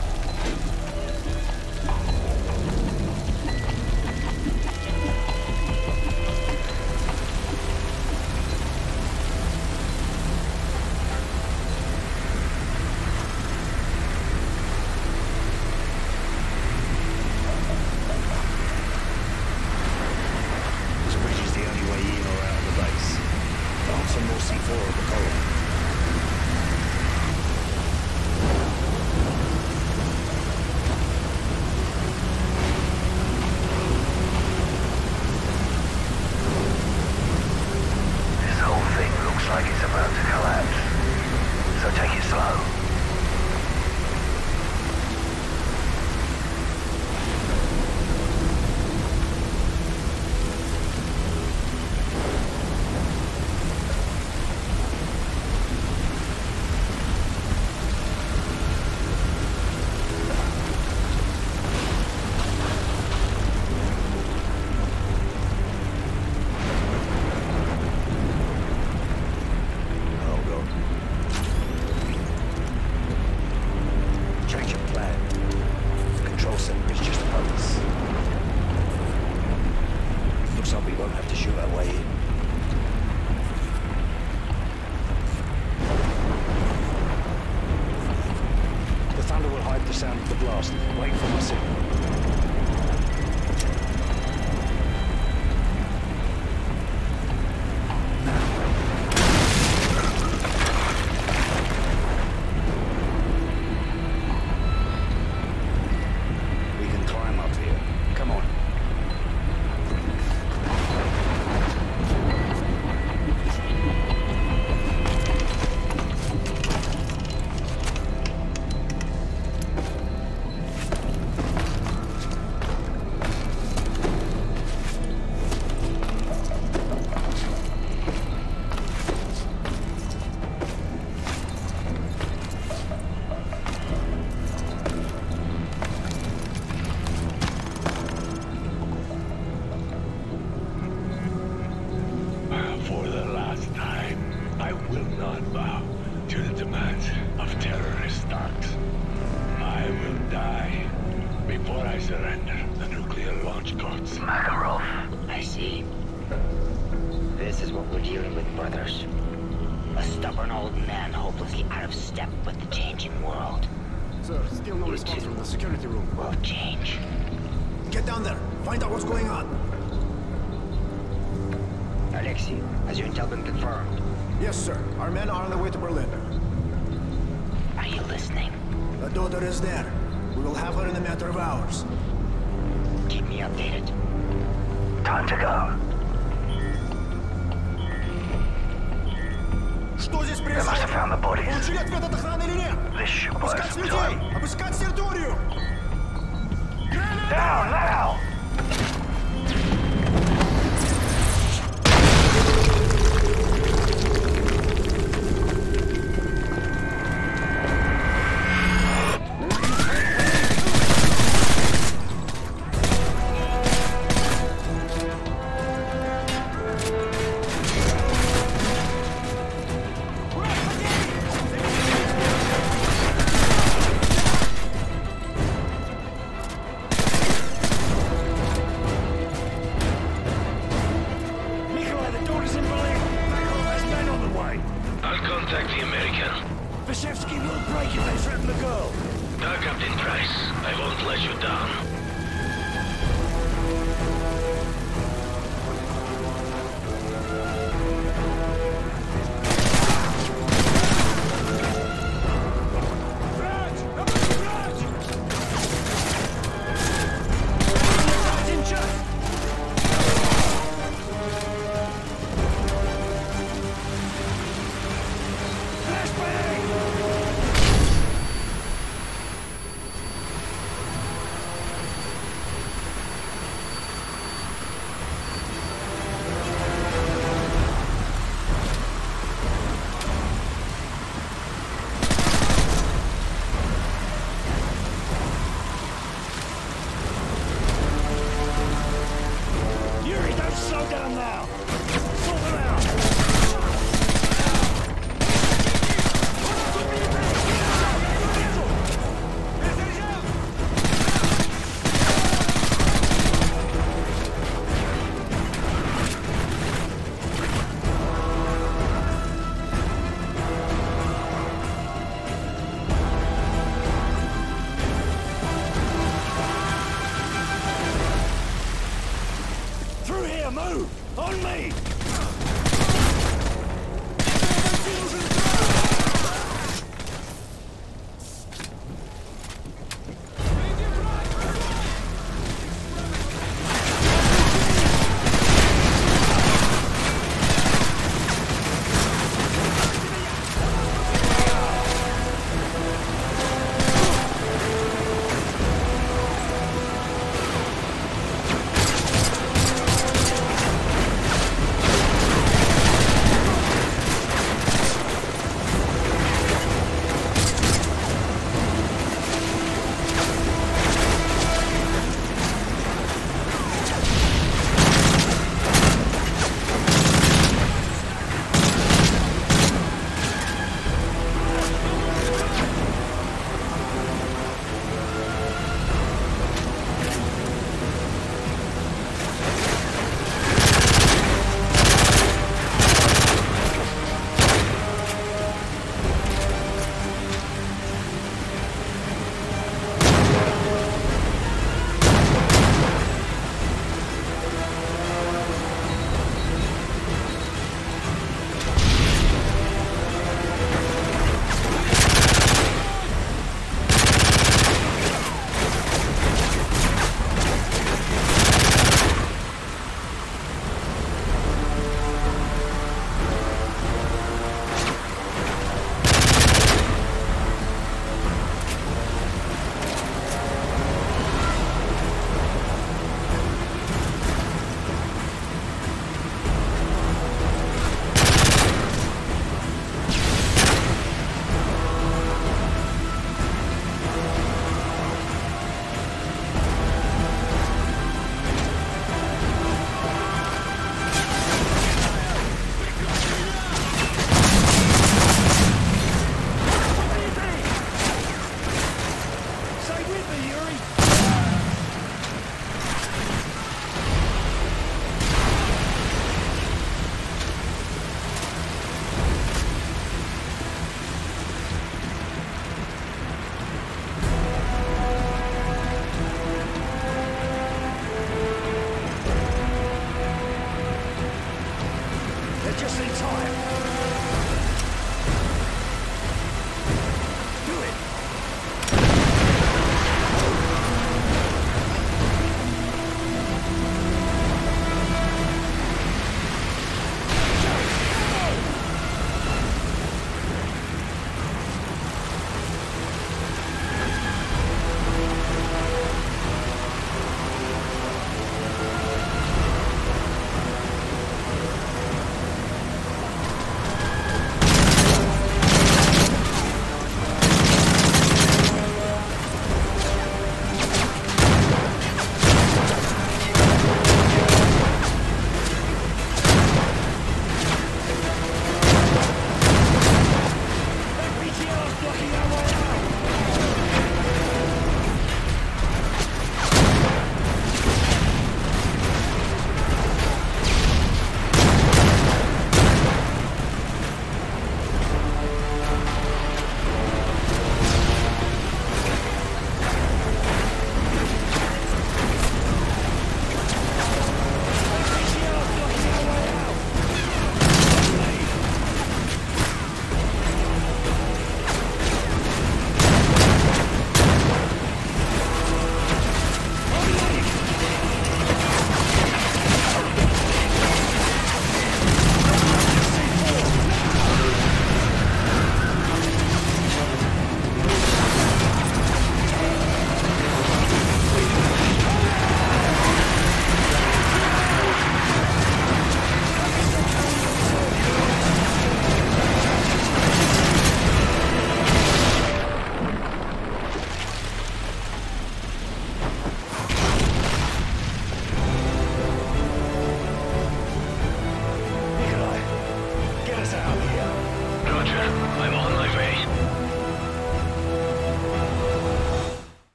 This bridge is the only way in or out of the base. Plant some more C four at the column.
Like it's about to collapse, so take it slow. The sound of the blast. Wait for my signal. We can climb up here. Come on.
Makarov. I see. This is what we're dealing with, brothers. A stubborn old man hopelessly out of step with the changing world.
Sir, still no response from the security room.
Will change.
Get down there. Find out what's going on.
Alexei, has your intel been confirmed?
Yes, sir. Our men are on their way to Berlin.
Are you listening?
The daughter is there. We will have her in a matter of hours.
Keep me updated.
Time to go.
Что здесь
They must have found the bodies.
Получили ответ от охраны или нет?
This should buy us
Обыскать
some
людей!
time.
Обыскать территорию!
Down now!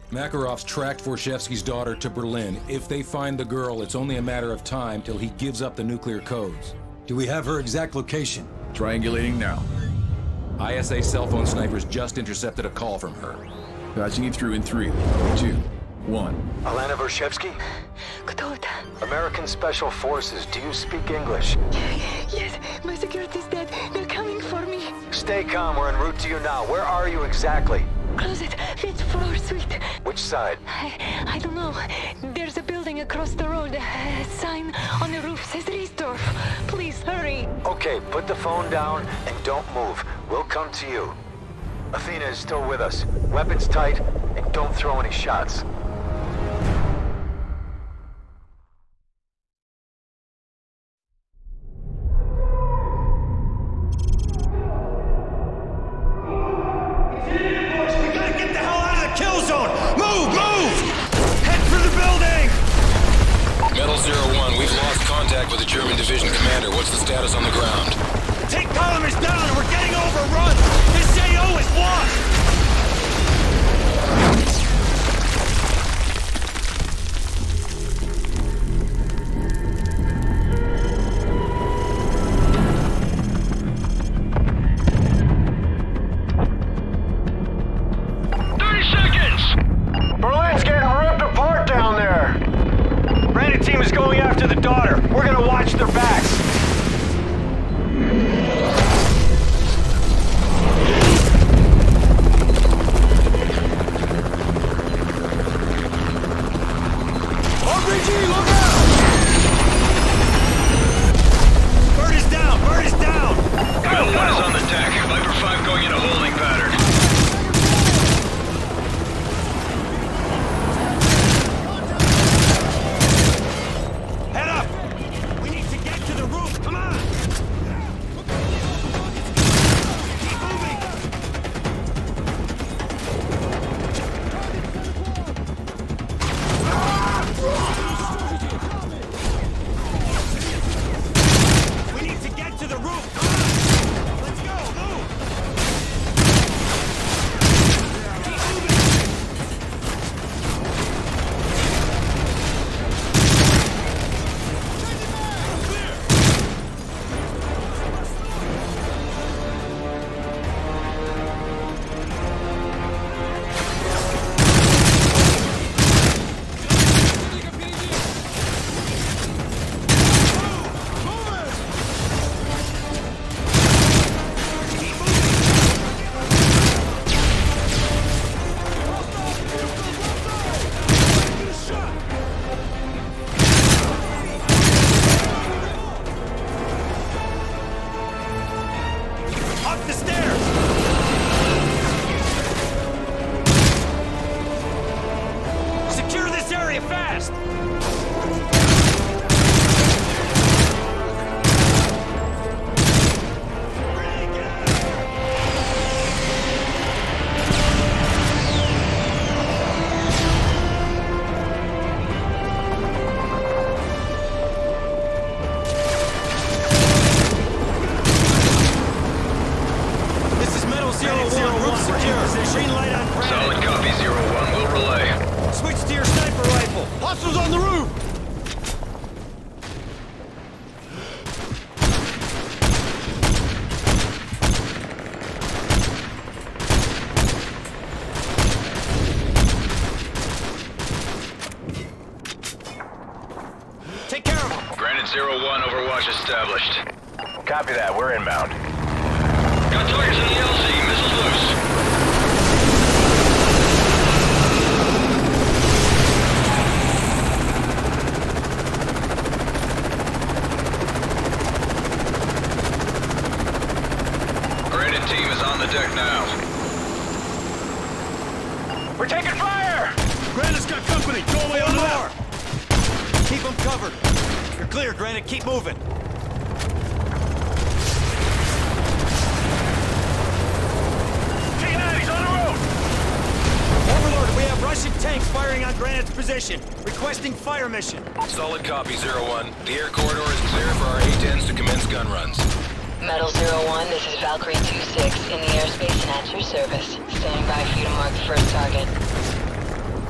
Makarov's tracked Vorshevsky's daughter to Berlin. If they find the girl, it's only a matter of time till he gives up the nuclear codes.
Do we have her exact location?
Triangulating now.
I S A cell phone snipers just intercepted a call from her.
Patching it through in three, two, one.
Alana Vorshevsky?
Кто это?
American Special Forces. Do you speak English?
Yes, my security's dead. They're coming for me.
Stay calm. We're en route to you now. Where are you exactly?
Closet, fifth floor suite.
Which side?
I, I don't know. There's a building across the road. A sign on the roof says Riesdorf. Please, hurry.
Okay, put the phone down and don't move. We'll come to you. Athena is still with us. Weapons tight, and don't throw any shots.
With the German division commander, what's the status on the ground?
The tank column is down and we're getting overrun! This A O is lost!
thirty seconds! Berlin's getting ripped apart down there! Brandon team is going after the daughter. We're gonna watch their backs. R P G, look out!
Bird is down! Bird is down!
Metal one is on the deck. Viper five going into holding pattern. Zero one, Overwatch established.
Copy that, we're inbound.
Got targets in the L Z, missiles loose. Graded team is on the deck now.
We're taking fire!
Granite's got company! Go away on the door! Keep them covered! You're clear, Granite. Keep moving.
Jihad, he's on the road!
Overlord, we have Russian tanks firing on Granite's position. Requesting fire mission.
Solid copy, Zero one. The air corridor is clear for our A tens to commence gun runs.
Metal Zero one, this is Valkyrie two six in the airspace and at your service. Standing by for you to mark the first target.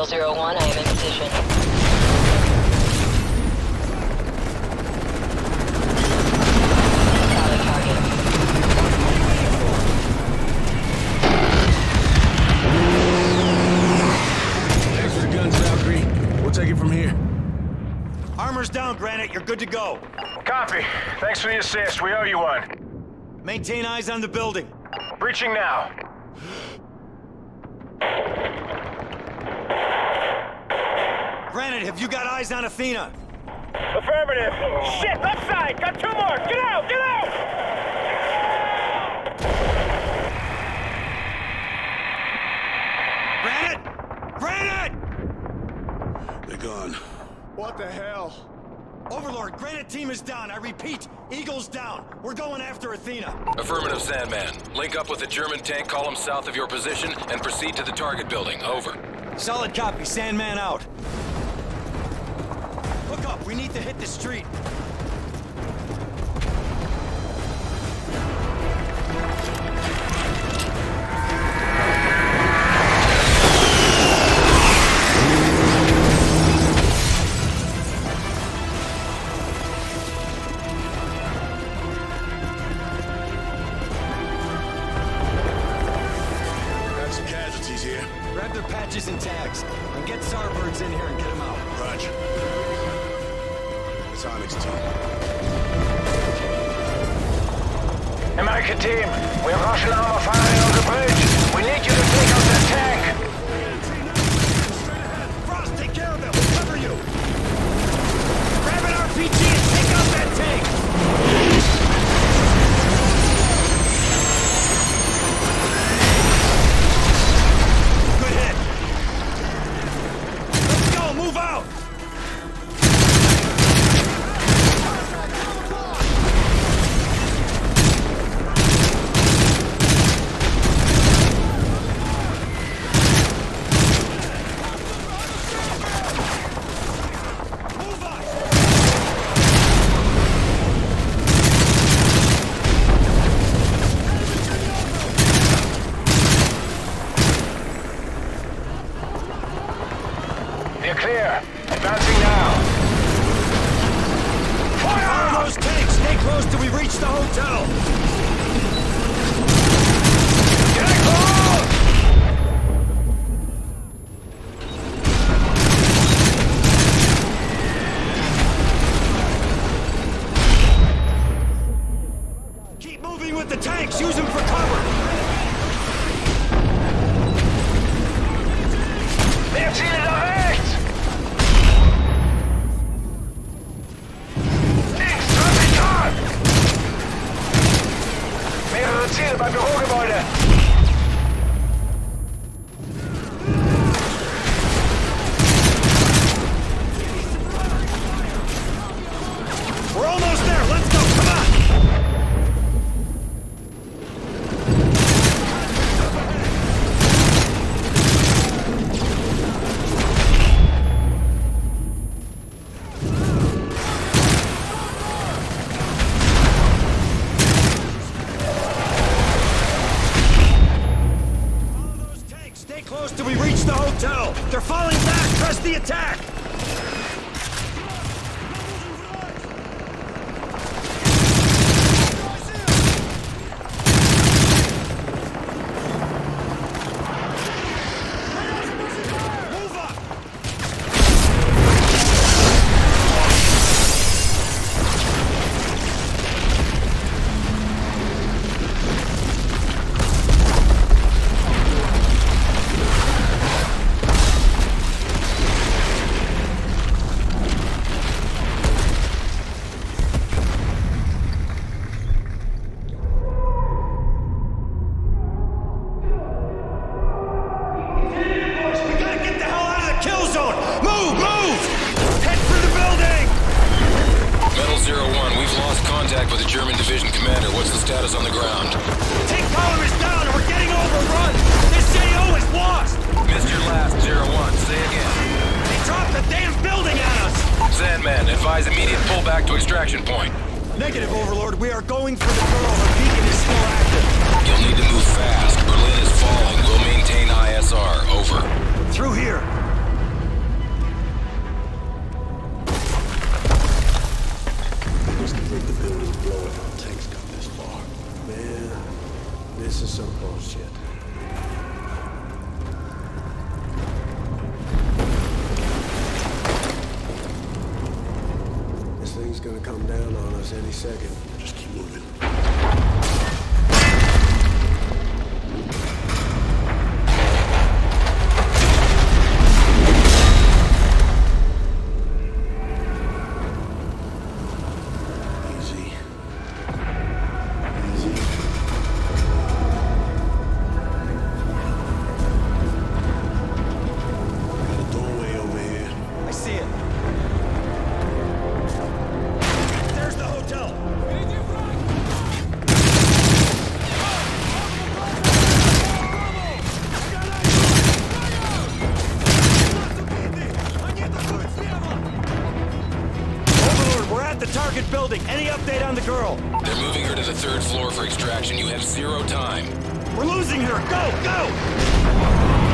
Metal Zero One, I am in position.
Thanks for the guns, Valkyrie. We'll take it from here.
Armor's down, Granite. You're good to go.
Copy. Thanks for the assist. We owe you one.
Maintain eyes on the building.
Breaching now.
Granite, have you got eyes on Athena?
Affirmative. Shit, left side. Got two more. Get out, get out!
Granite! Granite!
They're gone.
What the hell? Overlord, Granite team is down. I repeat, Eagle's down. We're going after Athena.
Affirmative, Sandman. Link up with the German tank column south of your position and proceed to the target building. Over.
Solid copy. Sandman out. Look up. We need to hit the street. Grab their patches and tags, and get Starbirds in here and get them out.
Roger. It's Onyx team.
American team, we have Russian armor firing on the bridge. We need you to take out that tank.
Frost, take care of them. We'll cover you. Grab an R P G and take out that tank. Move out!
You're clear. Advancing now.
Fire! Fire those tanks! Stay close till we reach the hotel! Get close! Keep moving with the tanks! Use them for cover!
Wer zielt da rechts? Links, Vertikal! Mehrere Ziele beim Bürogebäude.
We're almost there! Let's go! Come on! Till we reach the hotel! They're falling back! Press the attack! Move up!
With the German division commander, what's the status on the ground?
Tank column is down and we're getting overrun! This J O is lost!
Missed your last, Zero One. Say again.
They dropped the damn building at us!
Sandman, advise immediate pullback to extraction point.
Negative, Overlord. We are going for the girl. Her beacon is still active.
You'll need to move fast. Berlin is falling. We'll maintain I S R. Over.
Through here.
gonna come down on us any second. Just keep moving.
Any update on the girl?
They're moving her to the third floor for extraction. You have zero time.
We're losing her! Go! Go!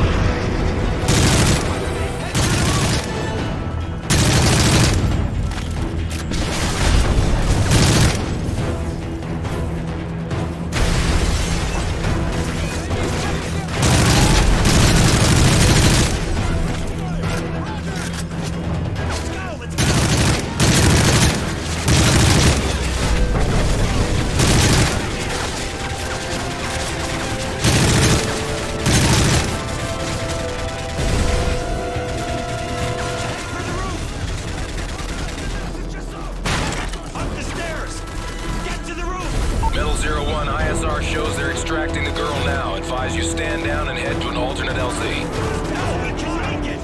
Shows they're extracting the girl now. Advise you stand down and head to an alternate L Z.
No, we can make it!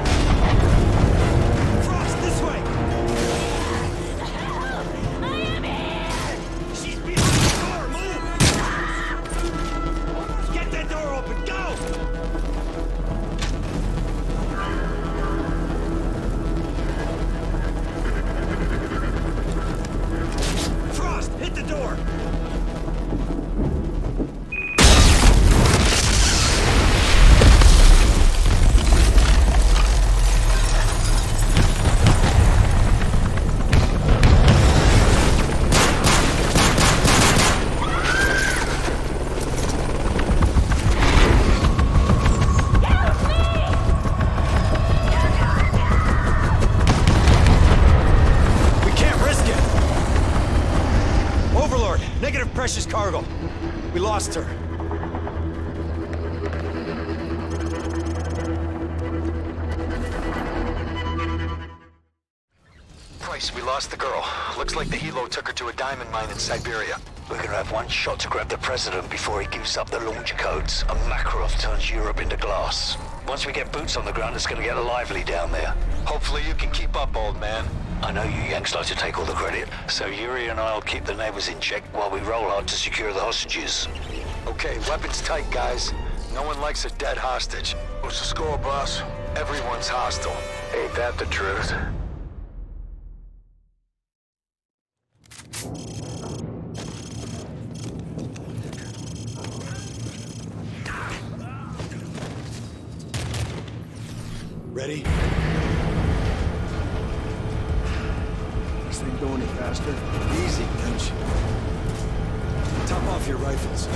Frost, this way! I am here! She's behind the door! Move! Get that door open! Go! Frost, hit the door! Precious cargo. We lost her.
Price, we lost the girl. Looks like the helo took her to a diamond mine in Siberia.
We're gonna have one shot to grab the president before he gives up the launch codes, and Makarov turns Europe into glass. Once we get boots on the ground, it's gonna get lively down there.
Hopefully you can keep up, old man.
I know you Yanks like to take all the credit, so Yuri and I'll keep the neighbors in check while we roll hard to secure the hostages.
Okay, weapons tight, guys. No one likes a dead hostage.
What's the score, boss?
Everyone's hostile.
Ain't that the truth?
Ready? This thing go any faster? Easy, Lynch. Top off your rifles.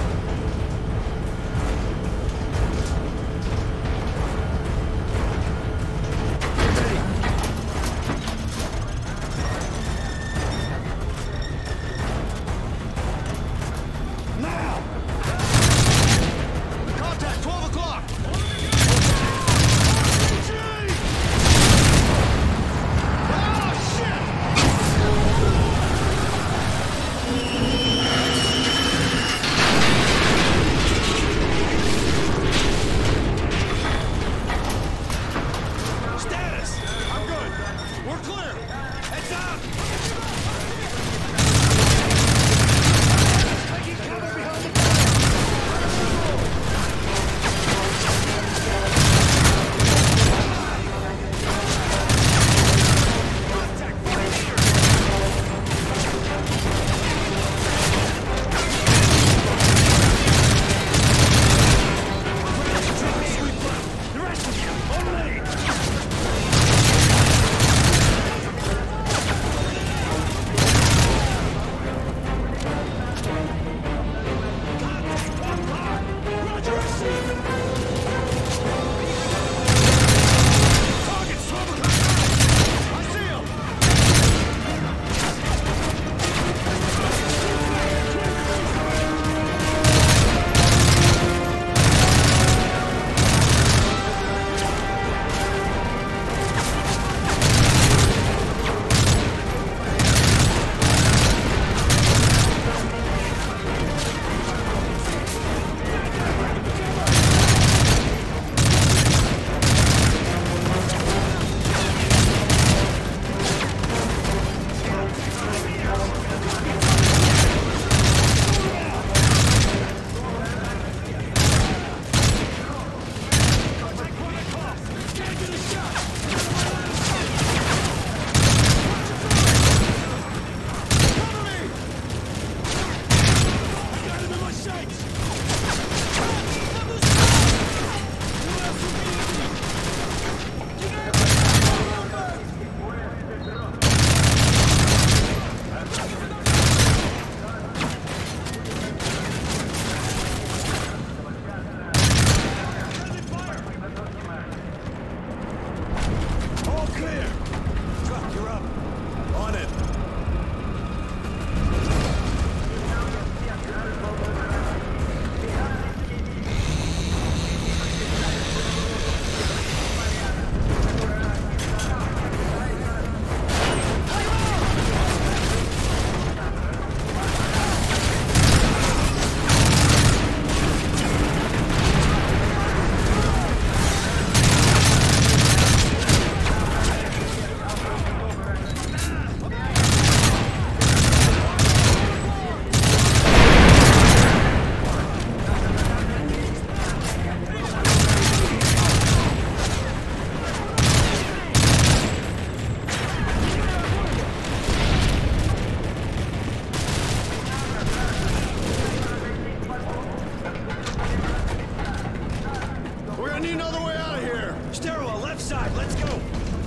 side. Let's go.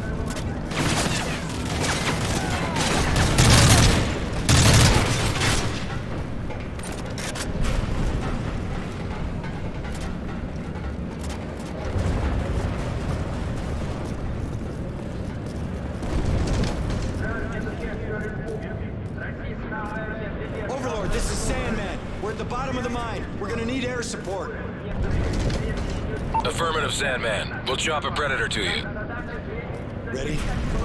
Overlord, this is Sandman. We're at the bottom of the mine. We're gonna need air support.
Affirmative, Sandman. We'll chop a Predator to you.
Ready?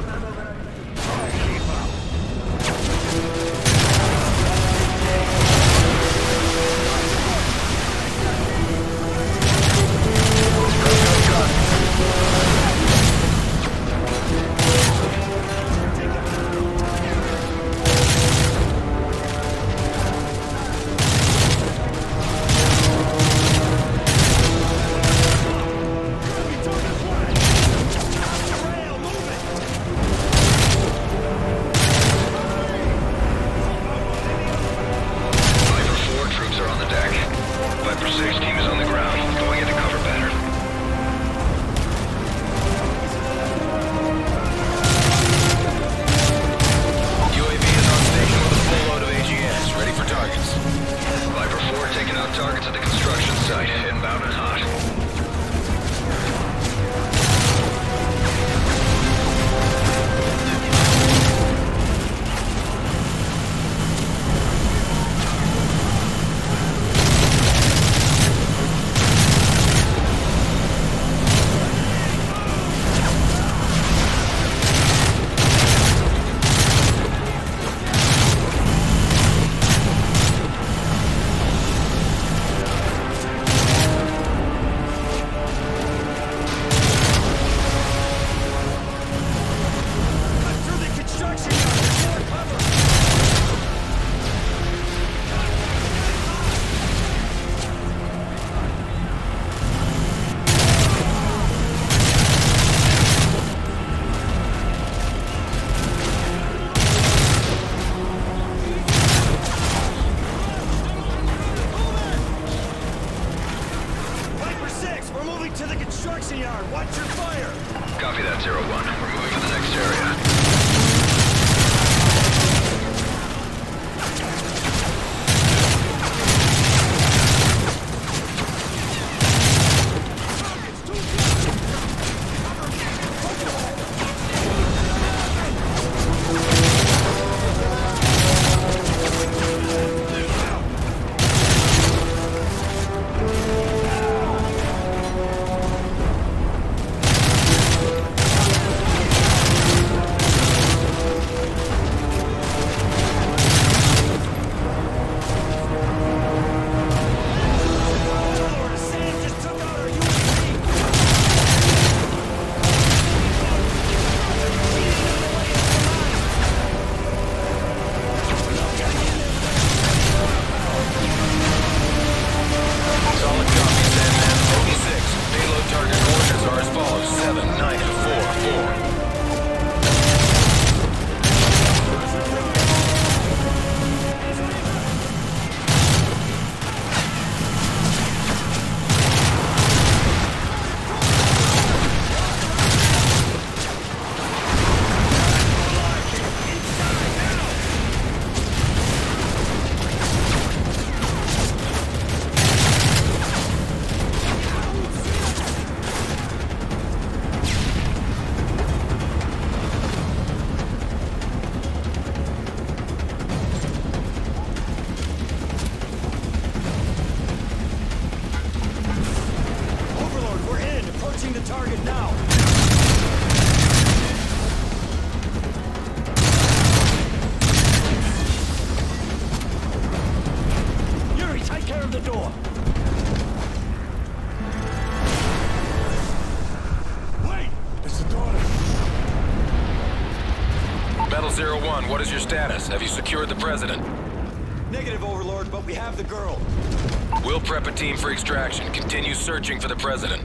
zero one, what is your status? Have you secured the president?
Negative, Overlord, but we have the girl.
We'll prep a team for extraction. Continue searching for the president.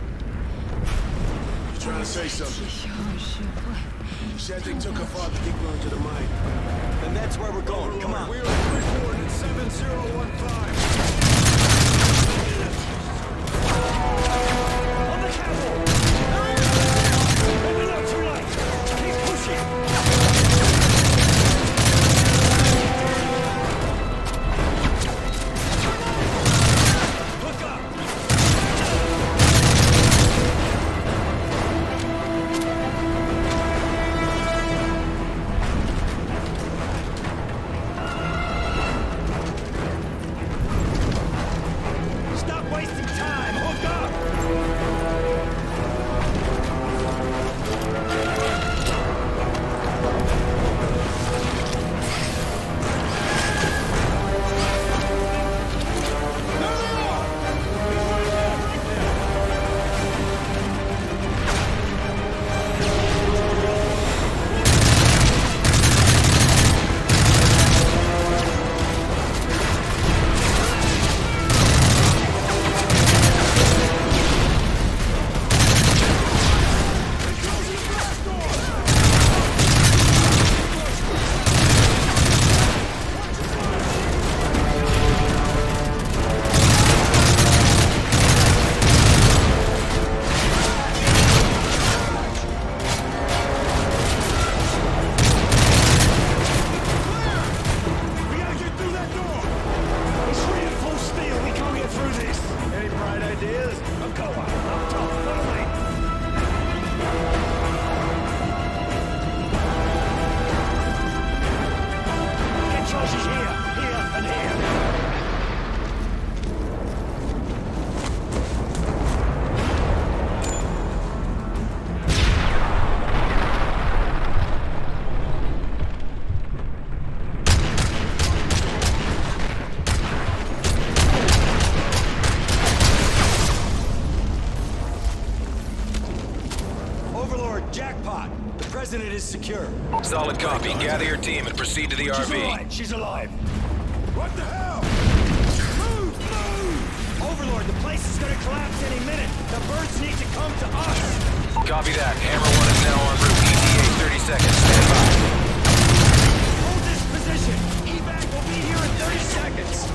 You trying to say something? You said they took her father deeper into the mine.
And that's where we're going. Come on.
We're on coordinates seven zero one five. On the catwalk!
Jackpot! The president is secure.
Solid copy. Gather your team and proceed to the R V.
She's alive! She's alive! What the hell? Move! Move! Overlord, the place is gonna collapse any minute. The birds need to come to us!
Copy that. Hammer one is now en route. E T A thirty seconds. Stand by.
Hold this position! Evac will be here in thirty seconds!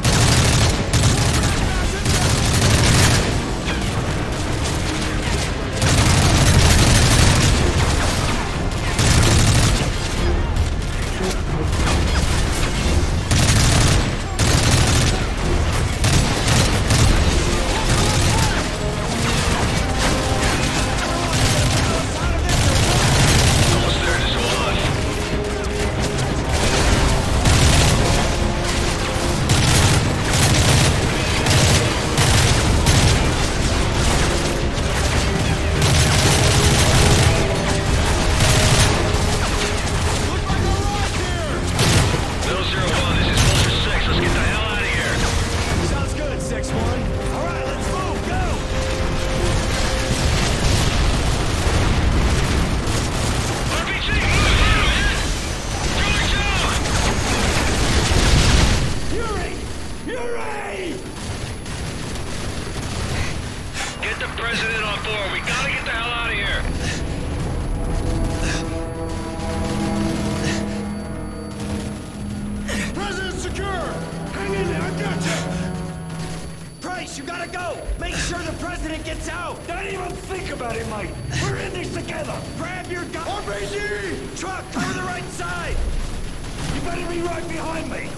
You gotta go! Make sure the president gets out! Don't even think about it, Mike! We're in this together! Grab your gun! R P G! Truck, cover the right side! You better be right behind me!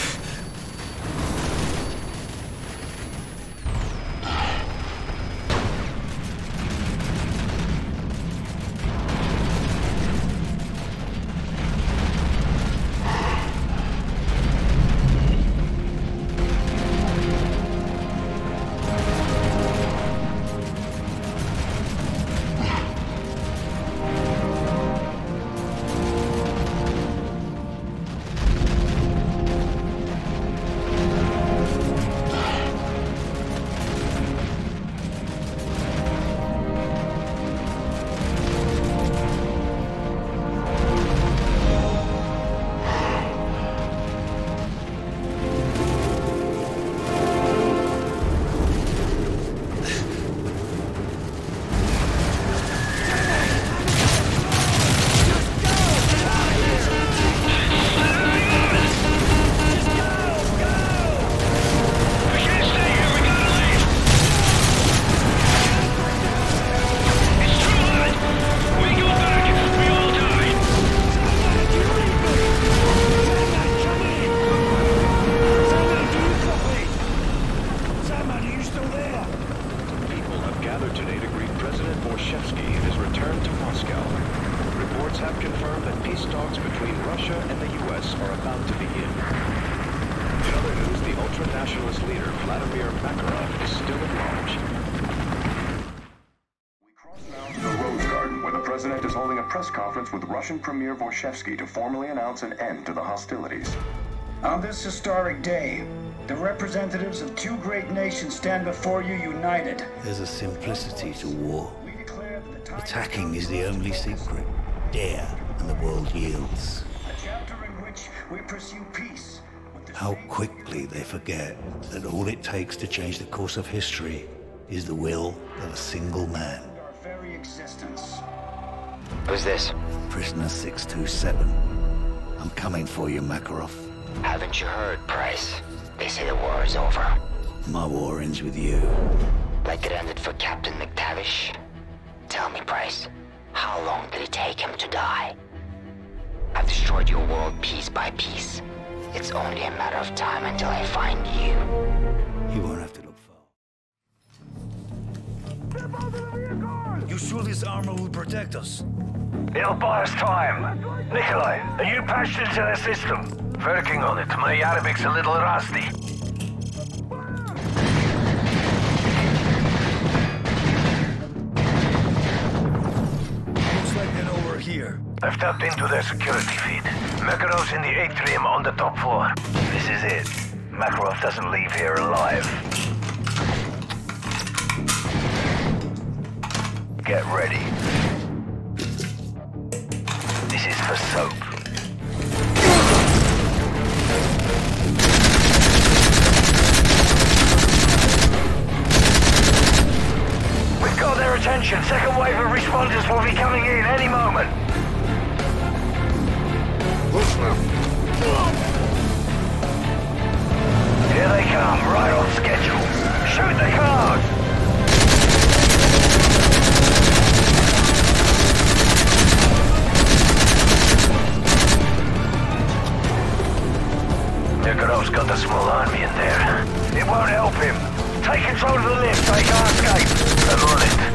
ultra-nationalist leader Vladimir Makarov is still at large. We cross now to the Rose Garden, where the president is holding a press conference with Russian Premier Vorshevsky to formally announce an end to the hostilities.
On this historic day, the representatives of two great nations stand before you united.
There's a simplicity to war. Attacking is the only secret. Dare, and the world yields.
A chapter in which we pursue peace.
How quickly they forget that all it takes to change the course of history is the will of a single man.
Our very existence.
Who's this?
Prisoner six two seven. I'm coming for you, Makarov.
Haven't you heard, Price? They say the war is over.
My war ends with you.
Like it ended for Captain McTavish? Tell me, Price, how long did it take him to die? I've destroyed your world piece by piece. It's only a matter of time until I find you.
You won't have to look far.
You sure this armor will protect us?
It'll buy us time. Nikolai, are you patched into the system? Working on it. My Arabic's a little rusty.
Looks like they're over here.
I've tapped into their security feed. Makarov's in the atrium on the top floor. This is it. Makarov doesn't leave here alive. Get ready. This is for soap. We've got their attention. Second wave of responders will be coming in any moment. Here they come, right on schedule. Shoot the cars! Nikorov's got a small army in there. It won't help him. Take control of the lift, they can't escape. I'm on it.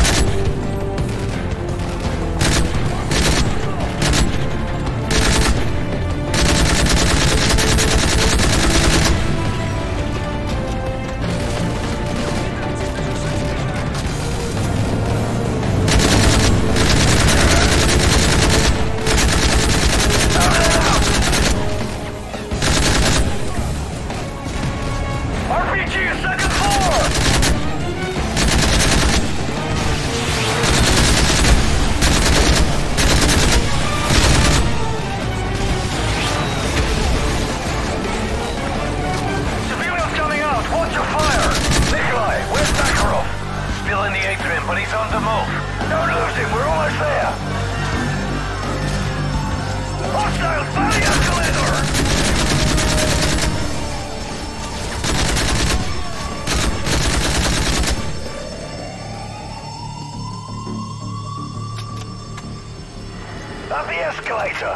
Up the escalator!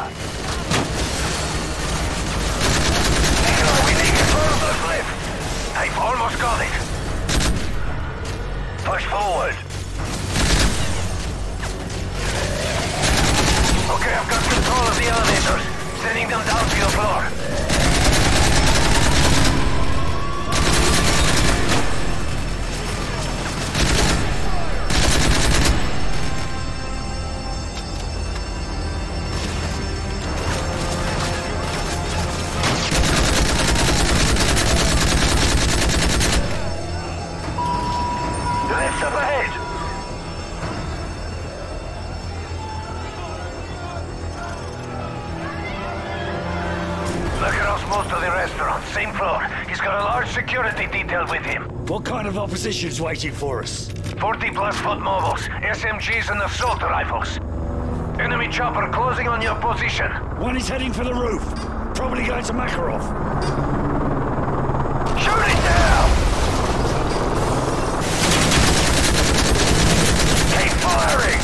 Nikolai, we need control of this lift! I've almost got it! Push forward! Okay, I've got control of the elevators. Sending them down to your floor. Most of the restaurant, same floor. He's got a large security detail with him.
What kind of opposition's waiting for us?
forty plus foot mobiles, S M Gs and assault rifles. Enemy chopper closing on your position.
One is heading for the roof. Probably going to Makarov.
Shoot it down! Keep firing!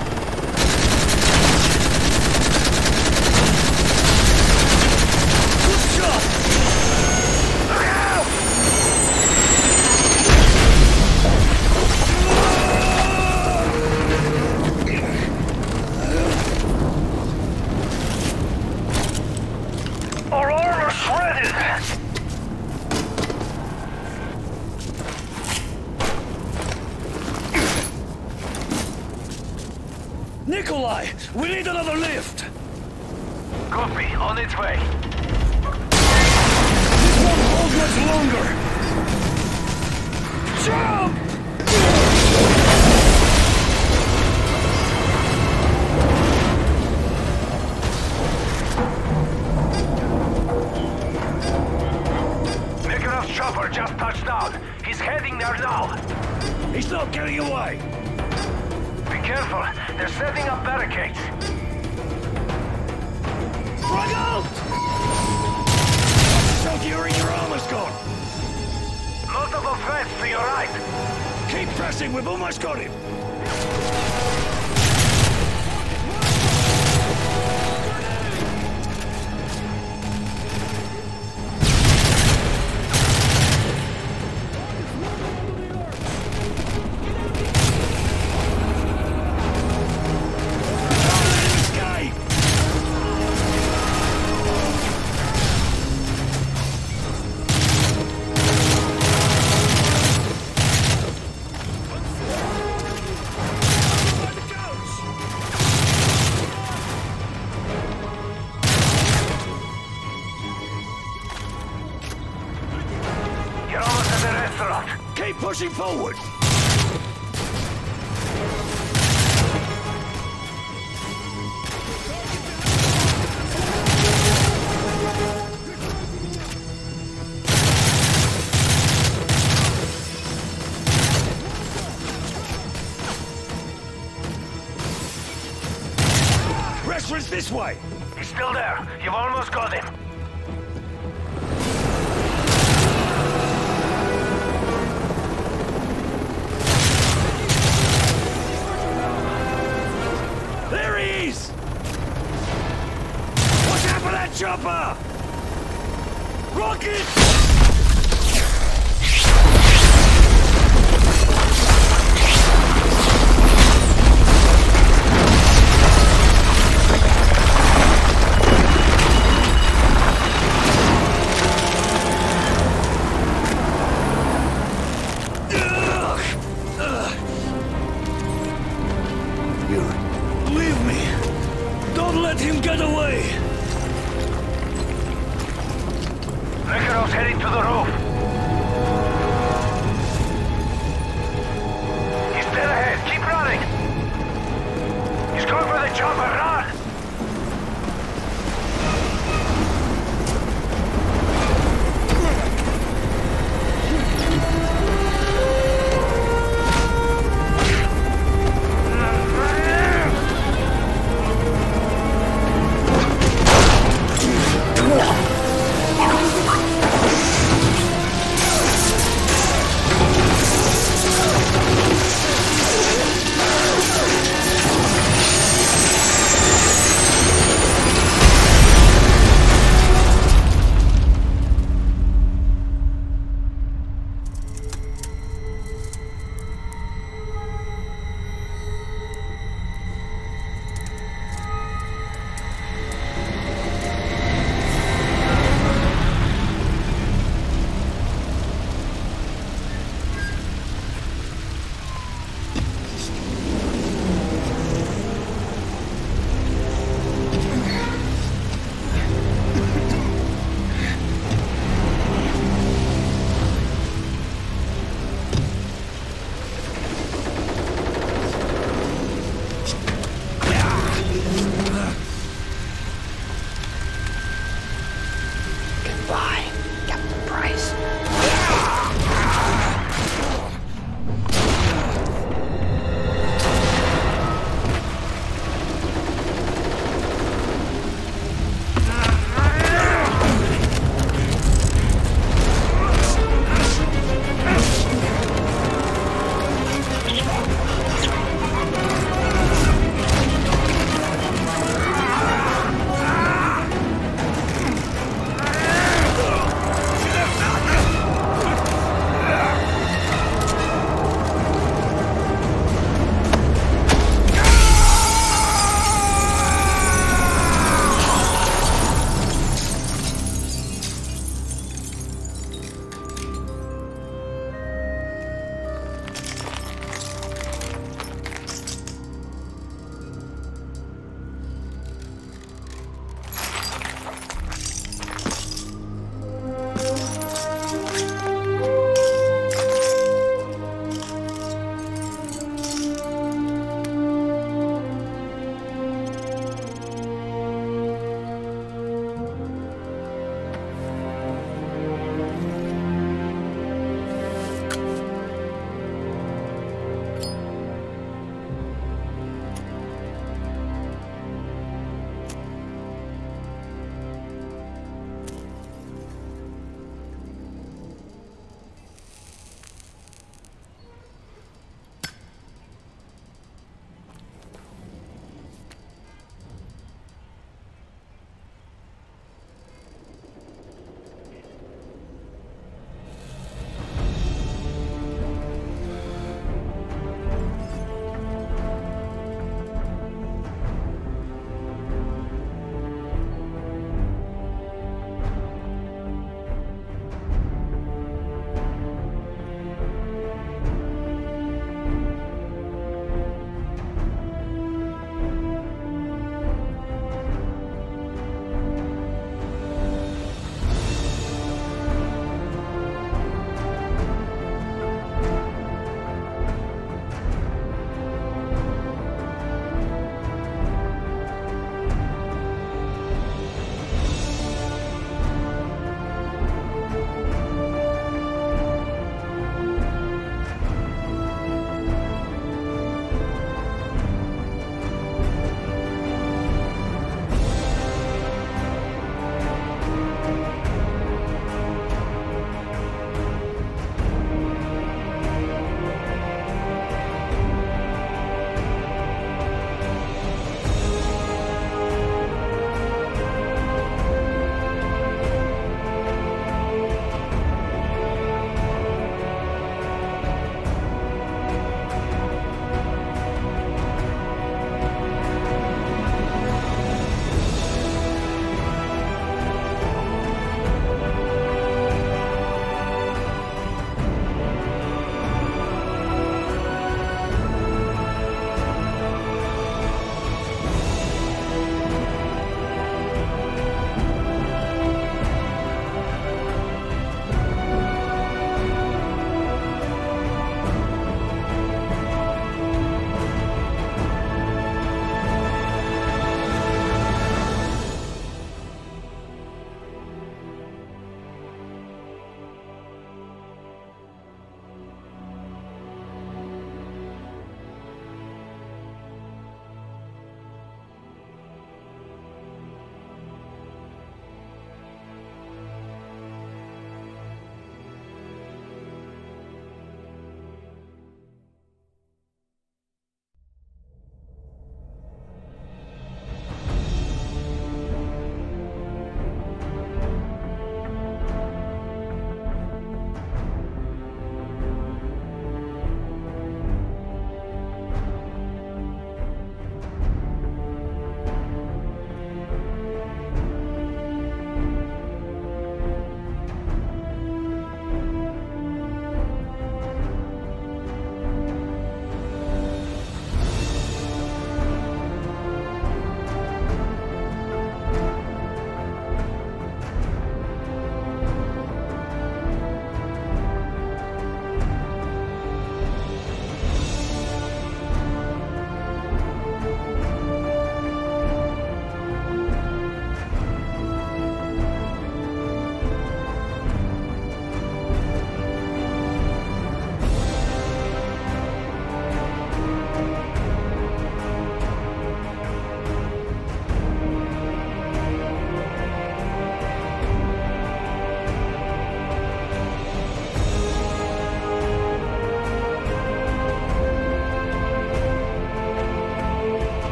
Nikolai, we need another lift!
Copy, on its way.
This won't hold much longer! Jump!
Nikorov's chopper just touched down. He's heading there now.
He's not getting away!
Be careful, they're setting up barricades.
Frag out! So Yuri, your armor's gone.
Multiple threats to your right.
Keep pressing, we've almost got him. Keep pushing forward! Restaurant's this way!
He's still there. You've almost got him.
There he is! Watch out for that chopper! Rockets!
Heading to the roof. He's dead ahead. Keep running. He's going for the chopper.